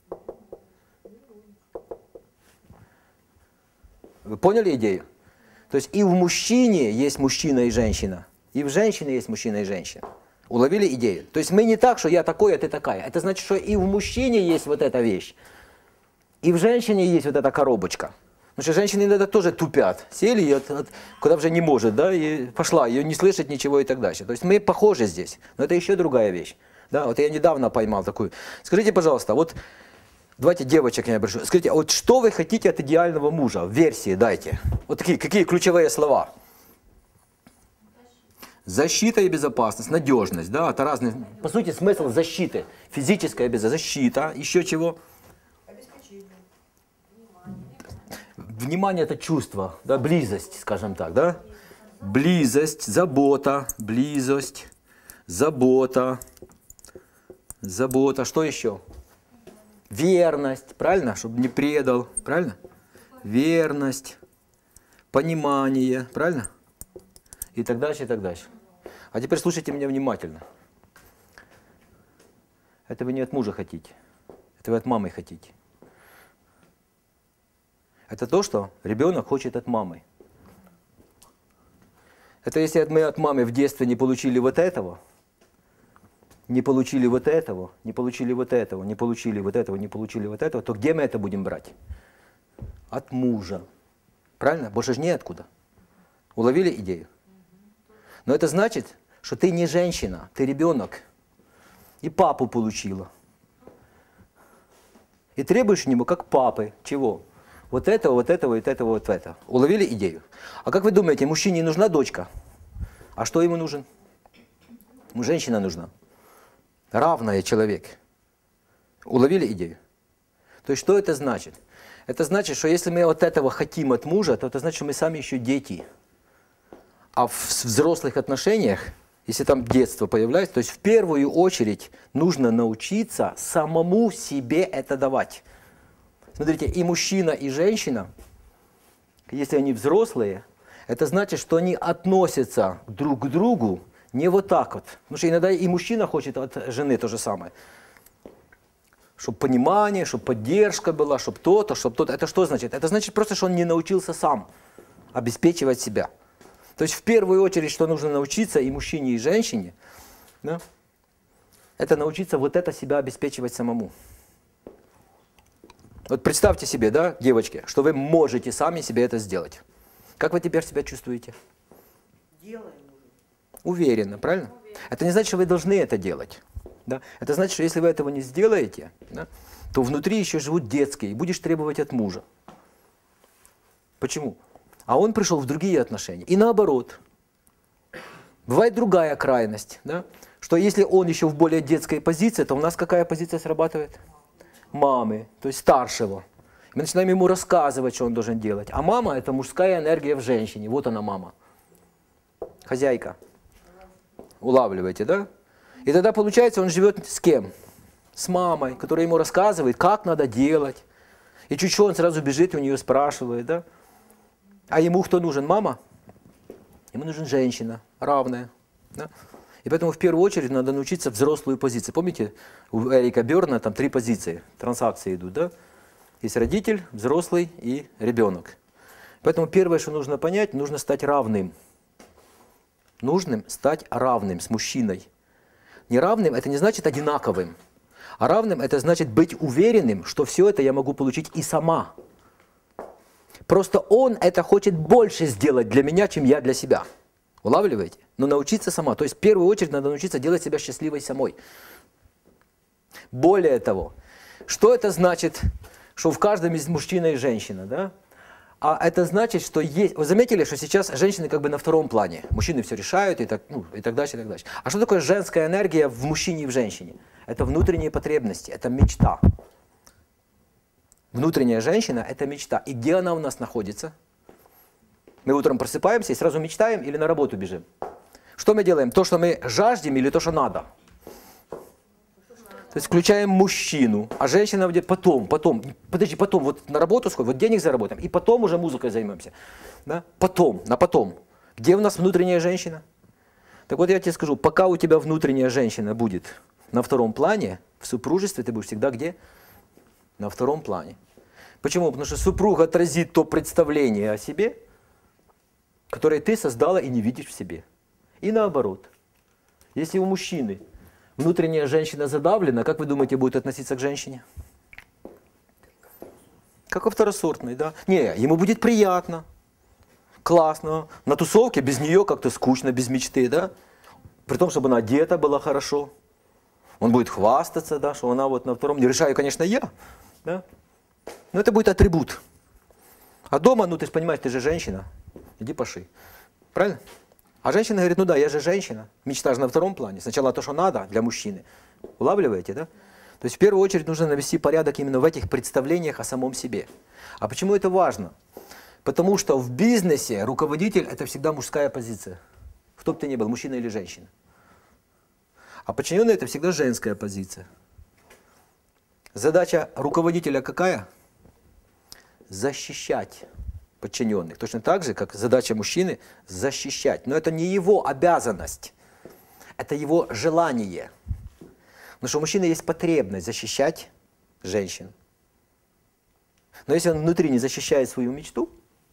[SPEAKER 1] Вы поняли идею? То есть и в мужчине есть мужчина и женщина, и в женщине есть мужчина и женщина. Уловили идею? То есть мы не так, что я такой, а ты такая. Это значит, что и в мужчине есть вот эта вещь, и в женщине есть вот эта коробочка. Потому что женщины иногда тоже тупят. Сели, и куда уже не может, да, и пошла, ее не слышать ничего и так дальше. То есть мы похожи здесь, но это еще другая вещь. Да, вот я недавно поймал такую. Скажите, пожалуйста, вот давайте девочек я прошу. Скажите, а вот что вы хотите от идеального мужа? Версии дайте. Вот такие, какие ключевые слова? Защита и безопасность, надежность, да, это разные, по сути, смысл защиты. Физическая защита, еще чего?
[SPEAKER 2] Обеспечение.
[SPEAKER 1] Внимание это чувство, да, близость, скажем так, да? Близость, забота, близость, забота, забота, что еще? Верность, правильно, чтобы не предал, правильно? Верность, понимание, правильно? И так дальше, и так дальше. А теперь слушайте меня внимательно. Это вы не от мужа хотите, это вы от мамы хотите. Это то, что ребенок хочет от мамы. Это если мы от мамы в детстве не получили вот этого, не получили вот этого, не получили вот этого, не получили вот этого, не получили вот этого, то где мы это будем брать? От мужа. Правильно? Больше же неоткуда. Уловили идею? Но это значит, что ты не женщина, ты ребенок. И папу получила. И требуешь у него, как папы, чего? Вот этого, вот этого, вот этого, вот это. Уловили идею? А как вы думаете, мужчине нужна дочка? А что ему нужен? Ему женщина нужна. Равная человек. Уловили идею? То есть что это значит? Это значит, что если мы вот этого хотим от мужа, то это значит, что мы сами еще дети. А в взрослых отношениях, если там детство появляется, то есть в первую очередь нужно научиться самому себе это давать. Смотрите, и мужчина, и женщина, если они взрослые, это значит, что они относятся друг к другу не вот так вот. Потому что иногда и мужчина хочет от жены то же самое. Чтобы понимание, чтобы поддержка была, чтобы то-то, чтобы то-то. Это что значит? Это значит просто, что он не научился сам обеспечивать себя. То есть в первую очередь, что нужно научиться и мужчине, и женщине, да, это научиться вот это себя обеспечивать самому. Вот представьте себе, да, девочки, что вы можете сами себе это сделать. Как вы теперь себя чувствуете?
[SPEAKER 4] Делаем.
[SPEAKER 1] Уверенно, правильно? Это не значит, что вы должны это делать. Да? Это значит, что если вы этого не сделаете, да, то внутри еще живут детские, и будешь требовать от мужа. Почему? А он пришел в другие отношения. И наоборот. Бывает другая крайность, да? Что если он еще в более детской позиции, то у нас какая позиция срабатывает? Мамы, то есть старшего. Мы начинаем ему рассказывать, что он должен делать. А мама – это мужская энергия в женщине. Вот она мама. Хозяйка. Улавливаете, да? И тогда получается, он живет с кем? С мамой, которая ему рассказывает, как надо делать. И чуть-чуть он сразу бежит, у нее спрашивает, да? А ему кто нужен? Мама? Ему нужна женщина, равная. Да? И поэтому в первую очередь надо научиться взрослую позицию. Помните, у Эрика Берна там 3 позиции, трансакции идут, да? Есть родитель, взрослый и ребенок. Поэтому первое, что нужно понять, нужно стать равным. Нужным стать равным с мужчиной. Неравным – это не значит одинаковым. А равным – это значит быть уверенным, что все это я могу получить и сама. Просто он это хочет больше сделать для меня, чем я для себя. Улавливаете? Но научиться сама. То есть в первую очередь надо научиться делать себя счастливой самой. Более того, что это значит, что в каждом есть мужчина и женщина, да? А это значит, что есть... Вы заметили, что сейчас женщины как бы на втором плане. Мужчины все решают и так, и так дальше, и так дальше. А что такое женская энергия в мужчине и в женщине? Это внутренние потребности, это мечта. Внутренняя женщина – это мечта. И где она у нас находится? Мы утром просыпаемся и сразу мечтаем или на работу бежим? Что мы делаем? То, что мы жаждем или то, что надо? То есть включаем мужчину, а женщина будет потом, вот на работу сходим, вот денег заработаем, и потом уже музыкой займемся. Да? Потом, на потом. Где у нас внутренняя женщина? Так вот я тебе скажу, пока у тебя внутренняя женщина будет на втором плане, в супружестве ты будешь всегда где? На втором плане. Почему? Потому что супруг отразит то представление о себе, которое ты создала и не видишь в себе. И наоборот. Если у мужчины внутренняя женщина задавлена, как вы думаете, будет относиться к женщине? Как второсортный, да? Не, ему будет приятно, классно. На тусовке без нее как-то скучно, без мечты, да? При том, чтобы она одета была хорошо. Он будет хвастаться, да, что она вот на втором. Не решаю, конечно, я. Да? Но это будет атрибут. А дома, ну ты же понимаешь, ты же женщина. Иди паши. Правильно? А женщина говорит, ну да, я же женщина. Мечта же на втором плане. Сначала то, что надо для мужчины. Улавливаете, да? То есть в первую очередь нужно навести порядок именно в этих представлениях о самом себе. А почему это важно? Потому что в бизнесе руководитель – это всегда мужская позиция. Кто бы ты ни был, мужчина или женщина. А подчиненный – это всегда женская позиция. Задача руководителя какая? Защищать подчиненных. Точно так же, как задача мужчины – защищать. Но это не его обязанность, это его желание. Потому что у мужчины есть потребность защищать женщин. Но если он внутри не защищает свою мечту,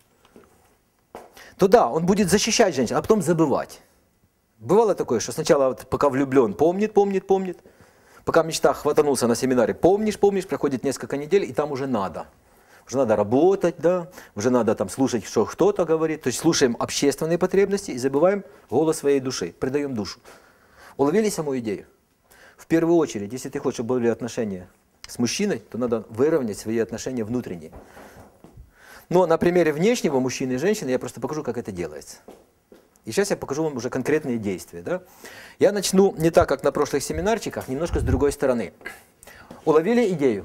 [SPEAKER 1] то да, он будет защищать женщин, а потом забывать. Бывало такое, что сначала, вот, пока влюблен, помнит. Пока в мечтах хватанулся на семинаре, помнишь, проходит несколько недель, и там уже надо. Уже надо работать, да, уже надо там слушать, что кто-то говорит. То есть слушаем общественные потребности и забываем голос своей души, предаем душу. Уловили саму идею? В первую очередь, если ты хочешь, чтобы были отношения с мужчиной, то надо выровнять свои отношения внутренние. Но на примере внешнего мужчины и женщины я просто покажу, как это делается. И сейчас я покажу вам уже конкретные действия. Да? Я начну не так, как на прошлых семинарчиках, немножко с другой стороны. Уловили идею?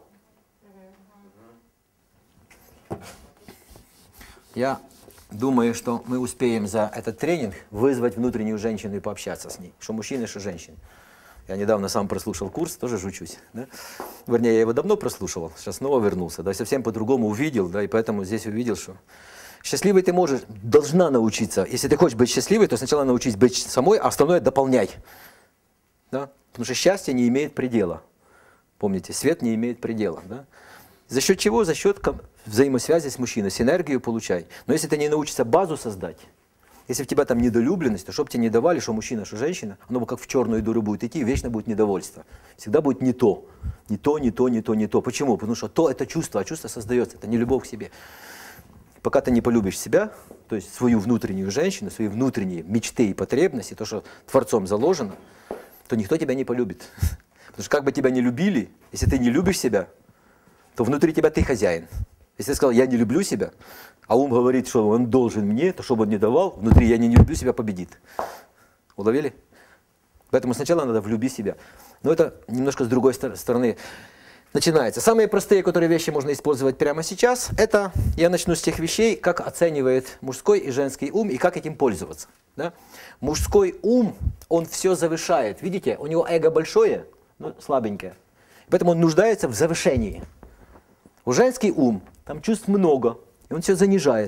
[SPEAKER 1] Я думаю, что мы успеем за этот тренинг вызвать внутреннюю женщину и пообщаться с ней. Что мужчина, что женщина. Я недавно сам прослушал курс, тоже жучусь. Да? Вернее, я его давно прослушивал, сейчас снова вернулся. Да, совсем по-другому увидел, да, и поэтому здесь увидел, что счастливой ты должна научиться. Если ты хочешь быть счастливой, то сначала научись быть самой, а остальное дополняй. Да? Потому что счастье не имеет предела. Помните, свет не имеет предела. Да? За счет чего? За счет взаимосвязи с мужчиной, синергию получай. Но если ты не научишься базу создать, если в тебя там недолюбленность, то чтобы тебе не давали, что мужчина, что женщина, оно как в черную дыру будет идти, вечно будет недовольство. Всегда будет не то. Не то. Почему? Потому что то это чувство, а чувство создается, это не любовь к себе. Пока ты не полюбишь себя, то есть свою внутреннюю женщину, свои внутренние мечты и потребности, то, что Творцом заложено, то никто тебя не полюбит. Потому что как бы тебя не любили, если ты не любишь себя, то внутри тебя ты хозяин. Если ты сказал, я не люблю себя, а ум говорит, что он должен мне, то чтобы он не давал, внутри я не люблю себя победит. Уловили? Поэтому сначала надо влюби себя. Но это немножко с другой стороны начинается. Самые простые, которые вещи можно использовать прямо сейчас, это я начну с тех вещей, как оценивает мужской и женский ум и как этим пользоваться. Да? Мужской ум, он все завышает. Видите, у него эго большое, но слабенькое. Поэтому он нуждается в завышении. У женский ум, там чувств много, и он все занижает.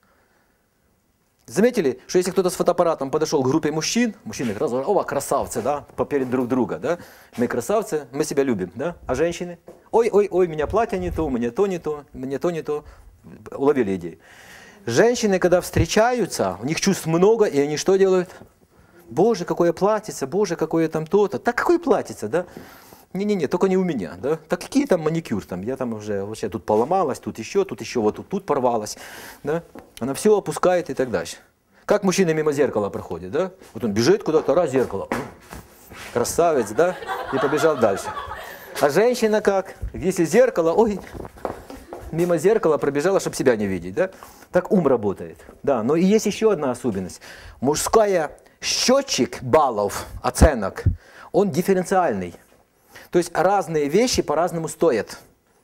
[SPEAKER 1] Заметили, что если кто-то с фотоаппаратом подошел к группе мужчин, мужчины сразу, о, красавцы, да, поперед друг друга, да, мы красавцы, мы себя любим, да, а женщины, ой, у меня платье не то, мне то не то, мне то не то, уловили идею. Женщины, когда встречаются, у них чувств много, и они что делают? Боже, какое платьице, боже, какое там то-то, так какое платьице, да? Не-не-не, только не у меня, да? Так какие там маникюр, там, я там уже вообще тут поломалась, тут еще, вот тут порвалась, да? Она все опускает и так дальше. Как мужчина мимо зеркала проходит, да? Вот он бежит куда-то, раз зеркало, красавец, да? И побежал дальше. А женщина как? Если зеркало, ой, мимо зеркала пробежала, чтобы себя не видеть, да? Так ум работает, да. Но и есть еще одна особенность. Мужская счетчик баллов, оценок, он дифференциальный. То есть разные вещи по-разному стоят.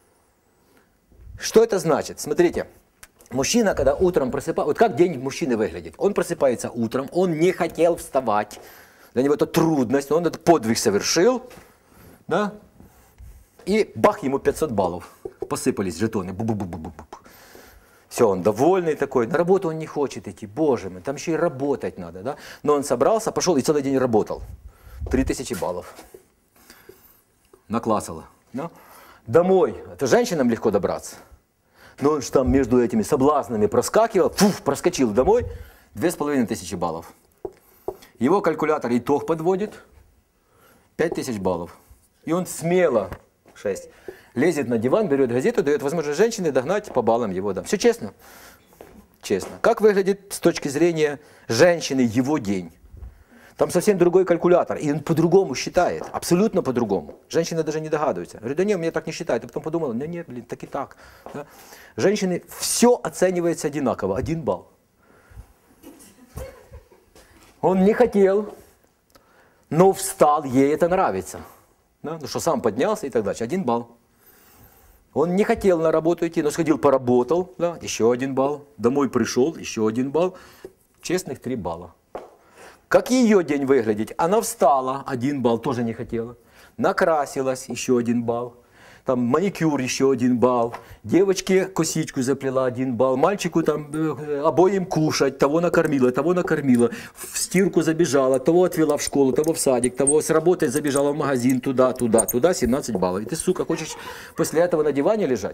[SPEAKER 1] Что это значит? Смотрите, мужчина, когда утром просыпается, вот как день мужчины выглядит? Он просыпается утром, он не хотел вставать, для него это трудность, он этот подвиг совершил, да? И бах, ему 500 баллов, посыпались жетоны, бу-бу-бу-бу-бу-бу. Все, он довольный такой, на работу он не хочет идти, боже мой, там еще и работать надо, да? Но он собрался, пошел и целый день работал, 3000 баллов. Наклассала. Да? Домой. Это женщинам легко добраться. Но он же там между этими соблазнами проскакивал, проскочил домой, 2500 баллов. Его калькулятор итог подводит, 5000 баллов. И он смело, 6, лезет на диван, берет газету, дает возможность женщине догнать по баллам его. Да. Все честно? Честно. Как выглядит с точки зрения женщины его день? Там совсем другой калькулятор, и он по-другому считает, абсолютно по-другому. Женщины даже не догадываются. Говорят, да нет, у меня так не считают. И потом подумала, ну нет, блин, так и так. Да? Женщины, все оценивается одинаково, 1 балл. Он не хотел, но встал, ей это нравится. Да? Ну что, сам поднялся и так дальше, 1 балл. Он не хотел на работу идти, но сходил, поработал, да? Еще 1 балл. Домой пришел, еще 1 балл. Честных 3 балла. Как ее день выглядеть? Она встала, 1 балл, тоже не хотела. Накрасилась, еще 1 балл. Там маникюр, еще 1 балл. Девочке косичку заплела, 1 балл. Мальчику там обоим кушать, того накормила, того накормила. В стирку забежала, того отвела в школу, того в садик, того с работы забежала в магазин, туда, 17 баллов. И ты, сука, хочешь после этого на диване лежать?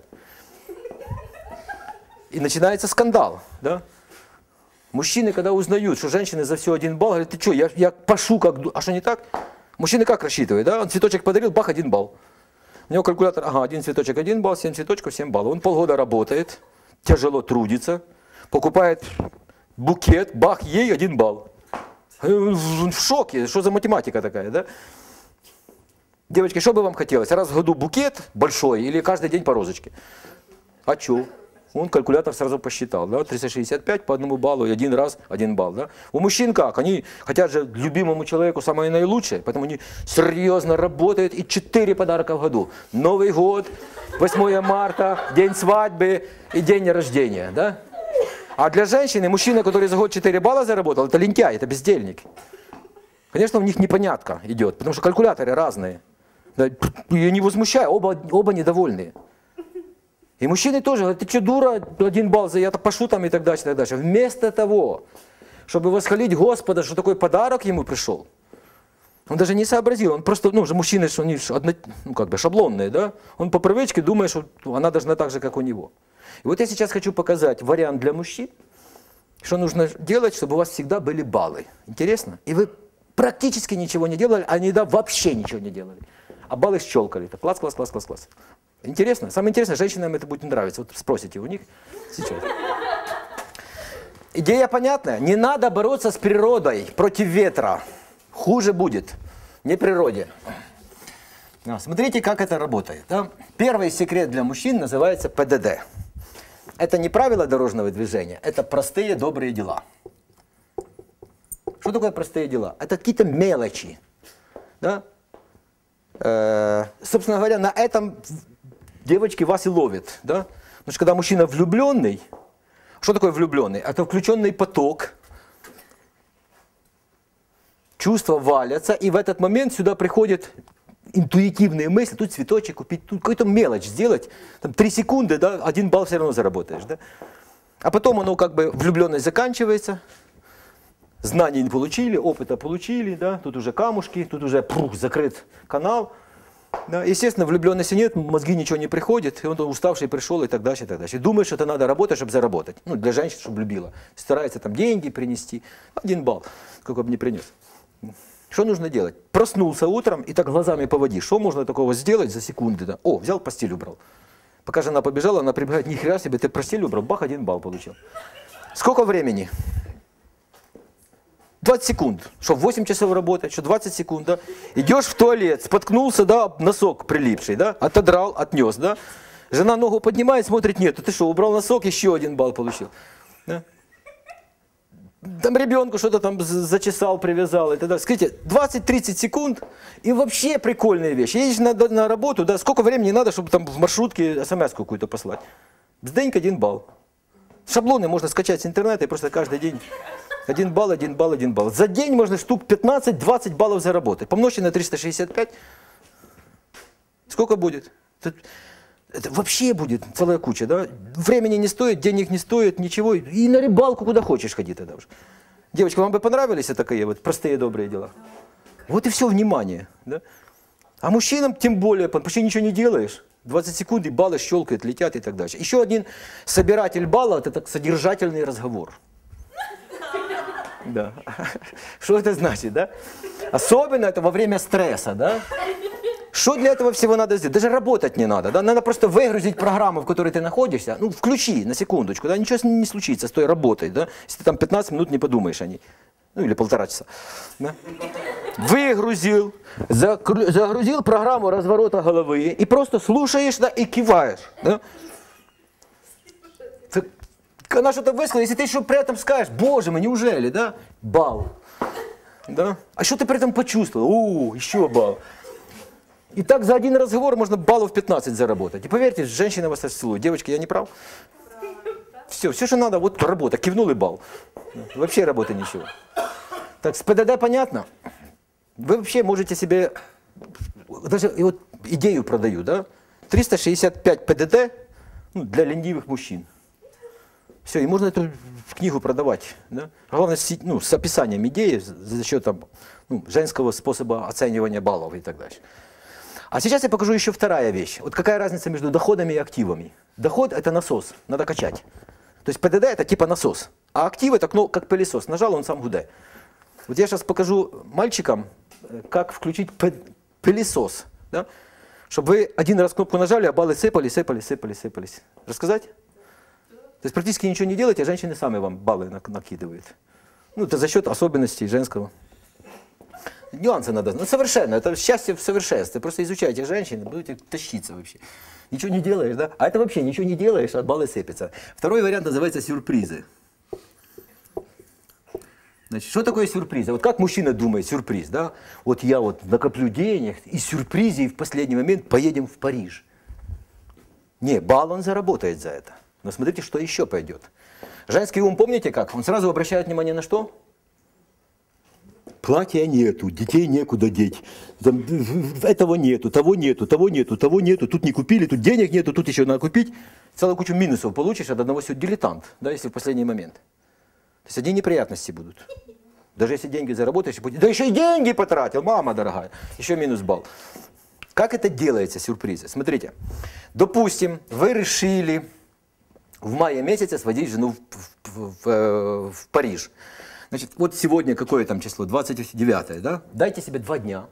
[SPEAKER 1] И начинается скандал, да? Мужчины, когда узнают, что женщины за все 1 балл, говорят, ты что, я пашу как... А что не так? Мужчины как рассчитывают, да? Он цветочек подарил, бах, 1 балл. У него калькулятор, ага, 1 цветочек 1 балл, 7 цветочков 7 баллов. Он полгода работает, тяжело трудится, покупает букет, бах, ей 1 балл. Он в шоке, что за математика такая, да? Девочки, что бы вам хотелось? Раз в году букет большой или каждый день по розочке? А что? Он калькулятор сразу посчитал, да, 365 по 1 баллу и 1 раз 1 балл. Да. У мужчин как? Они хотят же любимому человеку самое наилучшее, поэтому они серьезно работают и 4 подарка в году. Новый год, 8 марта, день свадьбы и день рождения. Да. А для женщины, мужчина, который за год 4 балла заработал, это лентяй, это бездельник. Конечно, у них непонятка идет, потому что калькуляторы разные. Да, ее не возмущает, оба недовольные. И мужчины тоже говорят, ты что, дура, 1 балл, я-то пошу там и так дальше, и так дальше. Вместо того, чтобы восхвалить Господа, что такой подарок ему пришел, он даже не сообразил, он просто, ну, же мужчины, что они как бы шаблонные, да, он по привычке думает, что она должна так же, как у него. И вот я сейчас хочу показать вариант для мужчин, что нужно делать, чтобы у вас всегда были баллы. Интересно? И вы практически ничего не делали, а иногда вообще ничего не делали. А баллы щелкали. Класс, класс, класс, класс, класс. Интересно? Самое интересное, женщинам это будет нравиться. Вот спросите у них сейчас. Идея понятная. Не надо бороться с природой против ветра. Хуже будет. Не природе. Смотрите, как это работает. Да? Первый секрет для мужчин называется ПДД. Это не правила дорожного движения, это простые добрые дела. Что такое простые дела? Это какие-то мелочи. Да? Собственно говоря, на этом девочки вас и ловят. Да? Потому что когда мужчина влюбленный, что такое влюбленный? Это включенный поток, чувства валятся, и в этот момент сюда приходят интуитивные мысли, тут цветочек купить, тут какую-то мелочь сделать, там 3 секунды, да, 1 балл все равно заработаешь. Да? А потом оно как бы, влюбленность заканчивается, знаний не получили, опыта получили, да, тут уже камушки, тут уже закрыт канал. Да, естественно, влюбленности нет, мозги ничего не приходит, и он уставший пришел и так дальше, и так дальше. И думает, что это надо работать, чтобы заработать. Ну, для женщин, чтобы любила. Старается там деньги принести. 1 балл, сколько бы ни принес. Что нужно делать? Проснулся утром и так глазами поводи. Что можно такого сделать за секунды? Да? О, взял, постель убрал. Пока жена побежала, она прибегает, ни хера себе, ты постель убрал, бах, 1 балл получил. Сколько времени? 20 секунд. Что, 8 часов работать, что 20 секунд, да? Идешь в туалет, споткнулся, да, носок прилипший, да, отодрал, отнес, да? Жена ногу поднимает, смотрит, нет, ты что, убрал носок, еще 1 балл получил. Да? Там ребенку что-то там зачесал, привязал и так далее. Скажите, 20-30 секунд и вообще прикольная вещь. Едешь на работу, да, сколько времени надо, чтобы там в маршрутке смс какую-то послать? Бзденьк 1 балл. Шаблоны можно скачать с интернета и просто каждый день 1 балл, 1 балл, 1 балл. За день можно штук 15-20 баллов заработать. Помножьте на 365. Сколько будет? Это вообще будет целая куча, да? Времени не стоит, денег не стоит, ничего. И на рыбалку куда хочешь ходи тогда уже. Девочки, вам бы понравились такие вот простые добрые дела? Вот и все внимание, да? А мужчинам тем более, почти ничего не делаешь. 20 секунд и баллы щелкают, летят и так дальше. Еще один собиратель баллов – это содержательный разговор. Да. Что это значит, да? Особенно это во время стресса, да? Что для этого всего надо сделать? Даже работать не надо, да? Надо просто выгрузить программу, в которой ты находишься. Ну, включи на секундочку, да? Ничего не случится с той работой, да? Если ты там 15 минут не подумаешь о ней. ну или 1,5 часа. Да? Выгрузил, загрузил программу разворота головы и просто слушаешь, да, и киваешь. Да? Она что-то высказала, если ты еще при этом скажешь, боже мой, неужели, да? Балл. Да? А что ты при этом почувствовал? Еще балл. И так за один разговор можно баллов 15 заработать. И поверьте, женщина вас расцелует. Девочки, я не прав? Все, что надо, вот работа, кивнул и балл. Вообще работы ничего. Так, с ПДД понятно? Вы вообще можете себе, даже вот идею продаю, да? 365 ПДД, ну, для ленивых мужчин. Все, и можно эту книгу продавать. Да? Главное, ну, с описанием идеи за счет там, ну, женского способа оценивания баллов и так далее. А сейчас я покажу еще вторая вещь. Вот какая разница между доходами и активами. Доход – это насос, надо качать. То есть ПДД – это типа насос, а актив – это как пылесос. Нажал, он сам гуде. Вот я сейчас покажу мальчикам, как включить пылесос. Да? Чтобы вы один раз кнопку нажали, а баллы сыпались. Рассказать? То есть практически ничего не делаете, а женщины сами вам баллы накидывают. Ну, это за счет особенностей женского. Нюансы надо. Ну, совершенно. Это счастье в совершенстве. Просто изучайте женщин, будете тащиться вообще. Ничего не делаешь, да? А это вообще ничего не делаешь, а баллы сыпятся. Второй вариант называется сюрпризы. Значит, что такое сюрприз? Вот как мужчина думает сюрприз, да? Вот я вот накоплю денег, и сюрпризе, и в последний момент поедем в Париж. Не, балл он заработает за это. Но смотрите, что еще пойдет. Женский ум, помните как? Он сразу обращает внимание на что? Платья нету, детей некуда деть. Этого нету, того нету, тут не купили, тут денег нету, тут еще надо купить. Целую кучу минусов получишь, от одного все дилетант, да, если в последний момент. То есть одни неприятности будут. Даже если деньги заработаешь, да еще и деньги потратил, мама дорогая, еще минус балл. Как это делается, сюрпризы? Смотрите, допустим, вы решили в мае месяце сводить жену в Париж. Значит, вот сегодня какое там число? 29, да? Дайте себе 2 дня.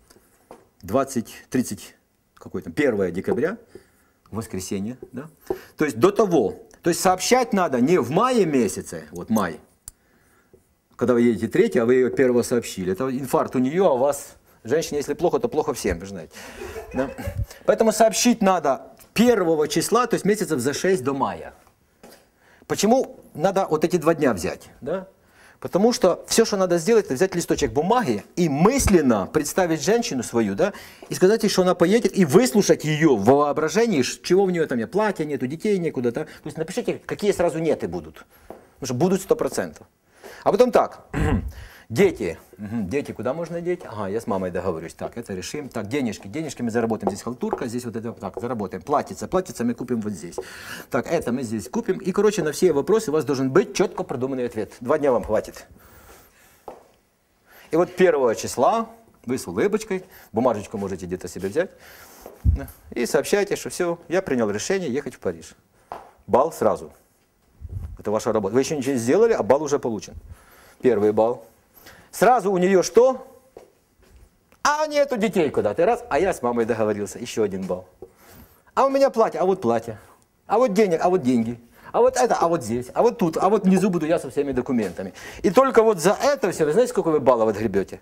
[SPEAKER 1] 30, какой там, 1 декабря, воскресенье, да? То есть до того. То есть сообщать надо не в мае месяце, вот май, когда вы едете 3, а вы ее 1 сообщили. Это инфаркт у нее, а у вас, женщине, если плохо, то плохо всем, вы знаете. Да? Поэтому сообщить надо 1 числа, то есть месяцев за 6 до мая. Почему надо вот эти 2 дня взять? Да? Потому что все, что надо сделать, это взять листочек бумаги и мысленно представить женщину свою, да, и сказать ей, что она поедет, и выслушать ее в воображении, чего у нее там нет, платья нету, детей некуда. Да? То есть напишите, какие сразу неты будут. Потому что будут 100%. А потом так, дети. Дети куда можно деть? Ага, я с мамой договорюсь. Так, это решим. Так, денежки мы заработаем. Здесь халтурка, здесь вот это, так, заработаем. Платьица мы купим вот здесь. Так, это мы здесь купим. И, короче, на все вопросы у вас должен быть четко продуманный ответ. 2 дня вам хватит. И вот 1 числа вы с улыбочкой, бумажечку можете где-то себе взять, и сообщайте, что все, я принял решение ехать в Париж. Балл сразу. Это ваша работа. Вы еще ничего не сделали, а балл уже получен. 1 балл. Сразу у нее что? А нету детей куда-то. Раз, а я с мамой договорился. Еще 1 балл. А у меня платье, а вот платье. А вот денег, а вот деньги. А вот это, а вот здесь, а вот тут, а вот внизу буду я со всеми документами. И только вот за это все, вы знаете, сколько вы баллов отгребете?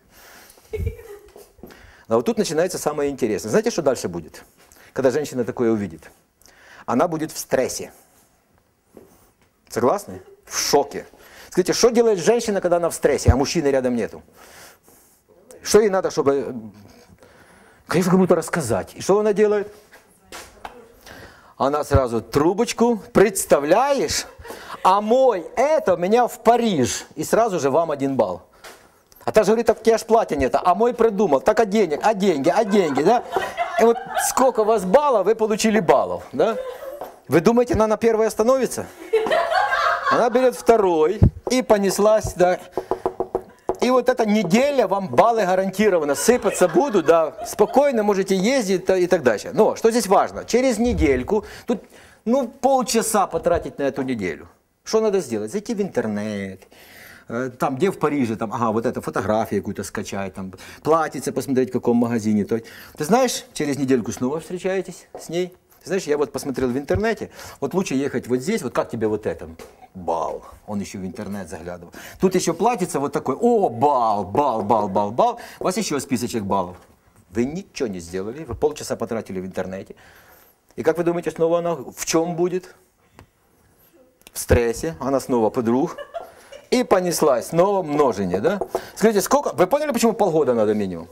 [SPEAKER 1] А вот тут начинается самое интересное. Знаете, что дальше будет? Когда женщина такое увидит? Она будет в стрессе. Согласны? В шоке. Скажите, что делает женщина, когда она в стрессе, а мужчины рядом нету? Что ей надо, чтобы, конечно, кому-то рассказать? И что она делает? Она сразу трубочку, представляешь? А мой, это меня в Париж. И сразу же вам 1 балл. А та же говорит, так у тебя аж платья нет, а мой придумал. Так, а деньги, да? И вот сколько у вас баллов, вы получили баллов, да? Вы думаете, она на 1 остановится? Она берет 2 и понеслась, да. И вот эта неделя вам баллы гарантированно сыпаться будут, да. Спокойно можете ездить и так дальше. Но что здесь важно? Через недельку, тут, ну, полчаса потратить на эту неделю. Что надо сделать? Зайти в интернет, там, где в Париже, там, ага, вот эту фотографию какую-то скачать, там, платьице посмотреть, в каком магазине. Ты знаешь, через недельку снова встречаетесь с ней. Знаешь, я вот посмотрел в интернете, вот лучше ехать вот здесь, вот как тебе вот это? Бал. Он еще в интернет заглядывал. Тут еще платится вот такой, о, бал, бал, бал, бал, бал. У вас еще списочек баллов. Вы ничего не сделали, вы полчаса потратили в интернете. И как вы думаете, снова она в чем будет? В стрессе, она снова подруг. И понеслась, снова множение, да? Скажите, сколько, вы поняли, почему полгода надо минимум?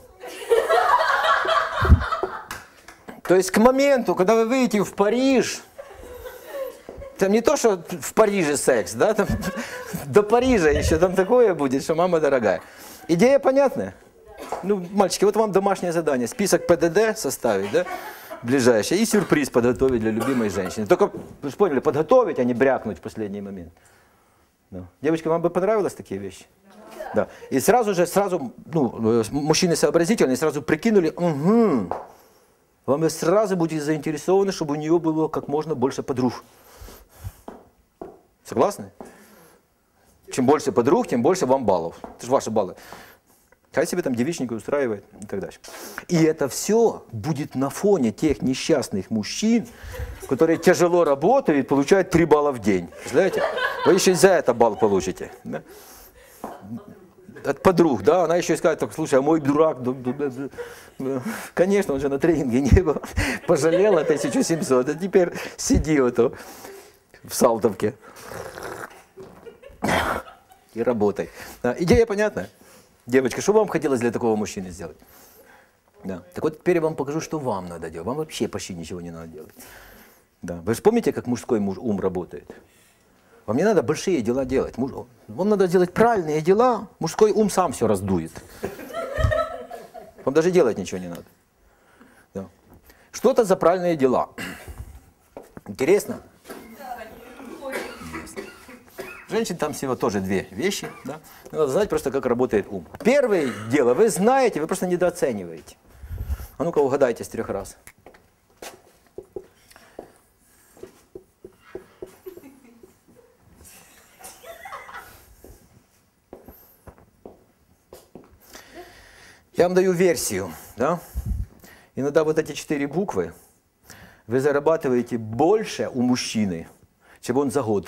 [SPEAKER 1] То есть к моменту, когда вы выйдете в Париж, там не то, что в Париже секс, да, там до Парижа еще там такое будет, что мама дорогая. Идея понятная? Ну, мальчики, вот вам домашнее задание, список ПДД составить, да, ближайший, и сюрприз подготовить для любимой женщины. Только, вы же поняли, подготовить, а не брякнуть в последний момент. Да. Девочки, вам бы понравилось такие вещи? Да. И сразу, ну, мужчины сообразительные, сразу прикинули, угу. Вам сразу будете заинтересованы, чтобы у нее было как можно больше подруг. Согласны? Чем больше подруг, тем больше вам баллов. Это же ваши баллы. Хай себе там девичника устраивает и так дальше. И это все будет на фоне тех несчастных мужчин, которые тяжело работают и получают 3 балла в день. Знаете? Вы еще и за это балл получите. Да? От подруг, да, она еще и скажет, слушай, а мой дурак, конечно, он же на тренинге не был, пожалела 1700, а теперь сиди вот в Салтовке и работай. Да, идея понятна? Девочка, что вам хотелось для такого мужчины сделать? Да. Так вот теперь я вам покажу, что вам надо делать. Вам вообще почти ничего не надо делать. Да. Вы же помните, как мужской ум работает? Вам не надо большие дела делать. Вам надо делать правильные дела, мужской ум сам все раздует. Вам даже делать ничего не надо. Да. Что это за правильные дела? Интересно? Женщин там всего тоже 2 вещи. Да? Надо знать просто, как работает ум. Первое дело, вы знаете, вы просто недооцениваете. А ну-ка угадайте с 3 раз. Я вам даю версию, да? Иногда вот эти 4 буквы вы зарабатываете больше у мужчины, чем он за год.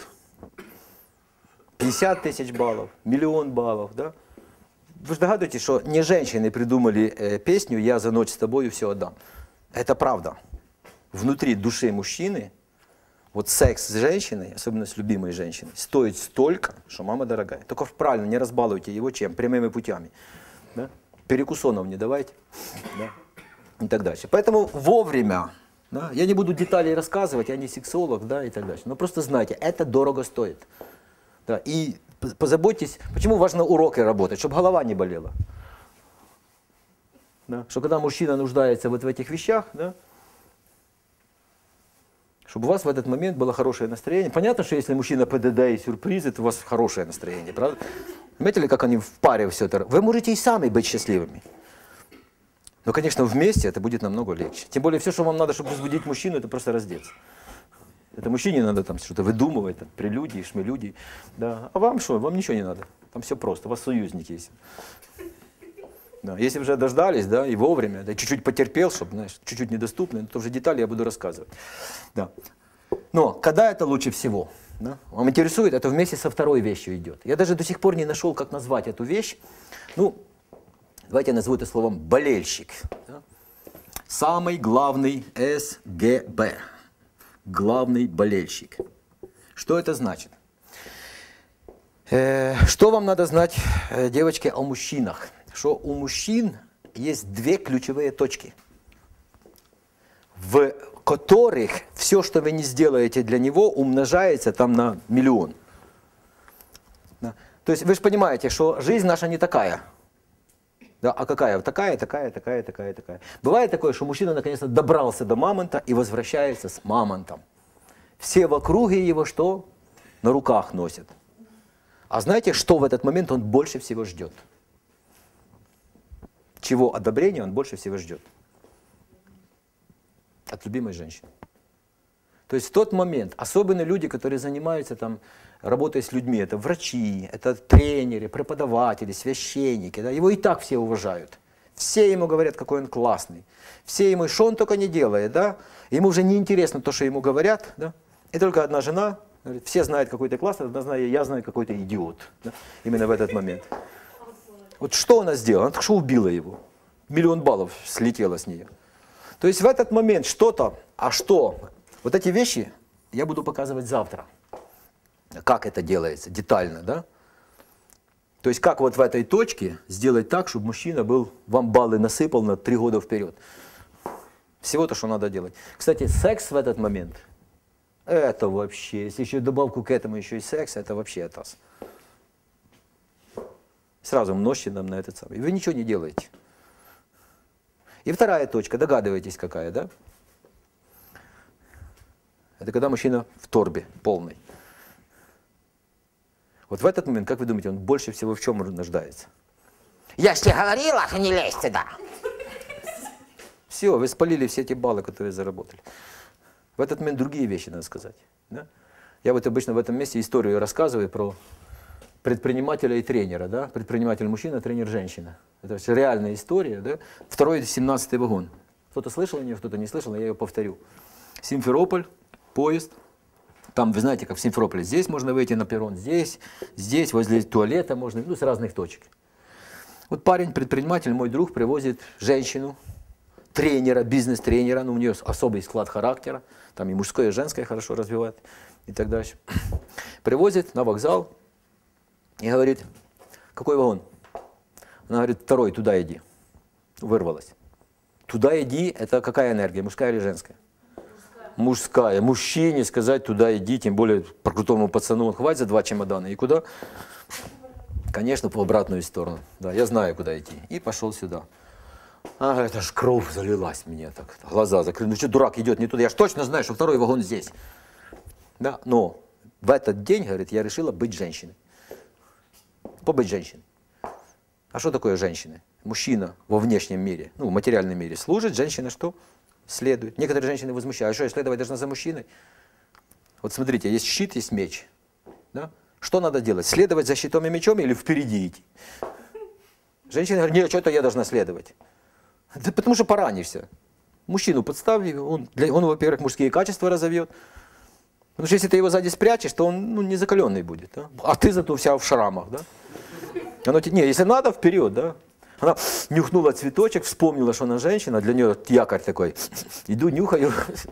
[SPEAKER 1] 50 тысяч баллов, 1 000 000 баллов, да? Вы же догадываетесь, что не женщины придумали песню «Я за ночь с тобою все отдам». Это правда. Внутри души мужчины вот секс с женщиной, особенно с любимой женщиной, стоит столько, что мама дорогая. Только правильно, не разбалуйте его чем? Прямыми путями. Да? Перекусонов не давайте, да, и так дальше. Поэтому вовремя, да, я не буду деталей рассказывать, я не сексолог, да, и так дальше. Но просто знайте, это дорого стоит. Да, и позаботьтесь, почему важно уроки работать, чтобы голова не болела. Да, что когда мужчина нуждается вот в этих вещах, да, чтобы у вас в этот момент было хорошее настроение. Понятно, что если мужчина ПДД и сюрпризы, то у вас хорошее настроение, правда? Заметили, как они в паре все это? Вы можете и сами быть счастливыми. Но, конечно, вместе это будет намного легче. Тем более, все, что вам надо, чтобы возбудить мужчину, это просто раздеться. Это мужчине надо там что-то выдумывать, там, прелюдии, шмелюдии. Да. А вам что? Вам ничего не надо. Там все просто, у вас союзник есть. Да. Если уже дождались, да, и вовремя, да, чуть-чуть потерпел, чтобы, знаешь, чуть-чуть недоступно, то уже детали я буду рассказывать. Да. Но когда это лучше всего? Да? Вам интересует, это вместе со 2 вещью идет. Я даже до сих пор не нашел, как назвать эту вещь. Ну, давайте я назову это словом болельщик. Да? Самый главный СГБ. Главный болельщик. Что это значит? Что вам надо знать, девочки, о мужчинах? Что у мужчин есть 2 ключевые точки, в которых все, что вы не сделаете для него, умножается там на 1 000 000. Да. То есть вы же понимаете, что жизнь наша не такая. Да, а какая? Такая. Бывает такое, что мужчина наконец-то добрался до мамонта и возвращается с мамонтом. Все в округе его что? На руках носят. А знаете, что в этот момент он больше всего ждет? Чего одобрения он больше всего ждет? От любимой женщины. То есть в тот момент, особенно люди, которые занимаются там, работой с людьми, это врачи, это тренеры, преподаватели, священники, да, его и так все уважают. Все ему говорят, какой он классный. Все ему, что он только не делает, да? Ему уже не интересно то, что ему говорят, да? И только одна жена говорит, все знают, какой ты классный, одна знаю, я знаю, какой ты идиот. Да? Именно в этот момент. Вот что она сделала? Она только что убила его. 1 000 000 баллов слетело с нее. То есть в этот момент что-то, а что? Вот эти вещи я буду показывать завтра. Как это делается, детально, да? То есть как вот в этой точке сделать так, чтобы мужчина был, вам баллы насыпал на 3 года вперед. Всего то, что надо делать. Кстати, секс в этот момент, это вообще, если еще добавку к этому еще и секс, это вообще атас. Сразу множьте нам на этот самый. И вы ничего не делаете. И вторая точка, догадываетесь какая, да? Это когда мужчина в торбе полной. Вот в этот момент, как вы думаете, он больше всего в чем нуждается?
[SPEAKER 4] Я ж тебе говорила, что не лезь сюда.
[SPEAKER 1] Все, вы спалили все эти баллы, которые заработали. В этот момент другие вещи надо сказать. Да? Я вот обычно в этом месте историю рассказываю про предпринимателя и тренера. Да? Предприниматель мужчина, тренер женщина. Это реальная история. Да? Второй 17-й вагон. Кто-то слышал о нее, кто-то не слышал, но я ее повторю. Симферополь, поезд. Там, вы знаете, как в Симферополе, здесь можно выйти на перрон, здесь, возле туалета можно, ну, с разных точек. Вот парень, предприниматель, мой друг, привозит женщину, тренера, бизнес-тренера, ну, у нее особый склад характера, там и мужское, и женское хорошо развивает и так дальше. Привозит на вокзал и говорит, какой вагон? Она говорит, 2-й, туда иди. Вырвалась. Туда иди, это какая энергия, мужская или женская? Мужская. Мужчине сказать, туда иди, тем более по крутому пацану он хватит за 2 чемодана. И куда? Конечно, по обратную сторону. Да, я знаю, куда идти. И пошел сюда. А, это ж кровь залилась мне так. Глаза закрыли. Ну что, дурак идет не туда? Я ж точно знаю, что 2-й вагон здесь. Да, но в этот день, говорит, я решила быть женщиной. Побыть женщиной. А что такое женщина? Мужчина во внешнем мире, ну, в материальном мире служит, женщина что? Следует. Некоторые женщины возмущают, а что я следовать должна за мужчиной? Вот смотрите, есть щит, есть меч. Да? Что надо делать? Следовать за щитом и мечом или впереди идти? Женщина говорит, нет, что-то я должна следовать. Да потому что поранишься. Мужчину подставь, он во-первых, мужские качества разовьет. Потому что если ты его сзади спрячешь, то он не закаленный будет. Да? А ты зато вся в шрамах. Да? Если надо, вперед. Да? Она нюхнула цветочек, вспомнила, что она женщина, для нее якорь такой. Иду, нюхаю,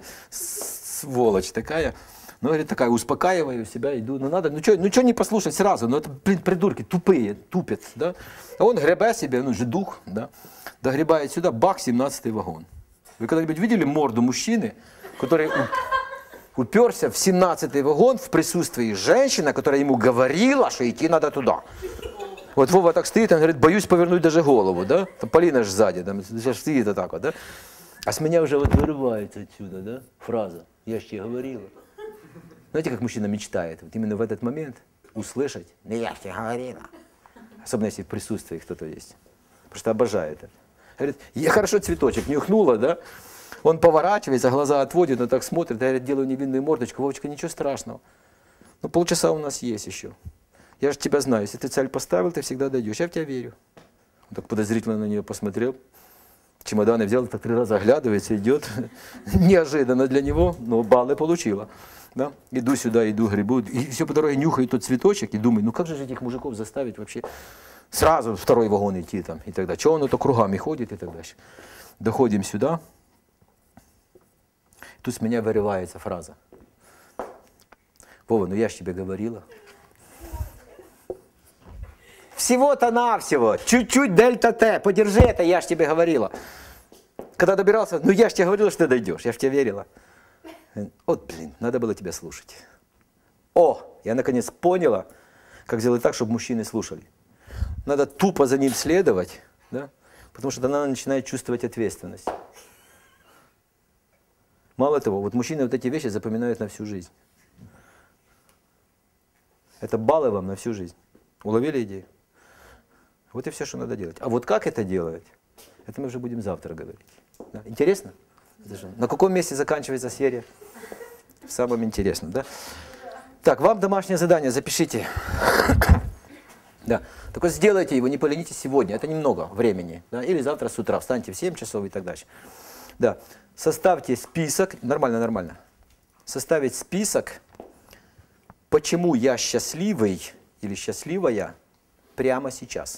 [SPEAKER 1] сволочь такая. Ну, говорит, такая, успокаиваю себя, иду. Ну, надо, ну, что не послушать сразу? Ну, это, блин, придурки, тупые, тупят, да? А он гребе себе, ну, же дух, да? Догребает сюда, бах, 17-й вагон. Вы когда-нибудь видели морду мужчины, который уперся в 17-й вагон в присутствии женщины, которая ему говорила, что идти надо туда? Вот Вова так стоит, он говорит, боюсь повернуть даже голову, да? Там Полина же сзади, там стоит вот так вот, да? А с меня уже вот вырывается отсюда, да, фраза, я ж тебе говорила. Знаете, как мужчина мечтает, вот именно в этот момент услышать,
[SPEAKER 4] Да я ж тебе говорила.
[SPEAKER 1] особенно если в присутствии кто-то есть, потому что обожает это. Говорит, я хорошо цветочек нюхнула, да? Он поворачивается, глаза отводит, он так смотрит, я говорит, делаю невинную мордочку, Вовочка, ничего страшного. Ну, полчаса у нас есть еще. Я же тебя знаю, если ты цель поставил, ты всегда дойдешь. Я в тебя верю. Он так подозрительно на нее посмотрел. Чемоданы взял, так 3 раза оглядывается, идет. Неожиданно для него, но баллы получила. Да? Иду сюда, иду, грибу. И все по дороге нюхаю тот цветочек и думаю, ну как же этих мужиков заставить вообще сразу в 2-й вагон идти там и так далее. Чего он то кругами ходит и так дальше. Доходим сюда. Тут с меня вырывается фраза. Вова, ну я ж тебе говорила. Всего-то навсего, чуть-чуть дельта-Т, подержи это, я ж тебе говорила. Когда добирался, ну я ж тебе говорила, что ты дойдешь, я ж тебе верила. Вот, блин, надо было тебя слушать. О, я наконец поняла, как сделать так, чтобы мужчины слушали. Надо тупо за ним следовать, да? Потому что тогда она начинает чувствовать ответственность. Мало того, вот мужчины вот эти вещи запоминают на всю жизнь. Это баллы вам на всю жизнь. Уловили идею? Вот и все, что надо делать. А вот как это делать, это мы уже будем завтра говорить. Да? Интересно? На каком месте заканчивается серия? В самом интересном, да? Так, вам домашнее задание, запишите. Да. Так вот сделайте его, не поленитесь сегодня, это немного времени. Да? Или завтра с утра, встаньте в 7 часов и так дальше. Да. Составьте список, нормально. Составить список, почему я счастливый или счастливая прямо сейчас.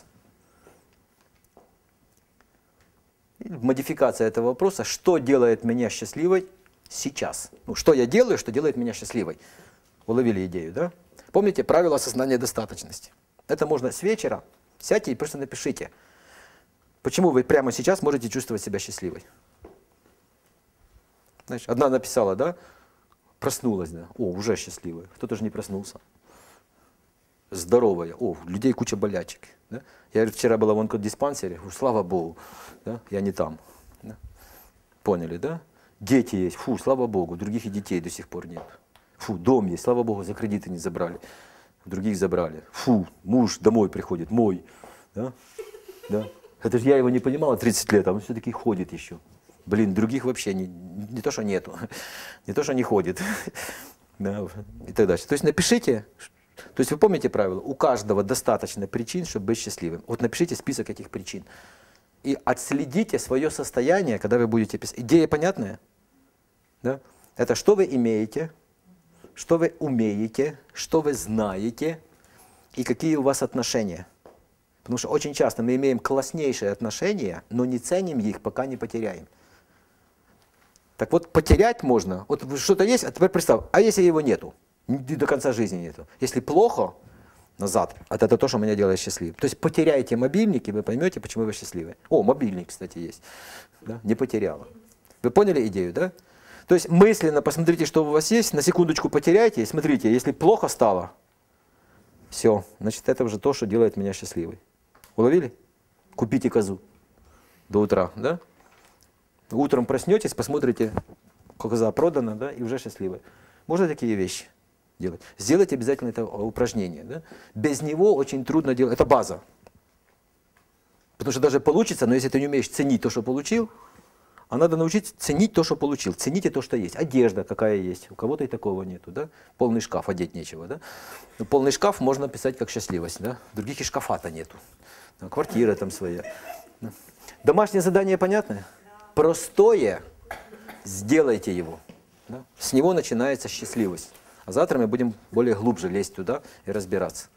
[SPEAKER 1] И модификация этого вопроса, что делает меня счастливой сейчас. Ну, что я делаю, что делает меня счастливой. Уловили идею, да? Помните правило осознания достаточности. Это можно с вечера, сядьте и просто напишите, почему вы прямо сейчас можете чувствовать себя счастливой. Знаешь, одна написала, да, проснулась, да, о, уже счастливая, кто-то же не проснулся. Здоровая, о, у людей куча болячек. Да? Я вчера была в онкодиспансере, слава Богу, да, я не там. Да? Поняли, да? Дети есть, фу, слава Богу, других и детей до сих пор нет. Фу, дом есть, слава Богу, за кредиты не забрали. Других забрали. Фу, муж домой приходит, мой. Да? Да? Это же я его не понимала 30 лет, а он все-таки ходит еще. Блин, других вообще не то, что нету, не то, что не ходит. Да, и так дальше. То есть напишите, то есть вы помните правило, у каждого достаточно причин, чтобы быть счастливым. Вот напишите список этих причин. И отследите свое состояние, когда вы будете писать. Идея понятная? Да? Это что вы имеете, что вы умеете, что вы знаете и какие у вас отношения. Потому что очень часто мы имеем класснейшие отношения, но не ценим их, пока не потеряем. Так вот, потерять можно. Вот что-то есть, а теперь представь, а если его нету? До конца жизни нету. Если плохо, назад, это то, что меня делает счастливым. То есть потеряйте мобильник, и вы поймете, почему вы счастливы. О, мобильник, кстати, есть. Да? Не потеряла. Вы поняли идею, да? То есть мысленно посмотрите, что у вас есть, на секундочку потеряйте, и смотрите, если плохо стало, все, значит, это уже то, что делает меня счастливой. Уловили? Купите козу до утра, да? Утром проснетесь, посмотрите, коза продана, да, и уже счастливы. Можно такие вещи делать? Сделайте обязательно это упражнение. Да? Без него очень трудно делать. Это база. Потому что даже получится, но если ты не умеешь ценить то, что получил, а надо научиться ценить то, что получил. Цените то, что есть. Одежда какая есть. У кого-то и такого нету. Да? Полный шкаф, одеть нечего. Да? Но полный шкаф можно писать как счастливость. Да? Других и шкафа-то нету. Квартира там своя. Да? Домашнее задание понятное? Простое. Сделайте его. Да? С него начинается счастливость. А завтра мы будем более глубже лезть туда и разбираться.